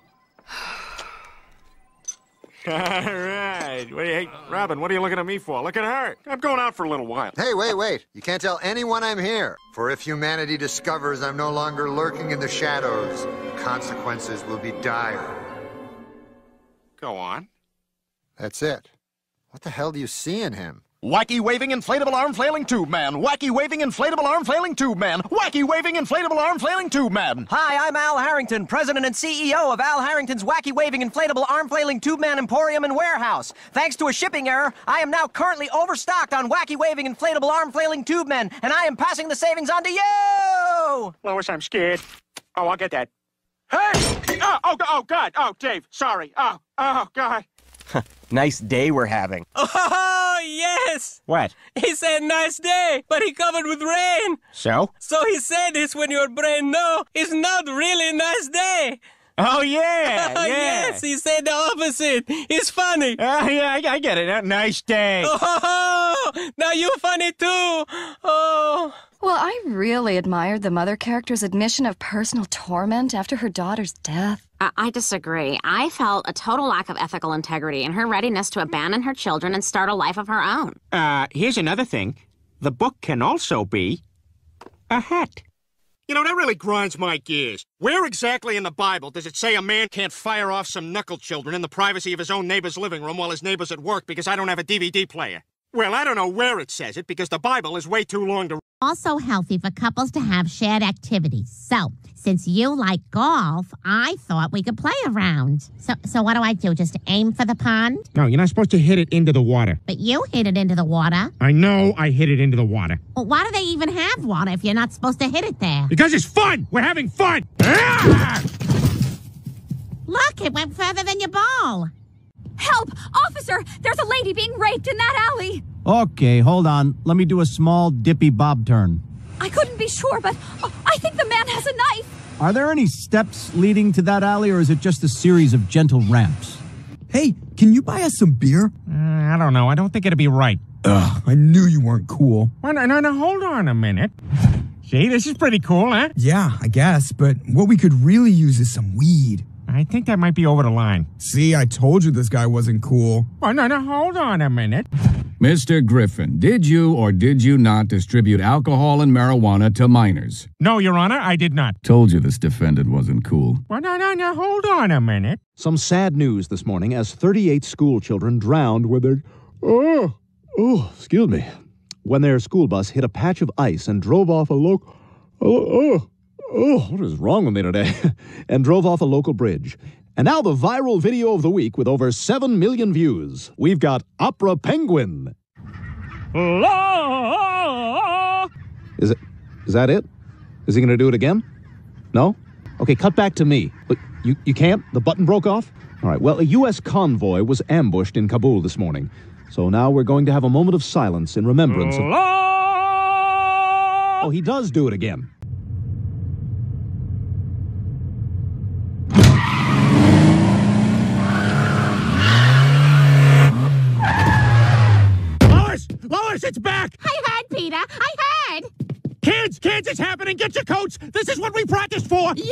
All right. Hey, Robin, what are you looking at me for? Look at her. I'm going out for a little while.
Hey, wait. You can't tell anyone I'm here. For if humanity discovers I'm no longer lurking in the shadows, consequences will be dire.
Go on.
That's it. What the hell do you see in him?
Wacky waving inflatable arm flailing tube man. Wacky waving inflatable arm flailing tube man. Wacky waving inflatable arm flailing tube man.
Hi, I'm Al Harrington, President and CEO of Al Harrington's Wacky Waving Inflatable Arm Flailing Tube Man Emporium and Warehouse. Thanks to a shipping error, I am now currently overstocked on Wacky Waving Inflatable Arm Flailing Tube Men, and I am passing the savings on to you!
Lois, I'm scared. Oh, I'll get that. Hey! Oh, God. Oh, Dave, sorry. Oh, God.
Nice day we're having.
Oh, yes!
What?
He said nice day, but he covered with rain.
So?
So he said this when your brain know it's not really nice day.
Oh, yeah, yeah.
Yes, he said the opposite. It's funny.
Yeah, I get it. Nice day.
Oh, now you funny too. Oh.
Well, I really admired the mother character's admission of personal torment after her daughter's death.
I disagree. I felt a total lack of ethical integrity in her readiness to abandon her children and start a life of her own.
Here's another thing. The book can also be a hat. You know, that really grinds my gears. Where exactly in the Bible does it say a man can't fire off some knuckle children in the privacy of his own neighbor's living room while his neighbor's at work because I don't have a DVD player? Well, I don't know where it says it because the Bible is way too long to...
Also healthy for couples to have shared activities. So, since you like golf, I thought we could play around. So what do I do? Just aim for the pond?
No, you're not supposed to hit it into the water.
But you hit it into the water.
I know I hit it into the water.
Well, why do they even have water if you're not supposed to hit it there?
Because it's fun! We're having fun!
Look, it went further than your ball.
Help! Officer! There's a lady being raped in that alley!
Okay, hold on. Let me do a small dippy bob turn.
I couldn't be sure, but I think the man has a knife!
Are there any steps leading to that alley, or is it just a series of gentle ramps?
Hey, can you buy us some beer?
I don't know. I don't think it'd be right.
Ugh, I knew you weren't cool.
Well, no, hold on a minute. See, this is pretty cool, huh?
Yeah, I guess, but what we could really use is some weed.
I think that might be over the line.
See, I told you this guy wasn't cool.
Oh, no, hold on a minute.
Mr. Griffin, did you or did you not distribute alcohol and marijuana to minors?
No, Your Honor, I did not.
Told you this defendant wasn't cool.
Well, no, hold on a minute.
Some sad news this morning as 38 school children drowned when their school bus hit a patch of ice and drove off a local... what is wrong with me today? And drove off a local bridge. And now the viral video of the week with over 7 million views. We've got Opera Penguin. Is that it? Is he going to do it again? No? Okay, cut back to me. But you can't? The button broke off? All right, well, a U.S. convoy was ambushed in Kabul this morning. So now we're going to have a moment of silence in remembrance of... Oh, he does do it again.
Lois, it's back!
I heard, Peter. I heard!
Kids, it's happening! Get your coats! This is what we practiced for!
Yeah!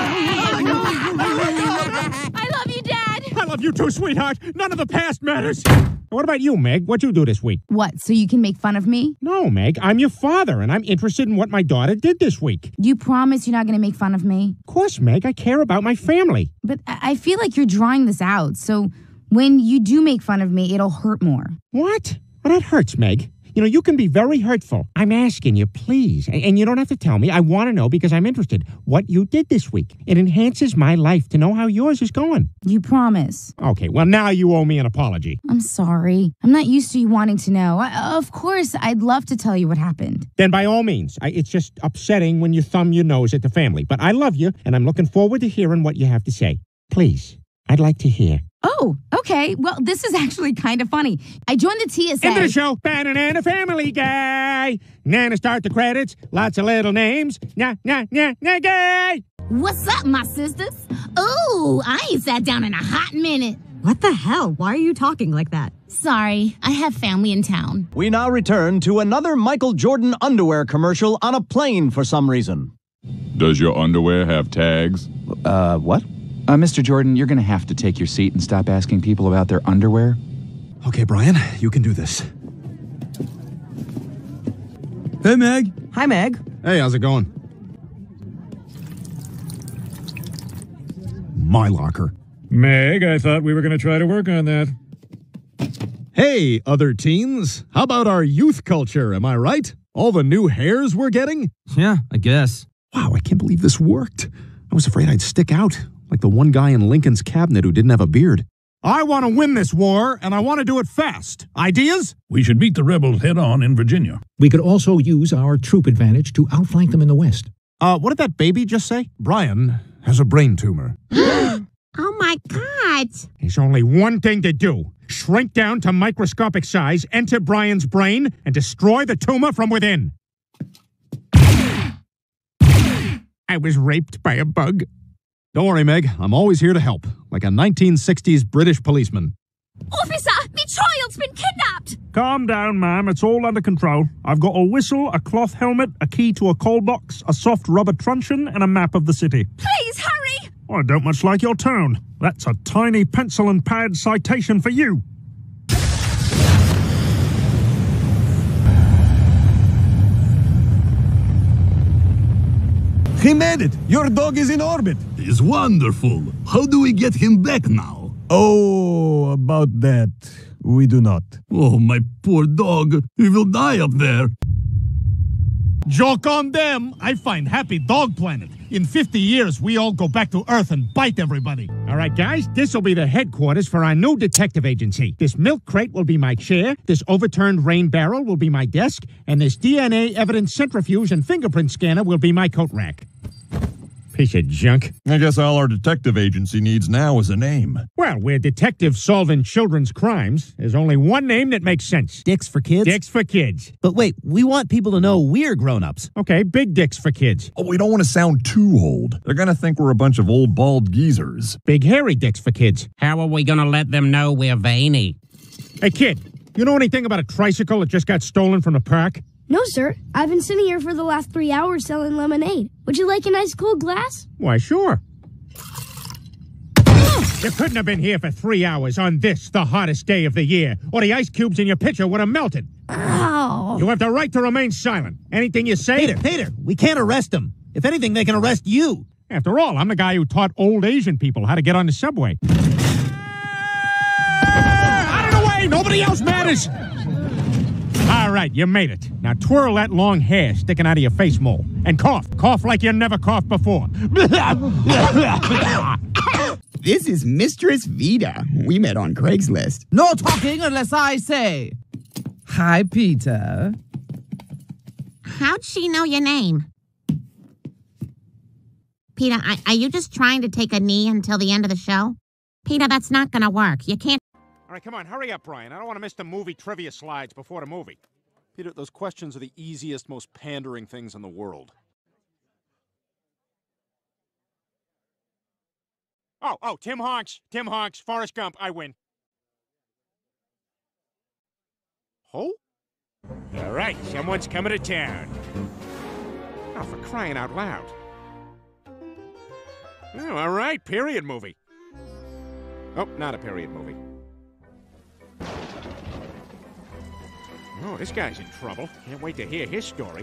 I love you, Dad!
I love you too, sweetheart! None of the past matters! What about you, Meg? What'd you do this week?
What, so you can make fun of me?
No, Meg, I'm your father, and I'm interested in what my daughter did this week.
You promise you're not going to make fun of me?
Of course, Meg, I care about my family.
But I feel like you're drawing this out, so when you do make fun of me, it'll hurt more.
What? Well, that hurts, Meg. You know, you can be very hurtful. I'm asking you, please. And you don't have to tell me. I want to know because I'm interested. What you did this week. It enhances my life to know how yours is going.
You promise.
Okay, well, now you owe me an apology.
I'm sorry. I'm not used to you wanting to know. Of course, I'd love to tell you what happened.
Then by all means. It's just upsetting when you thumb your nose at the family. But I love you, and I'm looking forward to hearing what you have to say. Please, I'd like to hear.
Oh, okay. Well, this is actually kind of funny. I joined the TSA.
Into the show, Banana Family Guy. Nana, start the credits. Lots of little names. Guy.
What's up, my sisters? Ooh, I ain't sat down in a hot minute.
What the hell? Why are you talking like that?
Sorry, I have family in town.
We now return to another Michael Jordan underwear commercial on a plane for some reason.
Does your underwear have tags?
What? Mr. Jordan, you're going to have to take your seat and stop asking people about their underwear.
Okay, Brian, you can do this.
Hey, Meg.
Hi, Meg.
Hey, how's it going? My locker.
Meg, I thought we were going to try to work on that.
Hey, other teens. How about our youth culture, am I right? All the new hairs we're getting?
Yeah, I guess.
Wow, I can't believe this worked. I was afraid I'd stick out, like the one guy in Lincoln's cabinet who didn't have a beard. I want to win this war, and I want to do it fast. Ideas?
We should meet the rebels head-on in Virginia.
We could also use our troop advantage to outflank them in the west.
What did that baby just say? Brian has a brain tumor.
Oh my God!
There's only one thing to do. Shrink down to microscopic size, enter Brian's brain, and destroy the tumor from within. I was raped by a bug.
Don't worry, Meg. I'm always here to help, like a 1960s British policeman.
Officer, me child's been kidnapped!
Calm down, ma'am. It's all under control. I've got a whistle, a cloth helmet, a key to a coal box, a soft rubber truncheon, and a map of the city.
Please, hurry!
I don't much like your tone. That's a tiny pencil and pad citation for you.
He made it! Your dog is in orbit!
He's wonderful. How do we get him back now?
Oh, about that.
We do not.
Oh, my poor dog. He will die up there.
Joke on them. I find Happy Dog Planet. In 50 years, we all go back to Earth and bite everybody. All right, guys, this will be the headquarters for our new detective agency. This milk crate will be my chair, this overturned rain barrel will be my desk, and this DNA evidence centrifuge and fingerprint scanner will be my coat rack. Piece of junk.
I guess all our detective agency needs now is a name.
Well, we're detectives solving children's crimes. There's only one name that makes sense.
Dicks for Kids?
Dicks for Kids.
But wait, we want people to know we're grown-ups.
Okay, Big Dicks for Kids.
Oh, we don't want to sound too old. They're gonna think we're a bunch of old bald geezers.
Big Hairy Dicks for Kids.
How are we gonna let them know we're veiny?
Hey, kid, you know anything about a tricycle that just got stolen from the park?
No, sir. I've been sitting here for the last 3 hours selling lemonade. Would you like an ice cold glass?
Why, sure. You couldn't have been here for 3 hours on this, the hottest day of the year, or the ice cubes in your pitcher would have melted.
Ow!
You have the right to remain silent. Anything you say...
Peter, we can't arrest them. If anything, they can arrest you.
After all, I'm the guy who taught old Asian people how to get on the subway. Out of the way! Nobody else matters! All right, you made it. Now twirl that long hair sticking out of your face mole. And cough. Cough like you never coughed before.
This is Mistress Vida. We met on Craigslist.
No talking unless I say. Hi, Peter.
How'd she know your name? Peter, are you just trying to take a knee until the end of the show? Peter, that's not gonna work. You can't...
All right, come on, hurry up, Brian. I don't want to miss the movie trivia slides before the movie.
Peter, those questions are the easiest, most pandering things in the world.
Oh, Tim Honks, Forrest Gump, I win. Who? All right, someone's coming to town. Oh, for crying out loud. Oh, all right, period movie. Oh, not a period movie. Oh, this guy's in trouble. Can't wait to hear his story.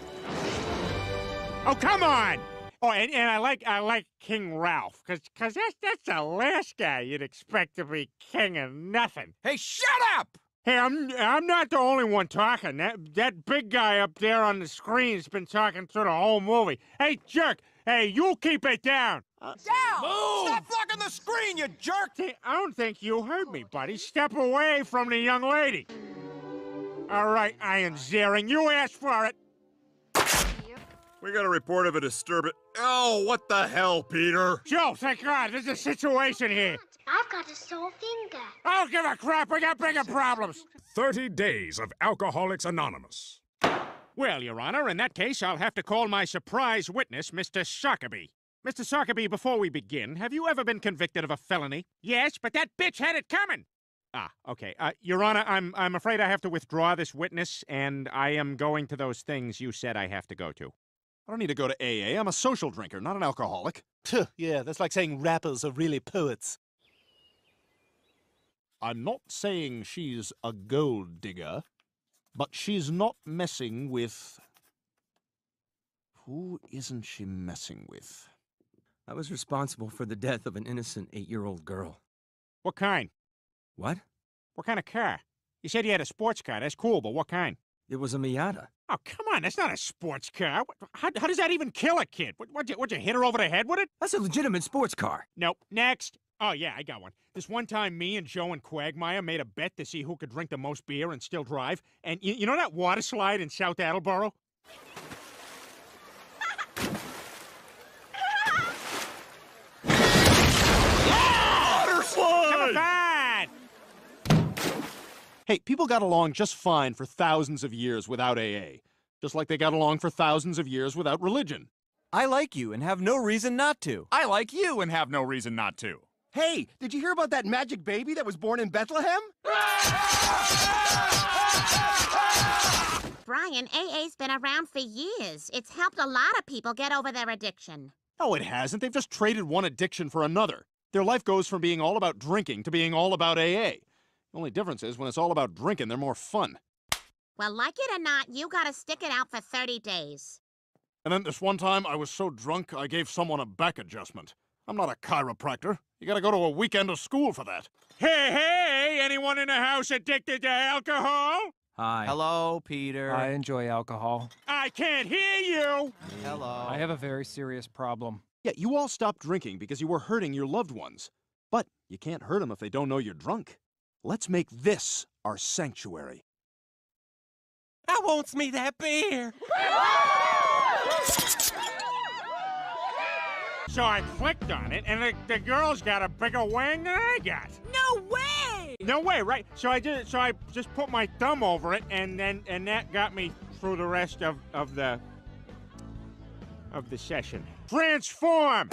Oh, come on! Oh, and I like King Ralph, cause that's the last guy you'd expect to be king of nothing.
Hey, shut up!
Hey, I'm not the only one talking. That big guy up there on the screen's been talking through the whole movie. Hey, jerk! Hey, you keep it down!
Down! Move! Stop blocking the screen, you jerk!
I don't think you heard me, buddy. Step away from the young lady. All right, Iron Ziering, you asked for it.
We got a report of a disturbance. Oh, what the hell, Peter?
Joe, thank God, there's a situation here.
I've got a sore finger.
I don't give a crap, we got bigger problems.
30 days of Alcoholics Anonymous.
Well, Your Honor, in that case, I'll have to call my surprise witness, Mr. Sockeby. Mr. Sockeby, before we begin, have you ever been convicted of a felony? Yes, but that bitch had it coming. Ah, okay. Your Honor, I'm afraid I have to withdraw this witness, and I am going to those things you said I have to go to.
I don't need to go to AA. I'm a social drinker, not an alcoholic.
Yeah, that's like saying rappers are really poets.
I'm not saying she's a gold digger, but she's not messing with... Who isn't she messing with?
I was responsible for the death of an innocent 8-year-old girl.
What kind?
What?
What kind of car? You said you had a sports car. That's cool, but what kind?
It was a Miata.
Oh, come on. That's not a sports car. How does that even kill a kid? What'd you hit her over the head with it?
That's a legitimate sports car.
Nope. Next. Oh, yeah, I got one. This one time, me and Joe and Quagmire made a bet to see who could drink the most beer and still drive. And you know that water slide in South Attleboro?
Water slide!
Hey, people got along just fine for thousands of years without AA. Just like they got along for thousands of years without religion.
I like you and have no reason not to.
I like you and have no reason not to.
Hey, did you hear about that magic baby that was born in Bethlehem?
Brian, AA's been around for years. It's helped a lot of people get over their addiction.
No, it hasn't. They've just traded one addiction for another. Their life goes from being all about drinking to being all about AA. The only difference is when it's all about drinking, they're more fun.
Well, like it or not, you gotta stick it out for 30 days.
And then this one time, I was so drunk, I gave someone a back adjustment. I'm not a chiropractor. You gotta go to a weekend of school for that.
Hey,
Hey, anyone in the house addicted to alcohol?
Hi.
Hello, Peter.
I enjoy alcohol.
I can't hear you!
Hello.
I have a very serious problem.
Yeah, you all stopped drinking because you were hurting your loved ones. But you can't hurt them if they don't know you're drunk. Let's make this our sanctuary.
I wants me that beer.
So I clicked on it, and the girl's got a bigger wang than I got.
No way!
No way, right? So I just put my thumb over it, and that got me through the rest of the session. Transform!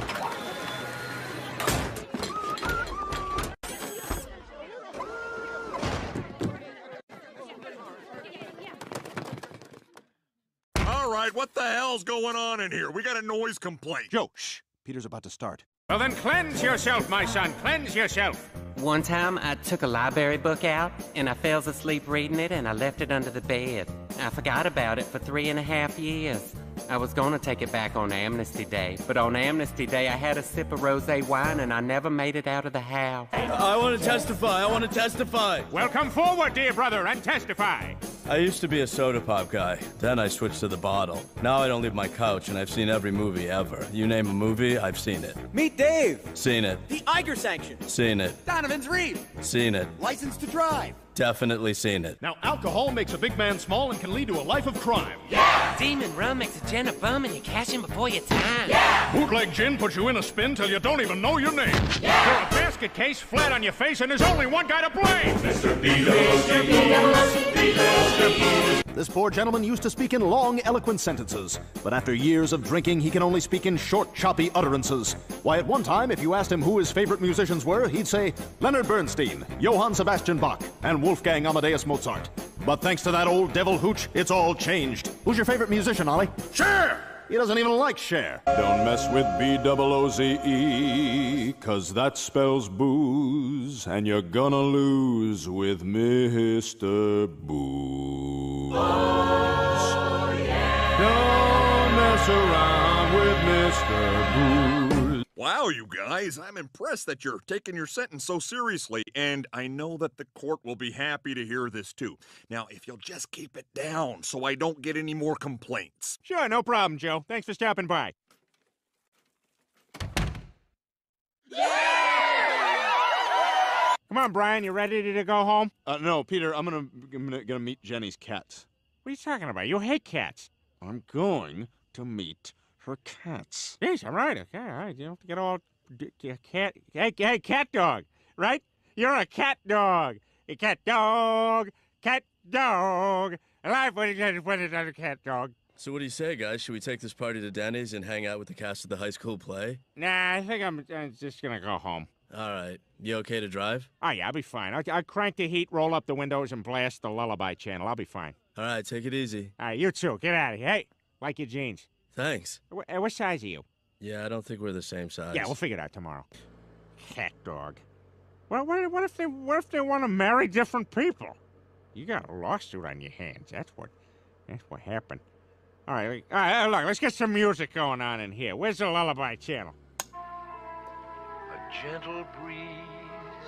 All right, what the hell's going on in here? We got a noise complaint.
Joe, shh. Peter's about to start.
Well, then cleanse yourself, my son. Cleanse yourself.
One time, I took a library book out, and I fell asleep reading it, and I left it under the bed. I forgot about it for 3.5 years. I was gonna take it back on Amnesty Day, but on Amnesty Day, I had a sip of rosé wine, and I never made it out of the house.
I want to testify. I want to testify.
Well, come forward, dear brother, and testify.
I used to be a soda pop guy. Then I switched to the bottle. Now I don't leave my couch, and I've seen every movie ever. You name a movie, I've seen it.
Meet Dave.
Seen it.
The Iger Sanction.
Seen it.
Donovan's Reef.
Seen it.
License to Drive.
Definitely seen it.
Now, alcohol makes a big man small and can lead to a life of crime.
Demon rum makes a gent a bum, and you cash in before your time.
Bootleg gin puts you in a spin till you don't even know your name.
You're a basket case flat on your face, and there's only one guy to blame.
Mr. B.
This poor gentleman used to speak in long, eloquent sentences, but after years of drinking, he can only speak in short, choppy utterances. Why, at one time, if you asked him who his favorite musicians were, he'd say Leonard Bernstein, Johann Sebastian Bach, and Wolfgang Amadeus Mozart. But thanks to that old devil hooch, it's all changed. Who's your favorite musician, Ollie?
Cher!
He doesn't even like Cher.
Don't mess with B-double-O-Z-E, 'cause that spells booze, and you're gonna lose with Mr. Booze. Oh, yeah. Don't mess around with Mr. Booze.
Wow, you guys, I'm impressed that you're taking your sentence so seriously, and I know that the court will be happy to hear this too. Now, if you'll just keep it down so I don't get any more complaints.
Sure, no problem, Joe. Thanks for stopping by. Come on, Brian, you ready to go home?
No, Peter, I'm gonna meet Jenny's cats.
What are you talking about? You hate cats.
I'm going to meet her cats.
Yes, all right. Okay, all right. You don't have to get all cat. Hey, cat dog, right? You're a cat dog. A cat dog. Cat dog. Life when it's a cat dog.
So what do you say, guys? Should we take this party to Denny's and hang out with the cast of the high school play?
Nah, I think I'm just gonna go home.
All right. You okay to drive?
Oh, yeah, I'll be fine. I'll crank the heat, roll up the windows, and blast the Lullaby channel. I'll be fine.
All right, take it easy.
All right, you too. Get out of here. Hey, like your jeans.
Thanks.
What size are you?
Yeah, I don't think we're the same size.
Yeah, we'll figure it out tomorrow. Cat dog. Well, what if they want to marry different people? You got a lawsuit on your hands. That's what happened. All right, look, let's get some music going on in here. Where's the Lullaby channel?
A gentle breeze.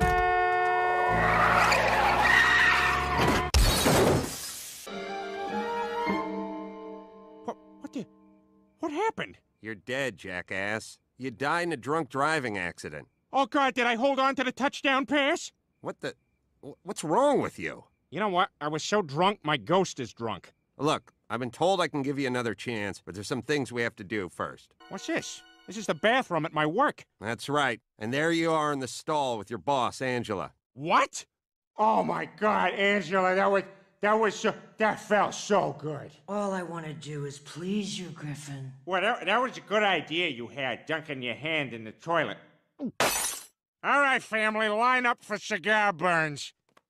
What happened?
You're dead, jackass. You died in a drunk driving accident.
Oh, God, did I hold on to the touchdown pass?
What's wrong with you?
You know what? I was so drunk, my ghost is drunk.
Look, I've been told I can give you another chance, but there's some things we have to do first.
What's this? This is the bathroom at my work.
That's right. And there you are in the stall with your boss, Angela.
What? Oh, my God, Angela, that felt so good.
All I want to do is please you, Griffin.
Well, that was a good idea you had, dunking your hand in the toilet. All right, family, line up for cigar burns.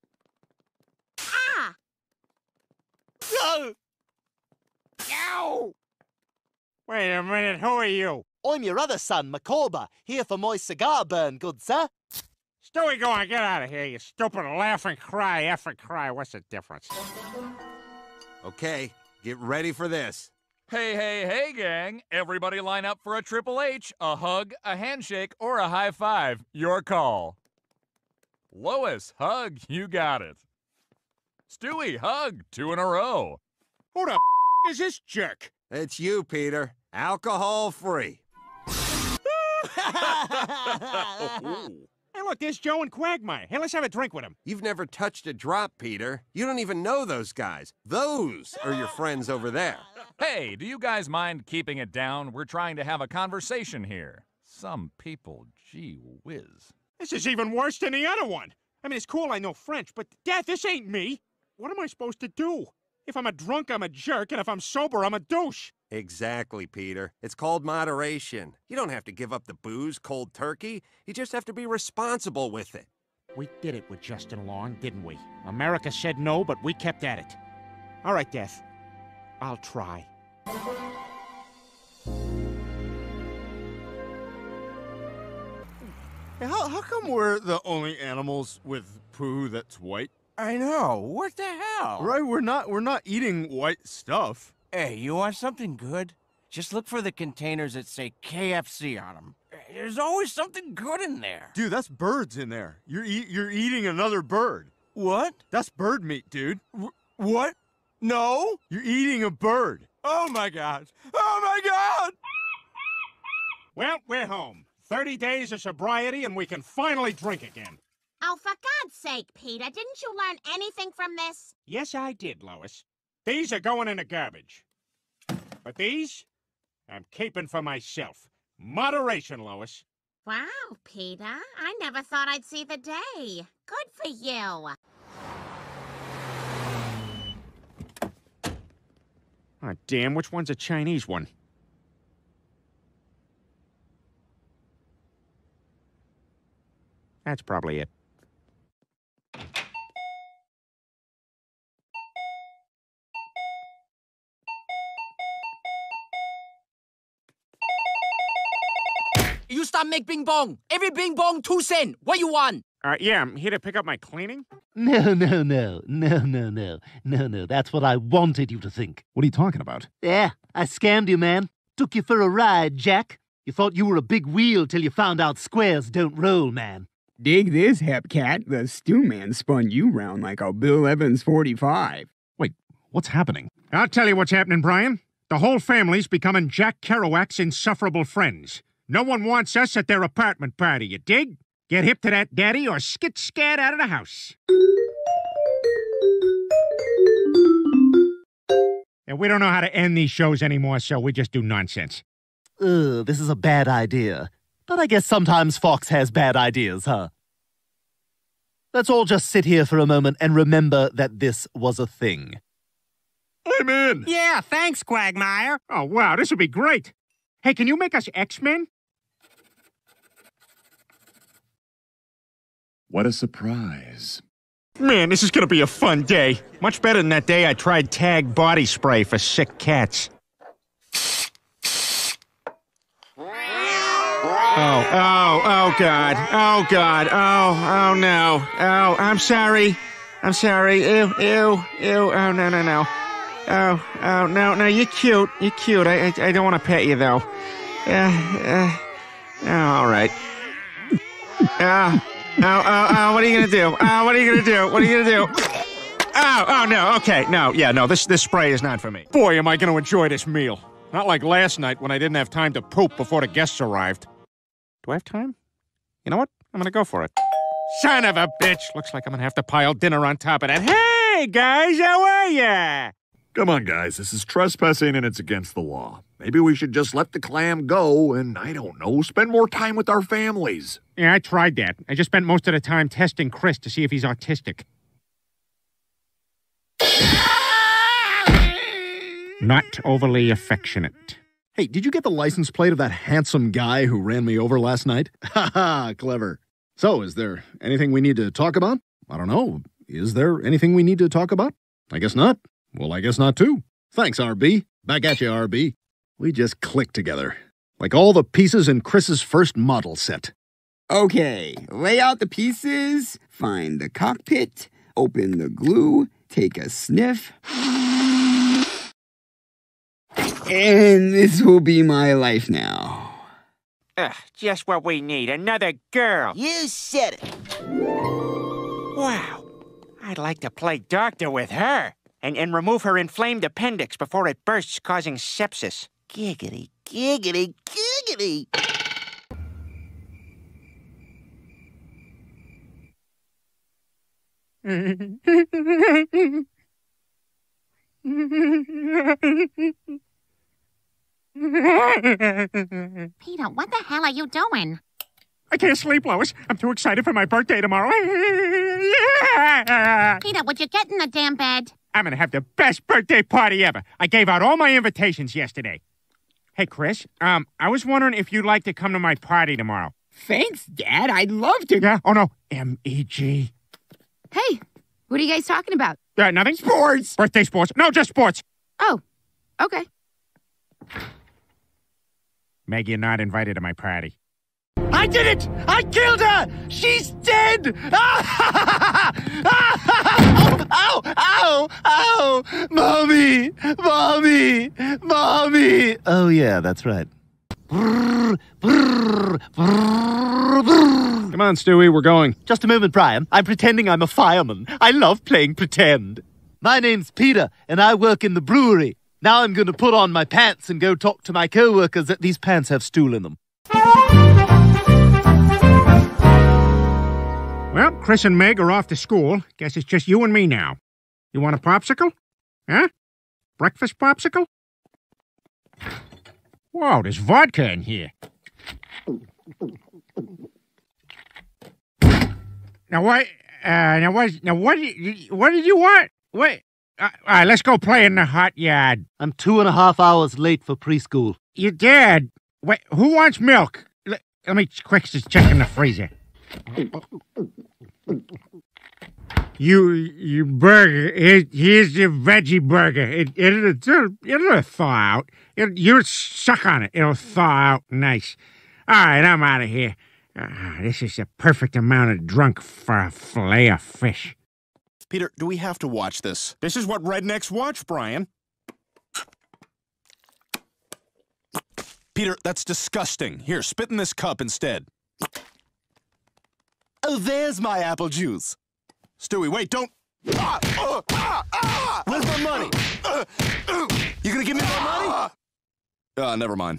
Ah!
No! Ow! Wait a minute, who are you?
I'm your other son, Macorba, here for my cigar burn, good sir.
Stewie, go on, get out of here, you stupid laugh and cry, F and cry. What's the difference?
Okay, get ready for this.
Hey, gang. Everybody line up for a Triple H, a hug, a handshake, or a high five. Your call. Lois, hug. You got it. Stewie, hug. 2 in a row.
Who the is this jerk?
It's you, Peter. Alcohol-free.
Hey, look, there's Joe and Quagmire. Hey, let's have a drink with him.
You've never touched a drop, Peter. You don't even know those guys. Those are your friends over there.
Hey, do you guys mind keeping it down? We're trying to have a conversation here. Some people, gee whiz.
This is even worse than the other one. I mean, it's cool I know French, but Dad, this ain't me. What am I supposed to do? If I'm a drunk, I'm a jerk, and if I'm sober, I'm a douche.
Exactly, Peter. It's called moderation. You don't have to give up the booze cold turkey. You just have to be responsible with it.
We did it with Justin Long, didn't we? America said no, but we kept at it. All right, Death. I'll try.
Hey, how come we're the only animals with poo that's white?
I know. What the hell?
Right, we're not eating white stuff.
Hey, you want something good? Just look for the containers that say KFC on them. There's always something good in there.
Dude, that's birds in there. You're eating another bird.
What?
That's bird meat, dude.
What? No?
You're eating a bird.
Oh my God. Oh my God!
Well, we're home. 30 days of sobriety and we can finally drink again.
Oh, for God's sake, Peter, didn't you learn anything from this?
Yes, I did, Lois. These are going in the garbage. But these, I'm keeping for myself. Moderation, Lois.
Wow, Peter. I never thought I'd see the day. Good for you.
Oh, damn, which one's a Chinese one? That's probably it.
You stop make bing bong. Every bing bong 2 cents. What you want?
Yeah, I'm here to pick up my cleaning.
No. That's what I wanted you to think.
What are you talking about?
Yeah, I scammed you, man. Took you for a ride, Jack. You thought you were a big wheel till you found out squares don't roll, man.
Dig this, Hepcat. The stew man spun you round like a Bill Evans 45.
Wait, what's happening?
I'll tell you what's happening, Brian. The whole family's becoming Jack Kerouac's insufferable friends. No one wants us at their apartment party, you dig? Get hip to that, Daddy, or skit-scat out of the house. And we don't know how to end these shows anymore, so we just do nonsense.
This is a bad idea. But I guess sometimes Fox has bad ideas, huh? Let's all just sit here for a moment and remember that this was a thing.
I'm in!
Yeah, thanks, Quagmire.
Oh, wow, this would be great. Hey, can you make us X-Men?
What a surprise.
Man, this is gonna be a fun day. Much better than that day I tried Tag body spray for sick cats. Oh, God. Oh, no. Oh, I'm sorry. Ew. Oh, no. Oh, no, you're cute. I don't want to pet you, though. All right. What are you gonna do? What are you gonna do? Oh, no, okay. No, this spray is not for me. Boy, am I gonna enjoy this meal. Not like last night when I didn't have time to poop before the guests arrived. Do I have time? You know what? I'm gonna go for it. Son of a bitch! Looks like I'm gonna have to pile dinner on top of that. Hey, guys, how are ya?
Come on, guys. This is trespassing and it's against the law. Maybe we should just let the clam go and, I don't know, spend more time with our families.
Yeah, I tried that. I just spent most of the time testing Chris to see if he's autistic. Not overly affectionate.
Hey, did you get the license plate of that handsome guy who ran me over last night? Ha ha, clever. So, is there anything we need to talk about? I don't know. Is there anything we need to talk about? I guess not. Well, I guess not too. Thanks, RB. Back at you, RB. We just clicked together. Like all the pieces in Chris's first model set.
Okay, lay out the pieces, find the cockpit, open the glue, take a sniff. And this will be my life now.
Just what we need, another girl.
You said it.
Wow. I'd like to play doctor with her and remove her inflamed appendix before it bursts, causing sepsis.
Giggity, giggity, giggity.
Peter, what the hell are you doing?
I can't sleep, Lois. I'm too excited for my birthday tomorrow.
Peter, would you get in the damn bed?
I'm gonna have the best birthday party ever. I gave out all my invitations yesterday. Hey, Chris, I was wondering if you'd like to come to my party tomorrow.
Thanks, Dad. I'd love to.
Yeah? Oh, no. M-E-G.
Hey, what are you guys talking about?
Nothing? Sports. Birthday sports. No, just sports.
Oh, okay.
Meg, you're not invited to my party.
I did it! I killed her! She's dead! Ow! Ow! Ow! Mommy! Mommy! Mommy!
Oh, yeah, that's right.
Come on, Stewie, we're going.
Just a moment, Brian. I'm pretending I'm a fireman. I love playing pretend. My name's Peter, and I work in the brewery. Now I'm going to put on my pants and go talk to my co-workers that these pants have stool in them.
Well, Chris and Meg are off to school. Guess it's just you and me now. You want a popsicle? Huh? Breakfast popsicle? Whoa, there's vodka in here. Now what did you want? What? All right, let's go play in the hot yard.
I'm 2.5 hours late for preschool.
Your dad? Wait, who wants milk? Let me quick just check in the freezer. You burger. Here's your veggie burger. It'll thaw out. You suck on it. It'll thaw out nice. All right, I'm out of here. This is the perfect amount of drunk for a fillet of fish.
Peter, do we have to watch this?
This is what rednecks watch, Brian.
Peter, that's disgusting. Here, spit in this cup instead.
Oh, there's my apple juice.
Stewie, wait, don't...
Where's my money? You gonna give me my money?
Never mind.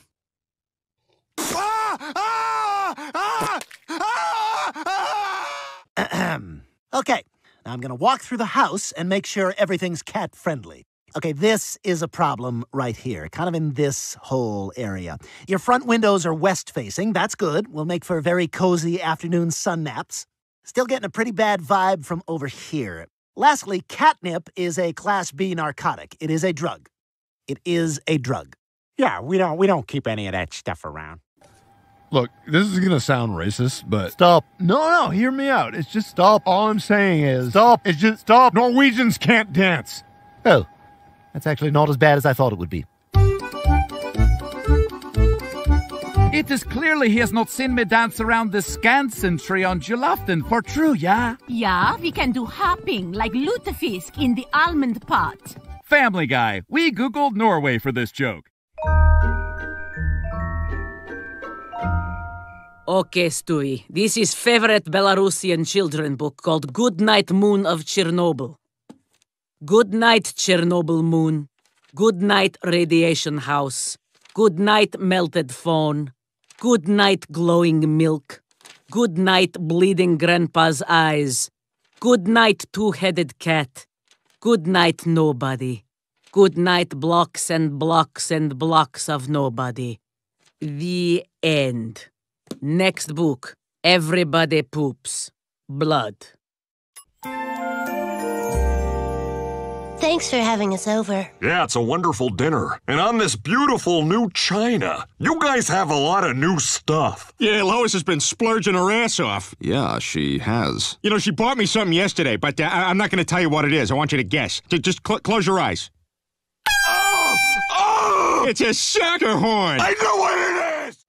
Okay, now I'm going to walk through the house and make sure everything's cat-friendly. Okay, this is a problem right here, kind of in this whole area. Your front windows are west-facing. That's good. Will make for very cozy afternoon sun naps. Still getting a pretty bad vibe from over here. Lastly, catnip is a Class B narcotic. It is a drug. It is a drug.
Yeah, we don't keep any of that stuff around.
Look, this is gonna sound racist, but...
Stop.
No, hear me out. It's just stop. All I'm saying is... Stop. It's just stop. Norwegians can't dance.
Oh, that's actually not as bad as I thought it would be.
It is clearly he has not seen me dance around the Skansen tree on Julaften, for true, yeah?
Yeah, we can do hopping like lutefisk in the almond pot.
Family Guy, we Googled Norway for this joke.
Okay, Stewie, this is favorite Belarusian children book called Good Night Moon of Chernobyl. Good night, Chernobyl moon. Good night, radiation house. Good night, melted phone. Good night, glowing milk. Good night, bleeding grandpa's eyes. Good night, two-headed cat. Good night, nobody. Good night, blocks and blocks and blocks of nobody. The end. Next book. Everybody poops. Blood.
Thanks for having us over.
Yeah, it's a wonderful dinner. And on this beautiful new china. You guys have a lot of new stuff.
Yeah, Lois has been splurging her ass off.
Yeah, she has.
You know, she bought me something yesterday, but I'm not going to tell you what it is. I want you to guess. Just close your eyes.
Oh!
It's a soccer horn!
I know what it is!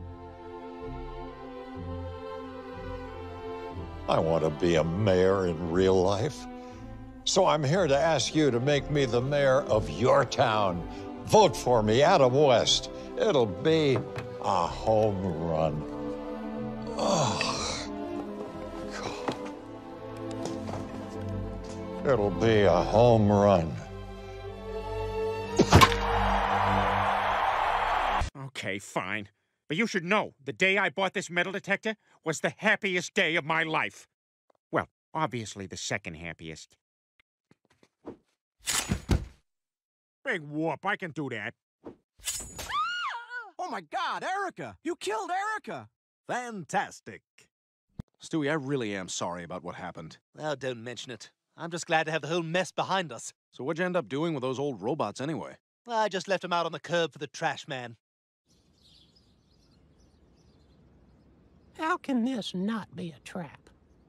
I want to be a mayor in real life. So I'm here to ask you to make me the mayor of your town. Vote for me, Adam West. It'll be a home run. Oh. It'll be a home run.
Okay, fine. But you should know, the day I bought this metal detector was the happiest day of my life. Well, obviously the second happiest. Big whoop, I can do that.
Oh my God, Erica! You killed Erica!
Fantastic.
Stewie, I really am sorry about what happened.
Oh, don't mention it. I'm just glad to have the whole mess behind us.
So what'd you end up doing with those old robots anyway?
I just left them out on the curb for the trash man.
How can this not be a trap?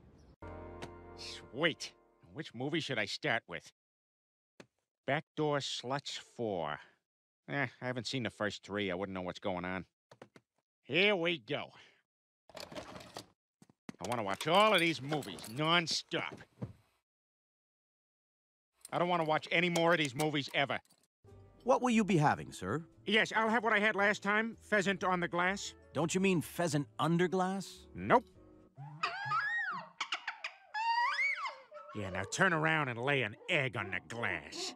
Sweet. Which movie should I start with? Backdoor Sluts 4. I haven't seen the first 3. I wouldn't know what's going on. Here we go. I want to watch all of these movies non-stop. I don't want to watch any more of these movies ever.
What will you be having, sir?
Yes, I'll have what I had last time. Pheasant on the glass.
Don't you mean pheasant under glass?
Nope. Yeah, now turn around and lay an egg on the glass.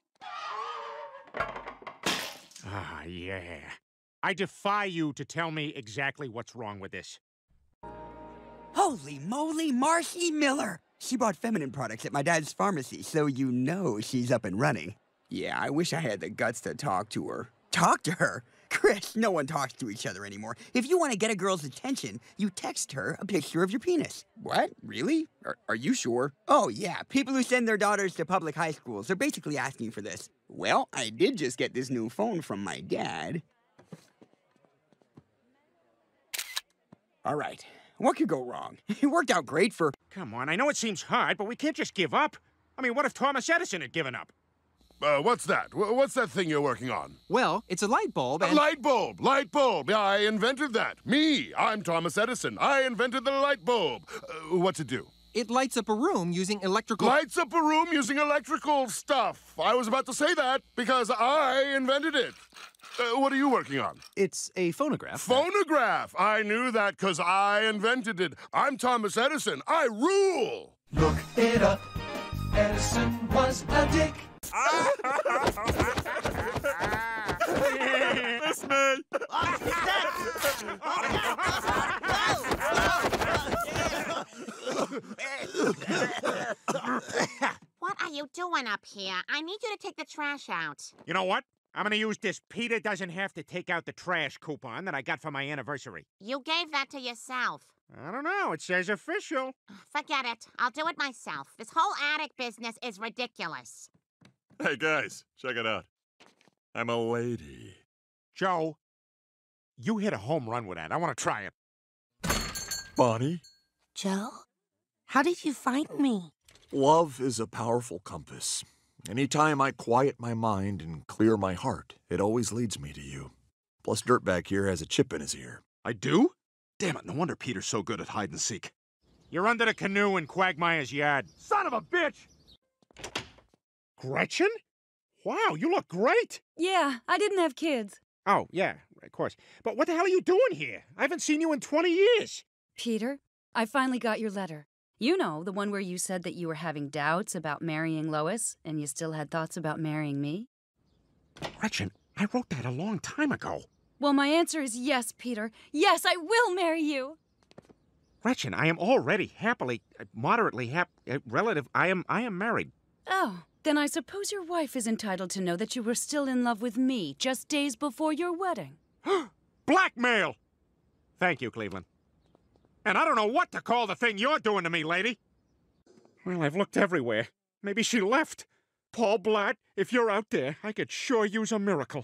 Ah, yeah. I defy you to tell me exactly what's wrong with this.
Holy moly, Marcy Miller! She bought feminine products at my dad's pharmacy, so you know she's up and running. Yeah, I wish I had the guts to talk to her. Talk to her? Chris, no one talks to each other anymore. If you want to get a girl's attention, you text her a picture of your penis. What? Really? Are you sure? Oh, yeah. People who send their daughters to public high schools are basically asking for this. Well, I did just get this new phone from my dad. All right. What could go wrong? It worked out great for...
Come on, I know it seems hard, but we can't just give up. I mean, what if Thomas Edison had given up?
What's that? What's that thing you're working on?
Well, it's a light bulb and...
A light bulb! Light bulb! Yeah, I invented that. Me! I'm Thomas Edison. I invented the light bulb. What's it do?
It lights up a room using electrical...
Lights up a room using electrical stuff. I was about to say that because I invented it. What are you working on?
It's a phonograph.
Phonograph! I knew that because I invented it. I'm Thomas Edison. I rule!
Look it up. Edison was a dick.
Miss me!
What are you doing up here? I need you to take the trash out.
You know what? I'm gonna use this Peter doesn't have to take out the trash coupon that I got for my anniversary.
You gave that to yourself.
I don't know. It says official.
Forget it. I'll do it myself. This whole attic business is ridiculous.
Hey, guys, check it out. I'm a lady.
Joe, you hit a home run with that. I want to try it.
Bonnie?
Joe? How did you find me?
Love is a powerful compass. Anytime I quiet my mind and clear my heart, it always leads me to you. Plus, Dirtbag here has a chip in his ear.
I do? Damn it, no wonder Peter's so good at hide and seek.
You're under the canoe in Quagmire's yard. Son of a bitch! Gretchen? Wow, you look great!
Yeah, I didn't have kids.
Oh, yeah, of course. But what the hell are you doing here? I haven't seen you in 20 years.
Peter, I finally got your letter. You know, the one where you said that you were having doubts about marrying Lois, and you still had thoughts about marrying me?
Gretchen, I wrote that a long time ago.
Well, my answer is yes, Peter. Yes, I will marry you.
Gretchen, I am already happily, moderately relative. I am married.
Oh, then I suppose your wife is entitled to know that you were still in love with me just days before your wedding.
Blackmail! Thank you, Cleveland. And I don't know what to call the thing you're doing to me, lady. Well, I've looked everywhere. Maybe she left. Paul Blatt, if you're out there, I could sure use a miracle.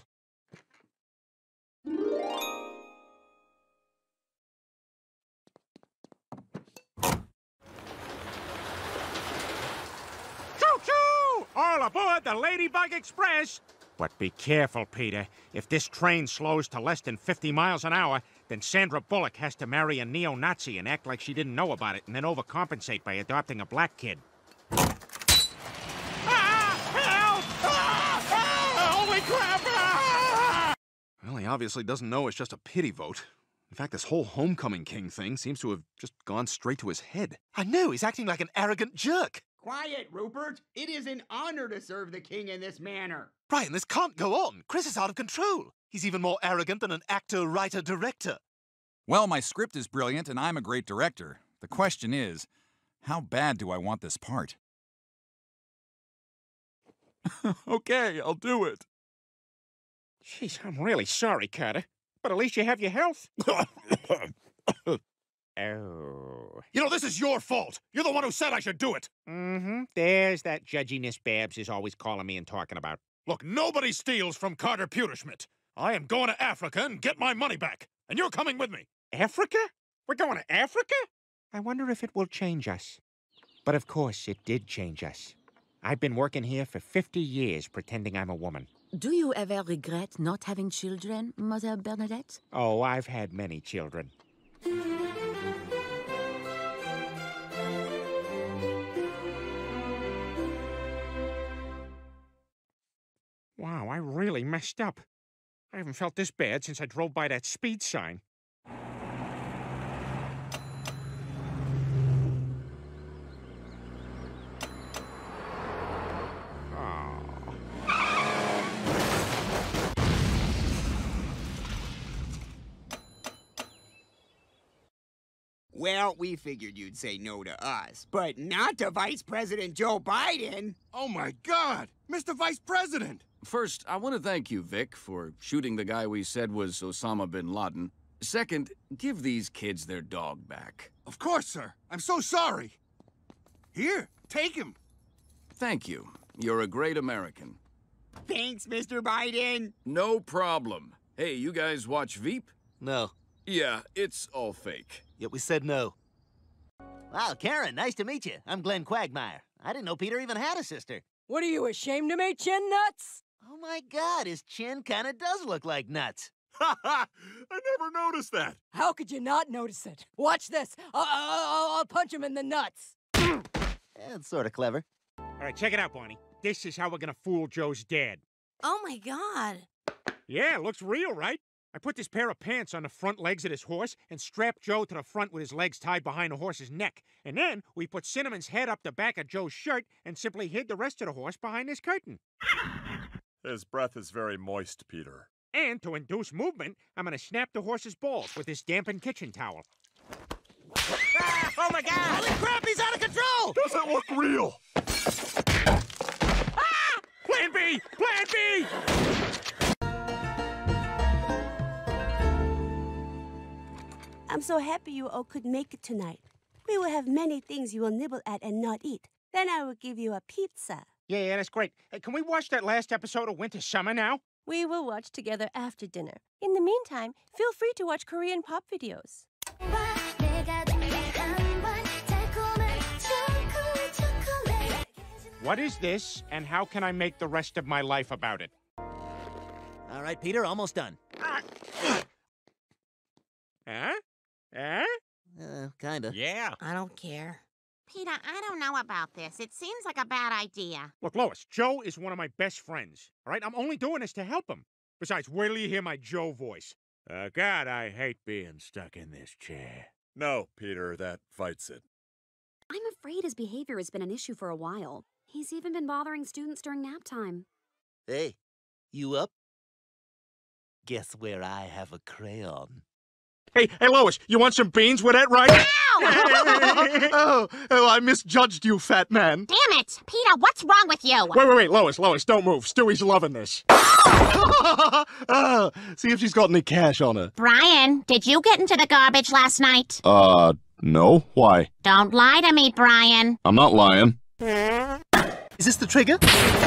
Choo-choo! All aboard the Ladybug Express! But be careful, Peter. If this train slows to less than 50 miles an hour, then Sandra Bullock has to marry a neo-Nazi and act like she didn't know about it and then overcompensate by adopting a black kid. Holy crap!
Well, he obviously doesn't know it's just a pity vote. In fact, this whole homecoming king thing seems to have just gone straight to his head.
I know, he's acting like an arrogant jerk.
Quiet, Rupert. It is an honor to serve the king in this manner.
Brian, this can't go on. Chris is out of control. He's even more arrogant than an actor, writer, director.
Well, my script is brilliant and I'm a great director. The question is, how bad do I want this part? Okay, I'll do it.
Jeez, I'm really sorry, Carter. But at least you have your health. Oh.
You know, this is your fault. You're the one who said I should do it.
Mm-hmm. There's that judginess Babs is always calling me and talking about.
Look, nobody steals from Carter Pewterschmidt. I am going to Africa and get my money back. And you're coming with me.
Africa? We're going to Africa? I wonder if it will change us. But of course, it did change us. I've been working here for 50 years pretending I'm a woman.
Do you ever regret not having children, Mother Bernadette?
Oh, I've had many children. Wow, I really messed up. I haven't felt this bad since I drove by that speed sign.
Well, we figured you'd say no to us, but not to Vice President Joe Biden.
Oh my God! Mr. Vice President!
First, I want to thank you, Vic, for shooting the guy we said was Osama bin Laden. Second, give these kids their dog back.
Of course, sir. I'm so sorry. Here, take him.
Thank you. You're a great American.
Thanks, Mr. Biden.
No problem. Hey, you guys watch Veep?
No.
Yeah, it's all fake.
Yet we said no. Wow, Karen, nice to meet you. I'm Glenn Quagmire. I didn't know Peter even had a sister.
What are you, ashamed of me, Chin Nuts?
Oh my God, his chin kinda does look like nuts.
Ha ha! I never noticed that.
How could you not notice it? Watch this. I'll punch him in the nuts.
It's sorta clever.
All right, check it out, Barney. This is how we're gonna fool Joe's dad.
Oh my God.
Yeah, looks real, right? I put this pair of pants on the front legs of this horse and strapped Joe to the front with his legs tied behind the horse's neck. And then we put Cinnamon's head up the back of Joe's shirt and simply hid the rest of the horse behind this curtain.
His breath is very moist, Peter.
And to induce movement, I'm gonna snap the horse's balls with this dampened kitchen towel.
Ah, oh my God! Holy crap, he's out of control!
Doesn't look real.
Ah! Plan B! Plan B!
I'm so happy you all could make it tonight. We will have many things you will nibble at and not eat. Then I will give you a pizza.
Yeah, that's great. Hey, can we watch that last episode of Winter Summer now?
We will watch together after dinner. In the meantime, feel free to watch Korean pop videos.
What is this, and how can I make the rest of my life about it?
All right, Peter, almost done.
Huh? Huh?
Kinda.
Yeah.
I don't care. Peter, I don't know about this. It seems like a bad idea.
Look, Lois, Joe is one of my best friends. All right? I'm only doing this to help him. Besides, wait till you hear my Joe voice. God, I hate being stuck in this chair.
No, Peter, that fights it.
I'm afraid his behavior has been an issue for a while. He's even been bothering students during nap time.
Hey, you up? Guess where I have a crayon.
Hey, Lois, you want some beans with that, right?
Ow!
oh, I misjudged you, fat man.
Damn it! Peter, what's wrong with you?
Wait, Lois, don't move. Stewie's loving this. See if she's got any cash on her.
Brian, did you get into the garbage last night?
No. Why?
Don't lie to me, Brian.
I'm not lying.
Is this the trigger?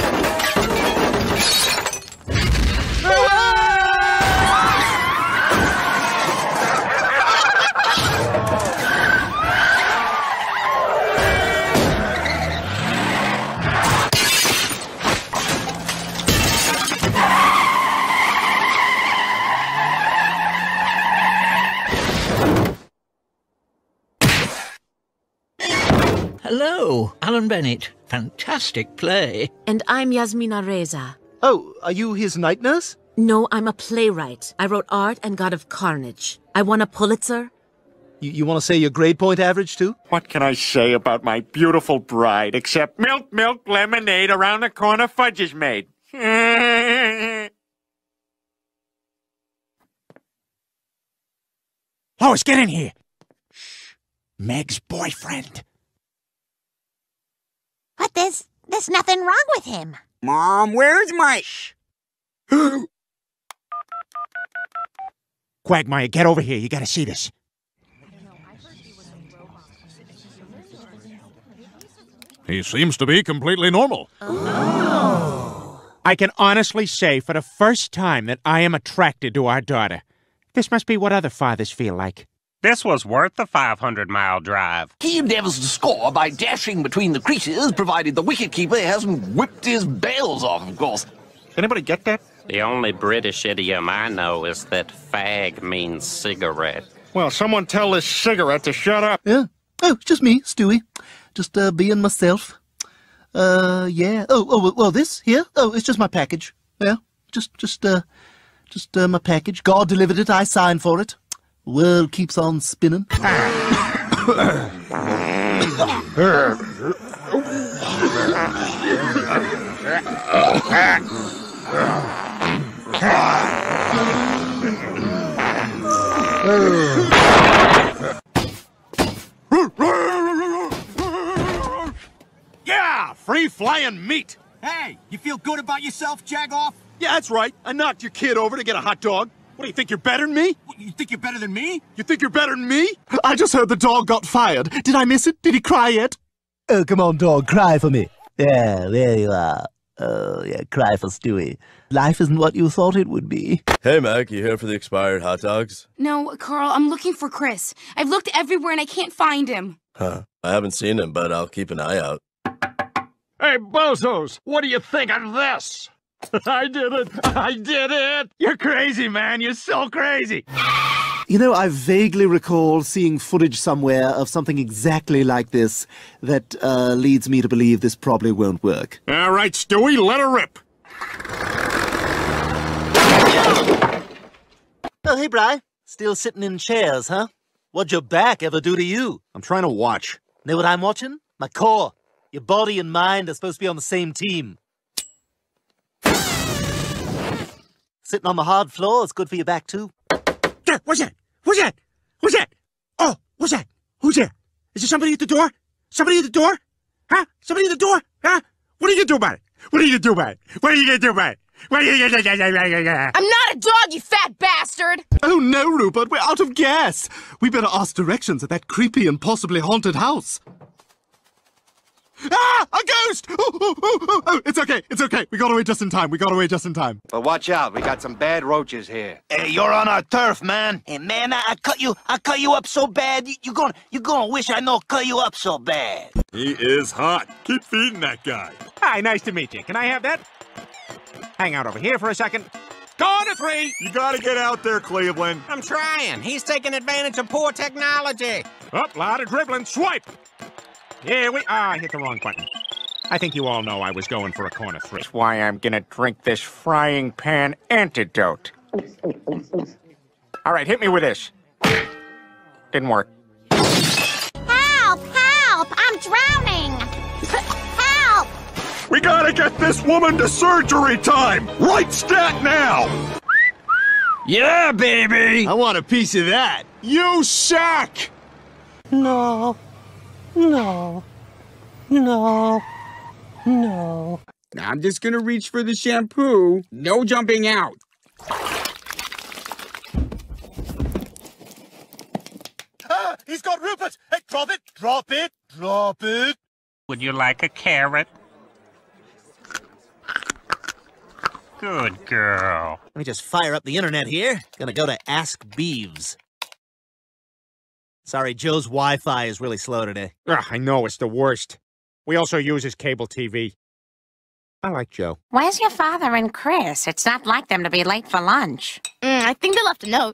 Hello, Alan Bennett. Fantastic play.
And I'm Yasmina Reza.
Oh, are you his night nurse?
No, I'm a playwright. I wrote Art and God of Carnage. I won a Pulitzer.
You want to say your grade point average, too?
What can I say about my beautiful bride, except milk, milk, lemonade, around the corner fudge is made.
Lois, get in here. Shh. Meg's boyfriend.
But there's nothing wrong with him.
Mom, where's my...
Quagmire, get over here. You gotta see this.
He seems to be completely normal.
I can honestly say for the first time that I am attracted to our daughter. This must be what other fathers feel like.
This was worth the 500-mile drive.
He endeavors to score by dashing between the creases, provided the wicketkeeper hasn't whipped his bails off, of course.
Anybody get that?
The only British idiom I know is that fag means cigarette.
Well, someone tell this cigarette to shut up.
Yeah. Oh, it's just me, Stewie. Just being myself. Yeah. Oh, well, this here? Oh, it's just my package. Yeah. Just my package. God delivered it. I signed for it. The world keeps on spinning.
Yeah, free-flying meat.
Hey, you feel good about yourself, Jagoff?
Yeah, that's right. I knocked your kid over to get a hot dog. What, do you think you're better than me?
What, you think you're better than me?
You think you're better than me?
I just heard the dog got fired. Did I miss it? Did he cry yet? Oh, come on, dog, cry for me. Yeah, there you are. Oh, yeah, cry for Stewie. Life isn't what you thought it would be.
Hey, Mac, you here for the expired hot dogs?
No, Carl, I'm looking for Chris. I've looked everywhere and I can't find him.
Huh. I haven't seen him, but I'll keep an eye out.
Hey, bozos, what do you think of this? I did it! I did it! You're crazy, man. You're so crazy.
You know, I vaguely recall seeing footage somewhere of something exactly like this that leads me to believe this probably won't work.
All right, Stewie, let her rip.
Oh, hey, Bri. Still sitting in chairs, huh? What'd your back ever do to you?
I'm trying to watch.
Know what I'm watching? My core. Your body and mind are supposed to be on the same team. Sitting on the hard floor is good for your back, too.
What's that? What's that? What's that? Oh, what's that? Who's there? Is there somebody at the door? Somebody at the door? Huh? Somebody at the door? Huh? What are you gonna do about it? What are you gonna do about it? What are you gonna do about it? What are you gonna do about it?
I'm not a dog, you fat bastard!
Oh, no, Rupert, we're out of gas. We better ask directions at that creepy and possibly haunted house. Ah! A ghost! Oh, it's okay. We got away just in time.
But watch out, we got some bad roaches here.
Hey, you're on our turf, man. Hey, man, I cut you up so bad. You're gonna wish I know cut you up so bad.
He is hot. Keep feeding that guy.
Hi, nice to meet you. Can I have that? Hang out over here for a second. Go to 3!
You gotta get out there, Cleveland.
I'm trying. He's taking advantage of poor technology.
Up, lot of dribbling. Swipe! Here we... I hit the wrong button. I think you all know I was going for a corner 3. That's why I'm gonna drink this frying pan antidote. All right, hit me with this. Didn't work.
Help! Help! I'm drowning! Help!
We gotta get this woman to surgery time! Right stat now!
Yeah, baby!
I want a piece of that.
You suck!
No.
I'm just gonna reach for the shampoo. No jumping out.
Ah, he's got Rupert! Hey, drop it!
Would you like a carrot? Good girl.
Let me just fire up the internet here. Gonna go to Ask Beeves. Sorry, Joe's Wi-Fi is really slow today.
Ugh, I know, it's the worst. We also use his cable TV. I like Joe.
Where's your father and Chris? It's not like them to be late for lunch.
I think they left a note.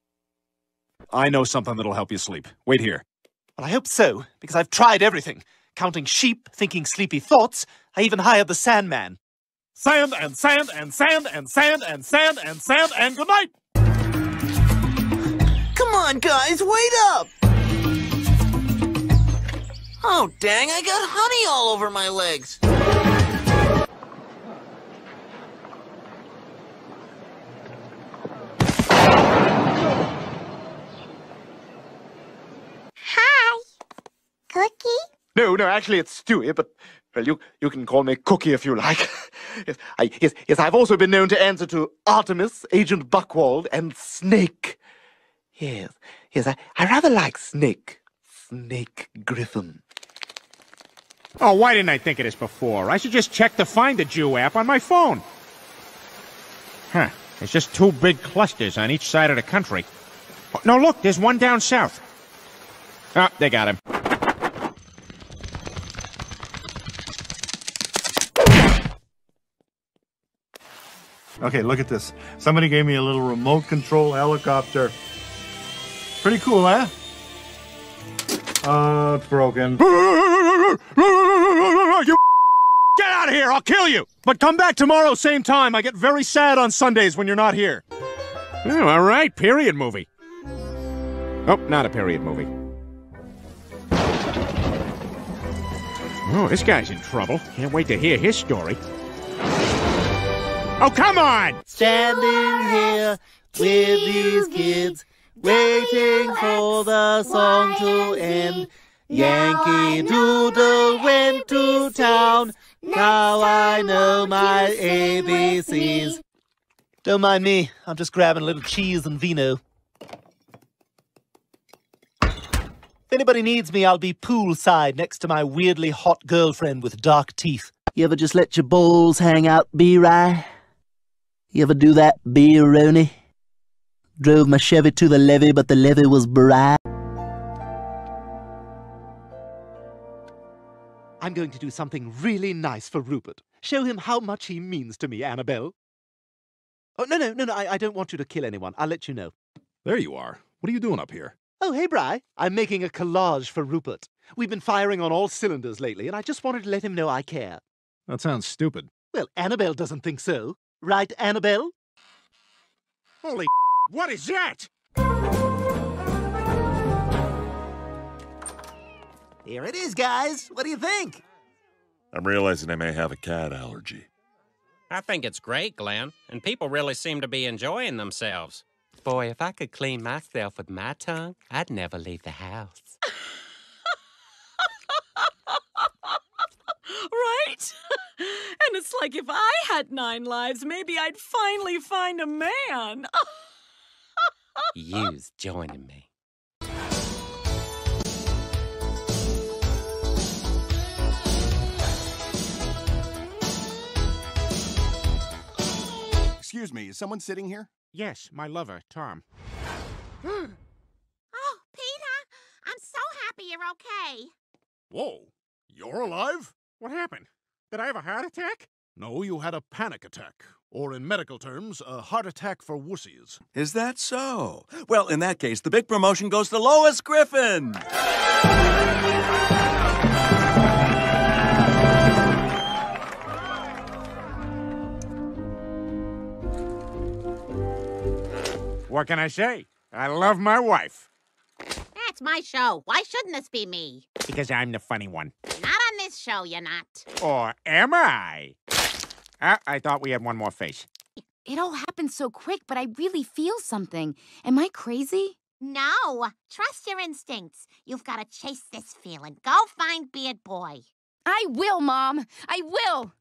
I know something that'll help you sleep. Wait here.
Well, I hope so, because I've tried everything. counting sheep, thinking sleepy thoughts. I even hired the Sandman.
Sand and sand and sand and sand and sand and sand and good night!
Come on, guys, wait up! Oh, dang, I got honey all over my legs.
Hi. Cookie?
No, actually it's Stewie, but, well, you can call me Cookie if you like. Yes, I've also been known to answer to Artemis, Agent Buckwald, and Snake. Yes, I rather like Snake. Snake Griffin.
Oh, why didn't I think of this before? I should just check the Find a Jew app on my phone. Huh, there's just 2 big clusters on each side of the country. Oh, no, look, there's one down south. Oh, they got him.
Okay, look at this. Somebody gave me a little remote control helicopter. Pretty cool, huh? It's broken.
You get out of here! I'll kill you! But come back tomorrow, same time. I get very sad on Sundays when you're not here. Oh, all right, period movie. Oh, not a period movie. Oh, this guy's in trouble. Can't wait to hear his story. Oh, come on!
Standing here with these kids, waiting for the song to end. Yankee Doodle went to town. Now I know my ABCs. Don't mind me. I'm just grabbing a little cheese and vino. If anybody needs me, I'll be poolside next to my weirdly hot girlfriend with dark teeth. You ever just let your balls hang out, B-Rye? You ever do that, B-Roni? Drove my Chevy to the levee, but the levee was dry. I'm going to do something really nice for Rupert. Show him how much he means to me, Annabelle. Oh, no, I don't want you to kill anyone. I'll let you know.
There you are. What are you doing up here?
Oh, hey, Bri. I'm making a collage for Rupert. We've been firing on all cylinders lately, and I just wanted to let him know I care.
That sounds stupid.
Well, Annabelle doesn't think so. Right, Annabelle?
Holy what is that?
Here it is, guys. What do you think?
I'm realizing I may have a cat allergy.
I think it's great, Glenn, and people really seem to be enjoying themselves. Boy, if I could clean myself with my tongue, I'd never leave the house.
Right? And it's like if I had 9 lives, maybe I'd finally find a man.
You's joining me.
Excuse me, is someone sitting here?
Yes, my lover, Tom.
Oh, Peter, I'm so happy you're okay.
Whoa, you're alive? What happened? Did I have a heart attack?
No, you had a panic attack. Or in medical terms, a heart attack for wussies.
Is that so? Well, in that case, the big promotion goes to Lois Griffin!
What can I say? I love my wife.
That's my show. Why shouldn't this be me?
Because I'm the funny one.
Not on this show, you're not.
Or am I? I thought we had one more face.
It all happened so quick, but I really feel something. Am I crazy?
No. Trust your instincts. You've got to chase this feeling. Go find Beard Boy.
I will, Mom. I will.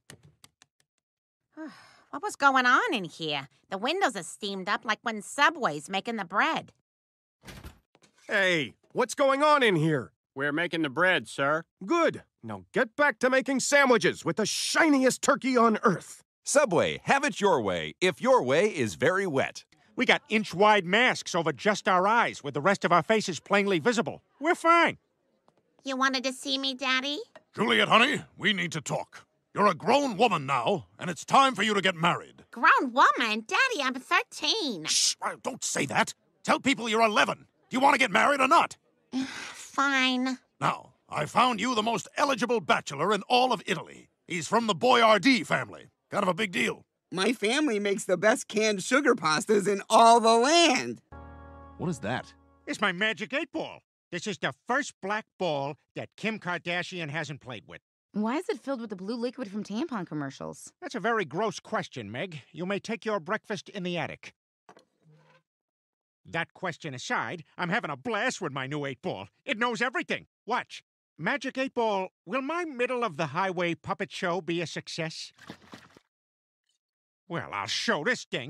What was going on in here? The windows are steamed up like when Subway's making the bread.
Hey, what's going on in here?
We're making the bread, sir.
Good. Now get back to making sandwiches with the shiniest turkey on earth.
Subway, have it your way, if your way is very wet.
We got inch-wide masks over just our eyes, with the rest of our faces plainly visible. We're fine.
You wanted to see me, Daddy?
Juliet, honey, we need to talk. You're a grown woman now, and it's time for you to get married.
Grown woman? Daddy, I'm 13.
Shh, don't say that. Tell people you're 11. Do you want to get married or not?
Fine.
Now, I found you the most eligible bachelor in all of Italy. He's from the Boiardi family. Kind of a big deal.
My family makes the best canned sugar pastas in all the land.
What is that?
It's my magic 8-ball. This is the first black ball that Kim Kardashian hasn't played with.
Why is it filled with the blue liquid from tampon commercials?
That's a very gross question, Meg. You may take your breakfast in the attic. That question aside, I'm having a blast with my new 8-ball. It knows everything. Watch. Magic 8-ball, will my middle-of-the-highway puppet show be a success? Well, I'll show this thing.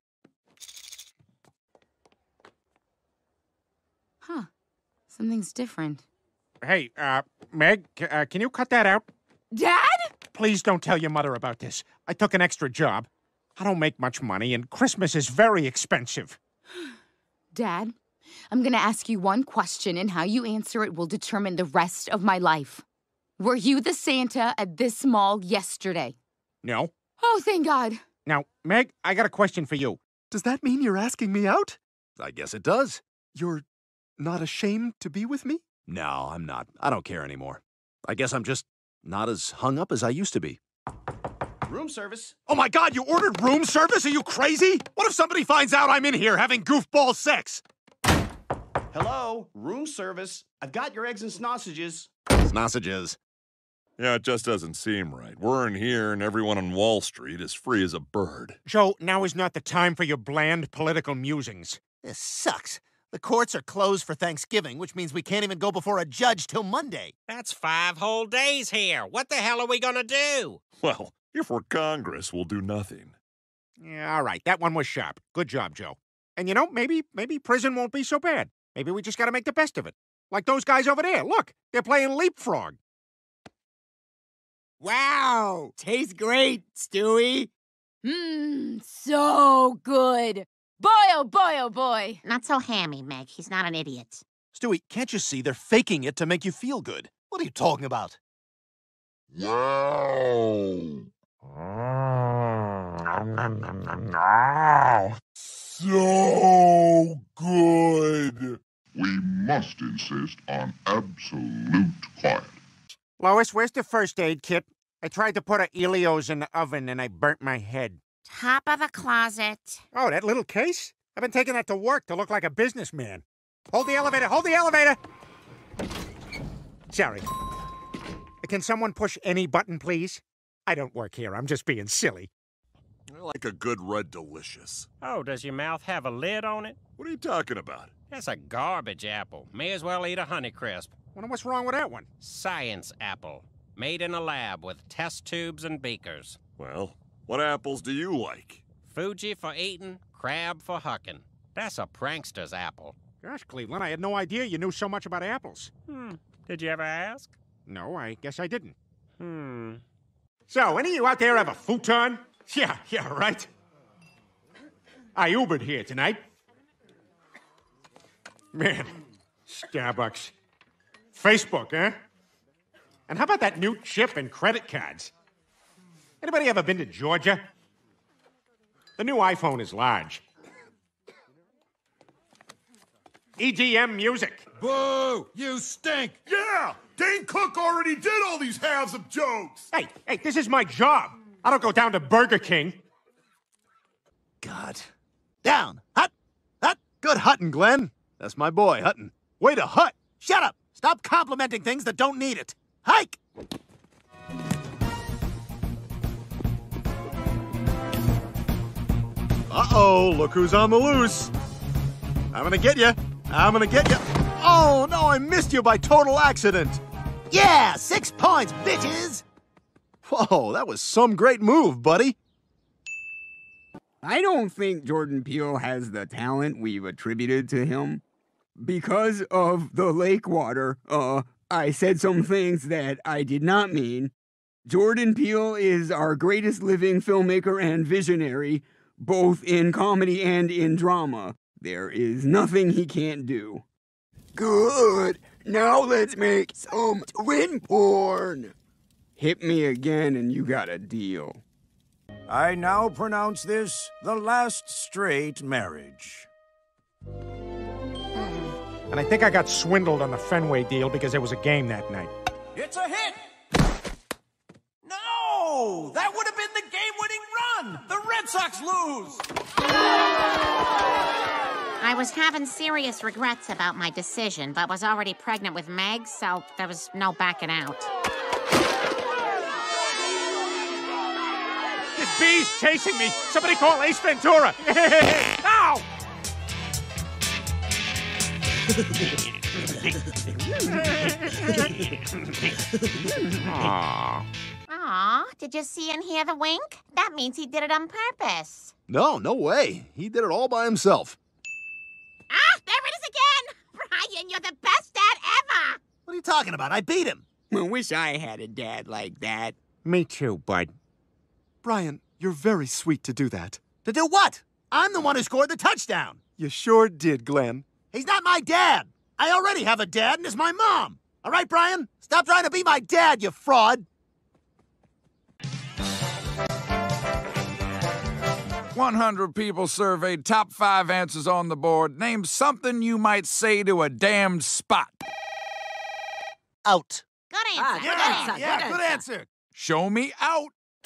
Huh. Something's different.
Hey, Meg, can you cut that out?
Dad?
Please don't tell your mother about this. I took an extra job. I don't make much money, and Christmas is very expensive.
Dad, I'm gonna ask you one question, and how you answer it will determine the rest of my life. Were you the Santa at this mall yesterday?
No.
Oh, thank God.
Now, Meg, I got a question for you.
Does that mean you're asking me out? I guess it does. You're not ashamed to be with me? No, I'm not. I don't care anymore. I guess I'm just not as hung up as I used to be.
Room service.
Oh my God, you ordered room service? Are you crazy? What if somebody finds out I'm in here having goofball sex?
Hello, room service. I've got your eggs and sausages.
Sausages.
Yeah, it just doesn't seem right. We're in here and everyone on Wall Street is free as a bird.
Joe, now is not the time for your bland political musings.
This sucks. The courts are closed for Thanksgiving, which means we can't even go before a judge till Monday.
That's 5 whole days here. What the hell are we gonna do?
Well, if we're Congress, we'll do nothing.
Yeah, all right. That one was sharp. Good job, Joe. And you know, maybe prison won't be so bad. Maybe we just gotta make the best of it. Like those guys over there. Look, they're playing leapfrog.
Wow! Tastes great, Stewie.
So good. Boy, oh boy, oh boy.
Not so hammy, Meg. He's not an idiot.
Stewie, can't you see they're faking it to make you feel good?
What are you talking about?
Wow! So good!
We must insist on absolute quiet.
Lois, where's the first aid kit? I tried to put a Elios in the oven and I burnt my head.
Top of the closet.
Oh, that little case? I've been taking that to work to look like a businessman. Hold the elevator! Hold the elevator! Sorry. Can someone push any button, please? I don't work here. I'm just being silly.
I like a good Red Delicious.
Oh, does your mouth have a lid on it?
What are you talking about?
That's a garbage apple. May as well eat a Honeycrisp.
Wonder what's wrong with that one?
Science apple. Made in a lab with test tubes and beakers.
Well, what apples do you like?
Fuji for eating, crab for hucking. That's a prankster's apple.
Gosh, Cleveland, I had no idea you knew so much about apples.
Did you ever ask?
No, I guess I didn't. So, any of you out there have a futon? Yeah, right. I Ubered here tonight. Man, Starbucks. Facebook, huh? And how about that new chip and credit cards? Anybody ever been to Georgia? The new iPhone is large. EDM music.
Boo! You stink! Yeah! Dane Cook already did all these halves of jokes!
Hey, this is my job. I don't go down to Burger King.
God. Down. Hut. Hut. Good huttin', Glenn. That's my boy, Hutton. Way to hut.
Shut up! Stop complimenting things that don't need it. Hike!
Uh-oh, look who's on the loose. I'm gonna get you. I'm gonna get you. Oh, no, I missed you by total accident.
Yeah, 6 points, bitches!
Whoa, that was some great move, buddy.
I don't think Jordan Peele has the talent we've attributed to him. Because of the lake water, I said some things that I did not mean. Jordan Peele is our greatest living filmmaker and visionary, both in comedy and in drama. There is nothing he can't do. Good! Now let's make some twin porn! Hit me again and you got a deal.
I now pronounce this the last straight marriage.
And I think I got swindled on the Fenway deal because there was a game that night.
It's a hit! No! That would have been the game-winning run! The Red Sox lose!
I was having serious regrets about my decision, but was already pregnant with Meg, so there was no backing out.
This bee's chasing me! Somebody call Ace Ventura! Ow!
Aww.
Aw, did you see and hear the wink? That means he did it on purpose.
No way. He did it all by himself.
Ah, there it is again! Brian, you're the best dad ever!
What are you talking about? I beat him.
I wish I had a dad like that.
Me too, bud.
Brian, you're very sweet to do that.
To do what? I'm the one who scored the touchdown.
You sure did, Glenn.
He's not my dad. I already have a dad, and it's my mom. All right, Brian? Stop trying to be my dad, you fraud.
100 people surveyed, top 5 answers on the board. Name something you might say to a damned spot.
Out.
Good answer.
Good answer.
Show me out.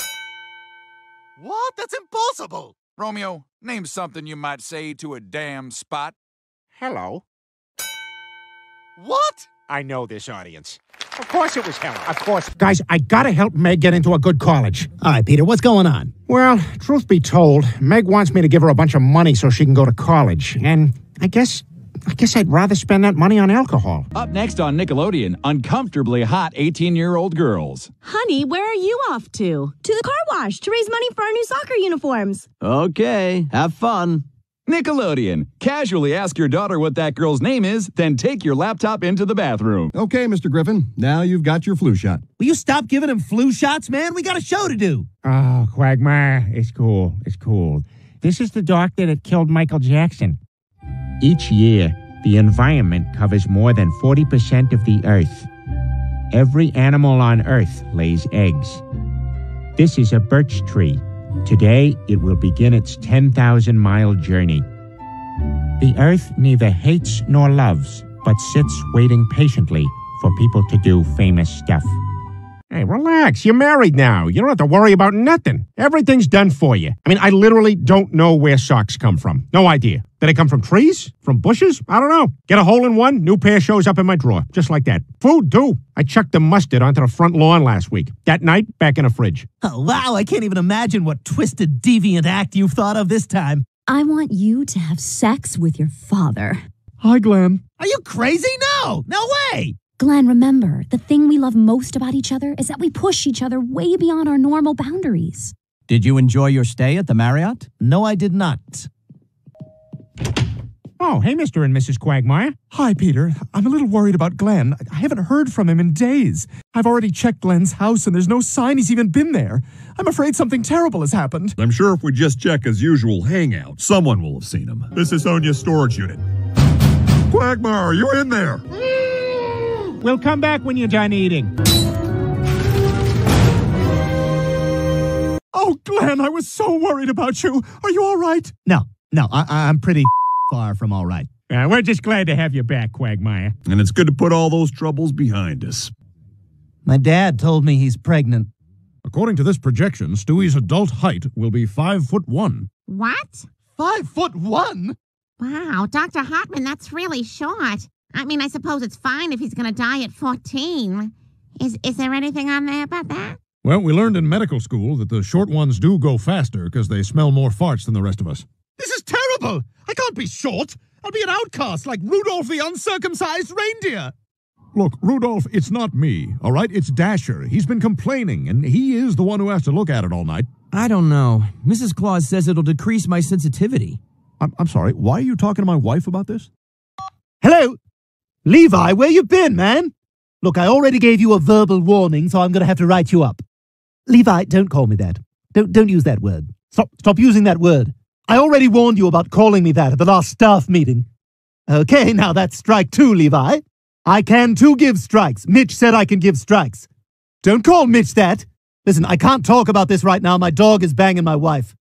What? That's impossible.
Romeo, name something you might say to a damn spot.
Hello.
What?
I know this audience. Of course it was Helen. Of course. Guys, I gotta help Meg get into a good college.
All right, Peter, what's going on?
Well, truth be told, Meg wants me to give her a bunch of money so she can go to college. And I guess I'd rather spend that money on alcohol.
Up next on Nickelodeon, uncomfortably hot 18-year-old girls.
Honey, where are you off to? To the car wash to raise money for our new soccer uniforms.
Okay, have fun. Nickelodeon. Casually ask your daughter what that girl's name is, then take your laptop into the bathroom.
Okay, Mr. Griffin. Now you've got your flu shot.
Will you stop giving him flu shots, man? We got a show to do.
Oh, Quagmire. It's cool. It's cool. This is the doctor that killed Michael Jackson. Each year, the environment covers more than 40% of the Earth. Every animal on Earth lays eggs. This is a birch tree. Today, it will begin its 10,000-mile journey. The Earth neither hates nor loves, but sits waiting patiently for people to do famous stuff. Hey, relax. You're married now. You don't have to worry about nothing. Everything's done for you. I mean, I literally don't know where socks come from. No idea. Did they come from trees? From bushes? I don't know. Get a hole in one, new pair shows up in my drawer. Just like that. Food, too. I chucked the mustard onto the front lawn last week. That night, back in the fridge.
Oh, wow. I can't even imagine what twisted, deviant act you've thought of this time.
I want you to have sex with your father.
Hi, Glenn.
Are you crazy? No. No way.
Glenn, remember, the thing we love most about each other is that we push each other way beyond our normal boundaries.
Did you enjoy your stay at the Marriott?
No, I did not.
Oh, hey, Mr. and Mrs. Quagmire.
Hi, Peter. I'm a little worried about Glenn. I haven't heard from him in days. I've already checked Glenn's house, and there's no sign he's even been there. I'm afraid something terrible has happened.
I'm sure if we just check his usual hangout, someone will have seen him. This is Sonia's storage unit. Quagmire, you in there?
We'll come back when you're done eating.
Oh, Glenn, I was so worried about you. Are you all right?
No, I'm pretty far from all right.
We're just glad to have you back, Quagmire.
And it's good to put all those troubles behind us.
My dad told me he's pregnant.
According to this projection, Stewie's adult height will be 5'1".
What?
5'1"?
Wow, Dr. Hartman, that's really short. I mean, I suppose it's fine if he's going to die at 14. Is there anything on there about that?
Well, we learned in medical school that the short ones do go faster because they smell more farts than the rest of us.
This is terrible! I can't be short! I'll be an outcast like Rudolph the uncircumcised reindeer!
Look, Rudolph, it's not me, all right? It's Dasher. He's been complaining, and he is the one who has to look at it all night.
I don't know. Mrs. Claus says it'll decrease my sensitivity.
I'm sorry, why are you talking to my wife about this?
Hello? Levi, where you been, man? Look, I already gave you a verbal warning, so I'm going to have to write you up. Levi, don't call me that. Don't use that word. Stop using that word. I already warned you about calling me that at the last staff meeting. Okay, now that's strike 2, Levi. I can too give strikes. Mitch said I can give strikes. Don't call Mitch that. Listen, I can't talk about this right now. My dog is banging my wife.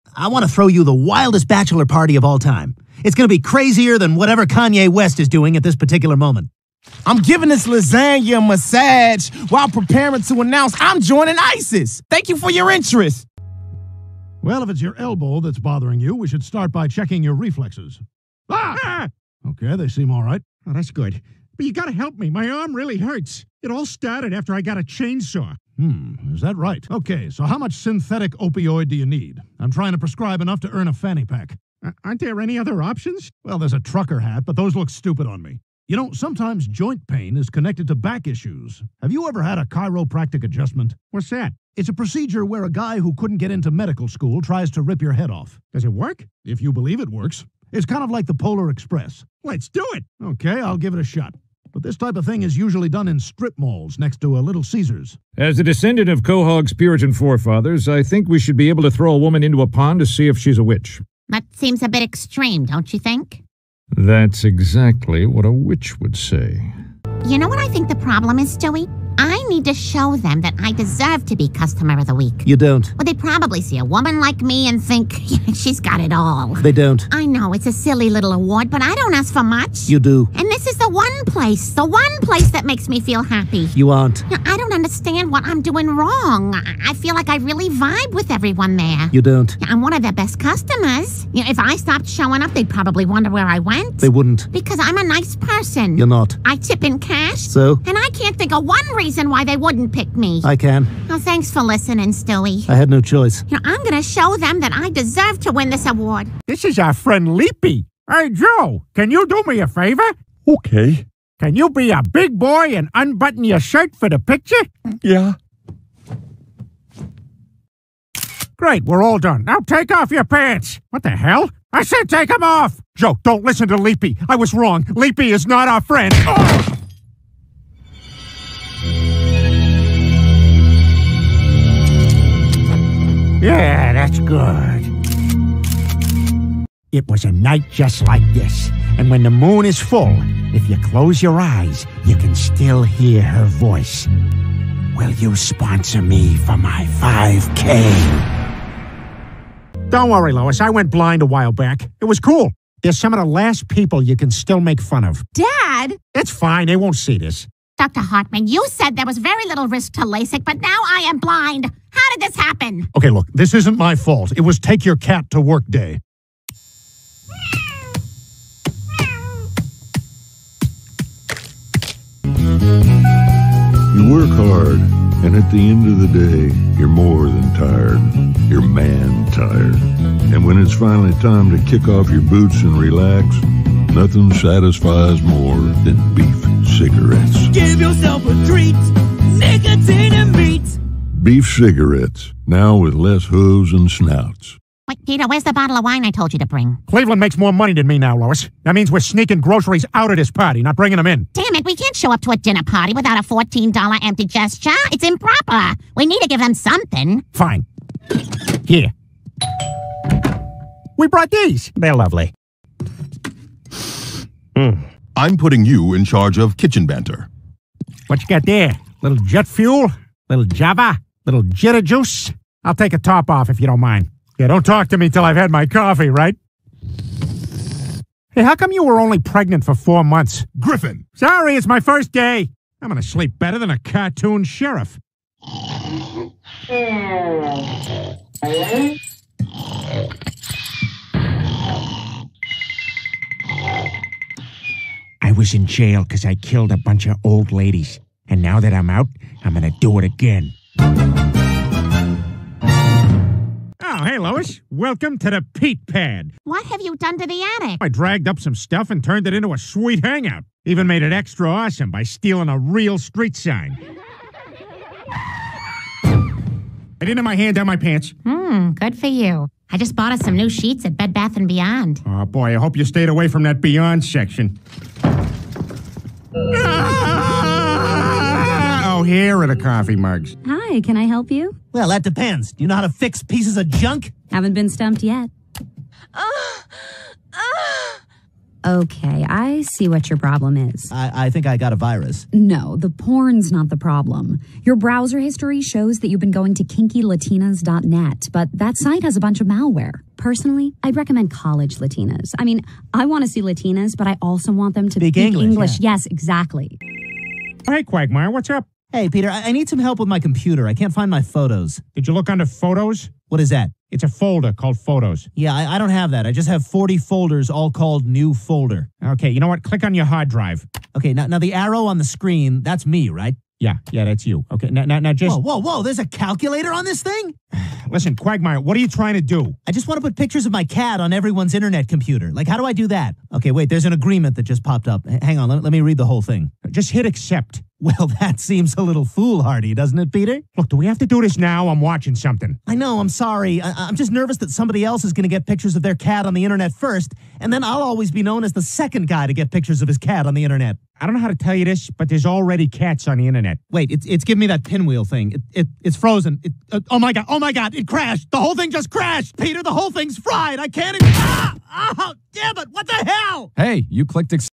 I want to throw you the wildest bachelor party of all time. It's going to be crazier than whatever Kanye West is doing at this particular moment.
I'm giving this lasagna a massage while preparing to announce I'm joining ISIS. Thank you for your interest.
Well, if it's your elbow that's bothering you, we should start by checking your reflexes. Ah! Okay, they seem all right.
Oh, that's good. But you gotta help me. My arm really hurts. It all started after I got a chainsaw.
Is that right? Okay, so how much synthetic opioid do you need? I'm trying to prescribe enough to earn a fanny pack.
Aren't there any other options?
Well, there's a trucker hat, but those look stupid on me. You know, sometimes joint pain is connected to back issues. Have you ever had a chiropractic adjustment?
What's that?
It's a procedure where a guy who couldn't get into medical school tries to rip your head off.
Does it work?
If you believe it works. It's kind of like the Polar Express.
Let's do it!
Okay, I'll give it a shot. But this type of thing is usually done in strip malls next to a Little Caesars.
As a descendant of Quahog's Puritan forefathers, I think we should be able to throw a woman into a pond to see if she's a witch.
That seems a bit extreme, don't you think?
That's exactly what a witch would say.
You know what I think the problem is, Stewie? I need to show them that I deserve to be Customer of the Week.
You don't.
Well, they'd probably see a woman like me and think, she's got it all.
They don't.
I know, it's a silly little award, but I don't ask for much.
You do.
And this is the one place that makes me feel happy.
You aren't.
I don't understand what I'm doing wrong. I feel like I really vibe with everyone there.
You don't.
I'm one of their best customers. If I stopped showing up, they'd probably wonder where I went.
They wouldn't.
Because I'm a nice person.
You're not.
I tip in cash.
So?
And I can't think of one reason why they wouldn't pick me.
I can.
Well, thanks for listening, Stewie.
I had no choice.
I'm gonna show them that I deserve to win this award.
This is our friend Leapy. Hey, Joe, can you do me a favor?
Okay.
Can you be a big boy and unbutton your shirt for the picture?
Yeah.
Great, we're all done. Now take off your pants. What the hell? I said take them off! Joe, don't listen to Leapy. I was wrong. Leapy is not our friend. Oh! Yeah, that's good. It was a night just like this, and when the moon is full, if you close your eyes, you can still hear her voice. Will you sponsor me for my 5K? Don't worry, Lois. I went blind a while back. It was cool. They're some of the last people you can still make fun of.
Dad!
It's fine. They won't see this.
Dr. Hartman, you said there was very little risk to LASIK, but now I am blind. How did this happen?
Okay, look, this isn't my fault. It was take your cat to work day.
You work hard, and at the end of the day, you're more than tired. You're man-tired. And when it's finally time to kick off your boots and relax, nothing satisfies more than beef cigarettes.
Give yourself a treat, nicotine and meat.
Beef cigarettes, now with less hooves and snouts.
Wait, Peter, where's the bottle of wine I told you to bring?
Cleveland makes more money than me now, Lois. That means we're sneaking groceries out of this party, not bringing them in.
Damn it, we can't show up to a dinner party without a $14 empty gesture. It's improper. We need to give them something.
Fine. Here. We brought these. They're lovely.
I'm putting you in charge of kitchen banter.
What you got there? Little jet fuel? Little Java? Little jitter juice? I'll take a top off if you don't mind. Yeah, don't talk to me till I've had my coffee, right? Hey, how come you were only pregnant for 4 months?
Griffin!
Sorry, it's my first day. I'm gonna sleep better than a cartoon sheriff. I was in jail because I killed a bunch of old ladies. And now that I'm out, I'm gonna do it again. Oh, hey, Lois. Welcome to the Pete Pad.
What have you done to the attic?
I dragged up some stuff and turned it into a sweet hangout. Even made it extra awesome by stealing a real street sign. I didn't have my hand down my pants.
Good for you. I just bought us some new sheets at Bed Bath & Beyond.
Oh, boy, I hope you stayed away from that Beyond section. Oh, here are the coffee mugs.
Hi, can I help you?
Well, that depends. Do you know how to fix pieces of junk?
Haven't been stumped yet. Okay, I see what your problem is.
I think I got a virus.
No, the porn's not the problem. Your browser history shows that you've been going to kinkylatinas.net, but that site has a bunch of malware. Personally, I'd recommend college Latinas. I mean, I want to see Latinas, but I also want them to speak English.
Yeah.
Yes, exactly.
Hey, Quagmire, what's up?
Hey, Peter, I need some help with my computer. I can't find my photos.
Did you look under Photos?
What is that?
It's a folder called Photos.
Yeah, I don't have that. I just have 40 folders all called New Folder.
Okay, you know what? Click on your hard drive.
Okay, now the arrow on the screen, that's me, right?
Yeah, that's you. Okay, now just...
Whoa, there's a calculator on this thing?
Listen, Quagmire, what are you trying to do?
I just want to put pictures of my cat on everyone's internet computer. Like, how do I do that? Okay, wait, there's an agreement that just popped up. Hang on, let me read the whole thing.
Just hit accept.
Well, that seems a little foolhardy, doesn't it, Peter?
Look, do we have to do this now? I'm watching something.
I know, I'm sorry. I'm just nervous that somebody else is going to get pictures of their cat on the internet first, and then I'll always be known as the second guy to get pictures of his cat on the internet.
I don't know how to tell you this, but there's already cats on the internet.
Wait, it's giving me that pinwheel thing. It's frozen. Oh my God, it crashed. The whole thing just crashed. Peter, the whole thing's fried. I can't even... Oh, damn it, what the hell?
Hey, you clicked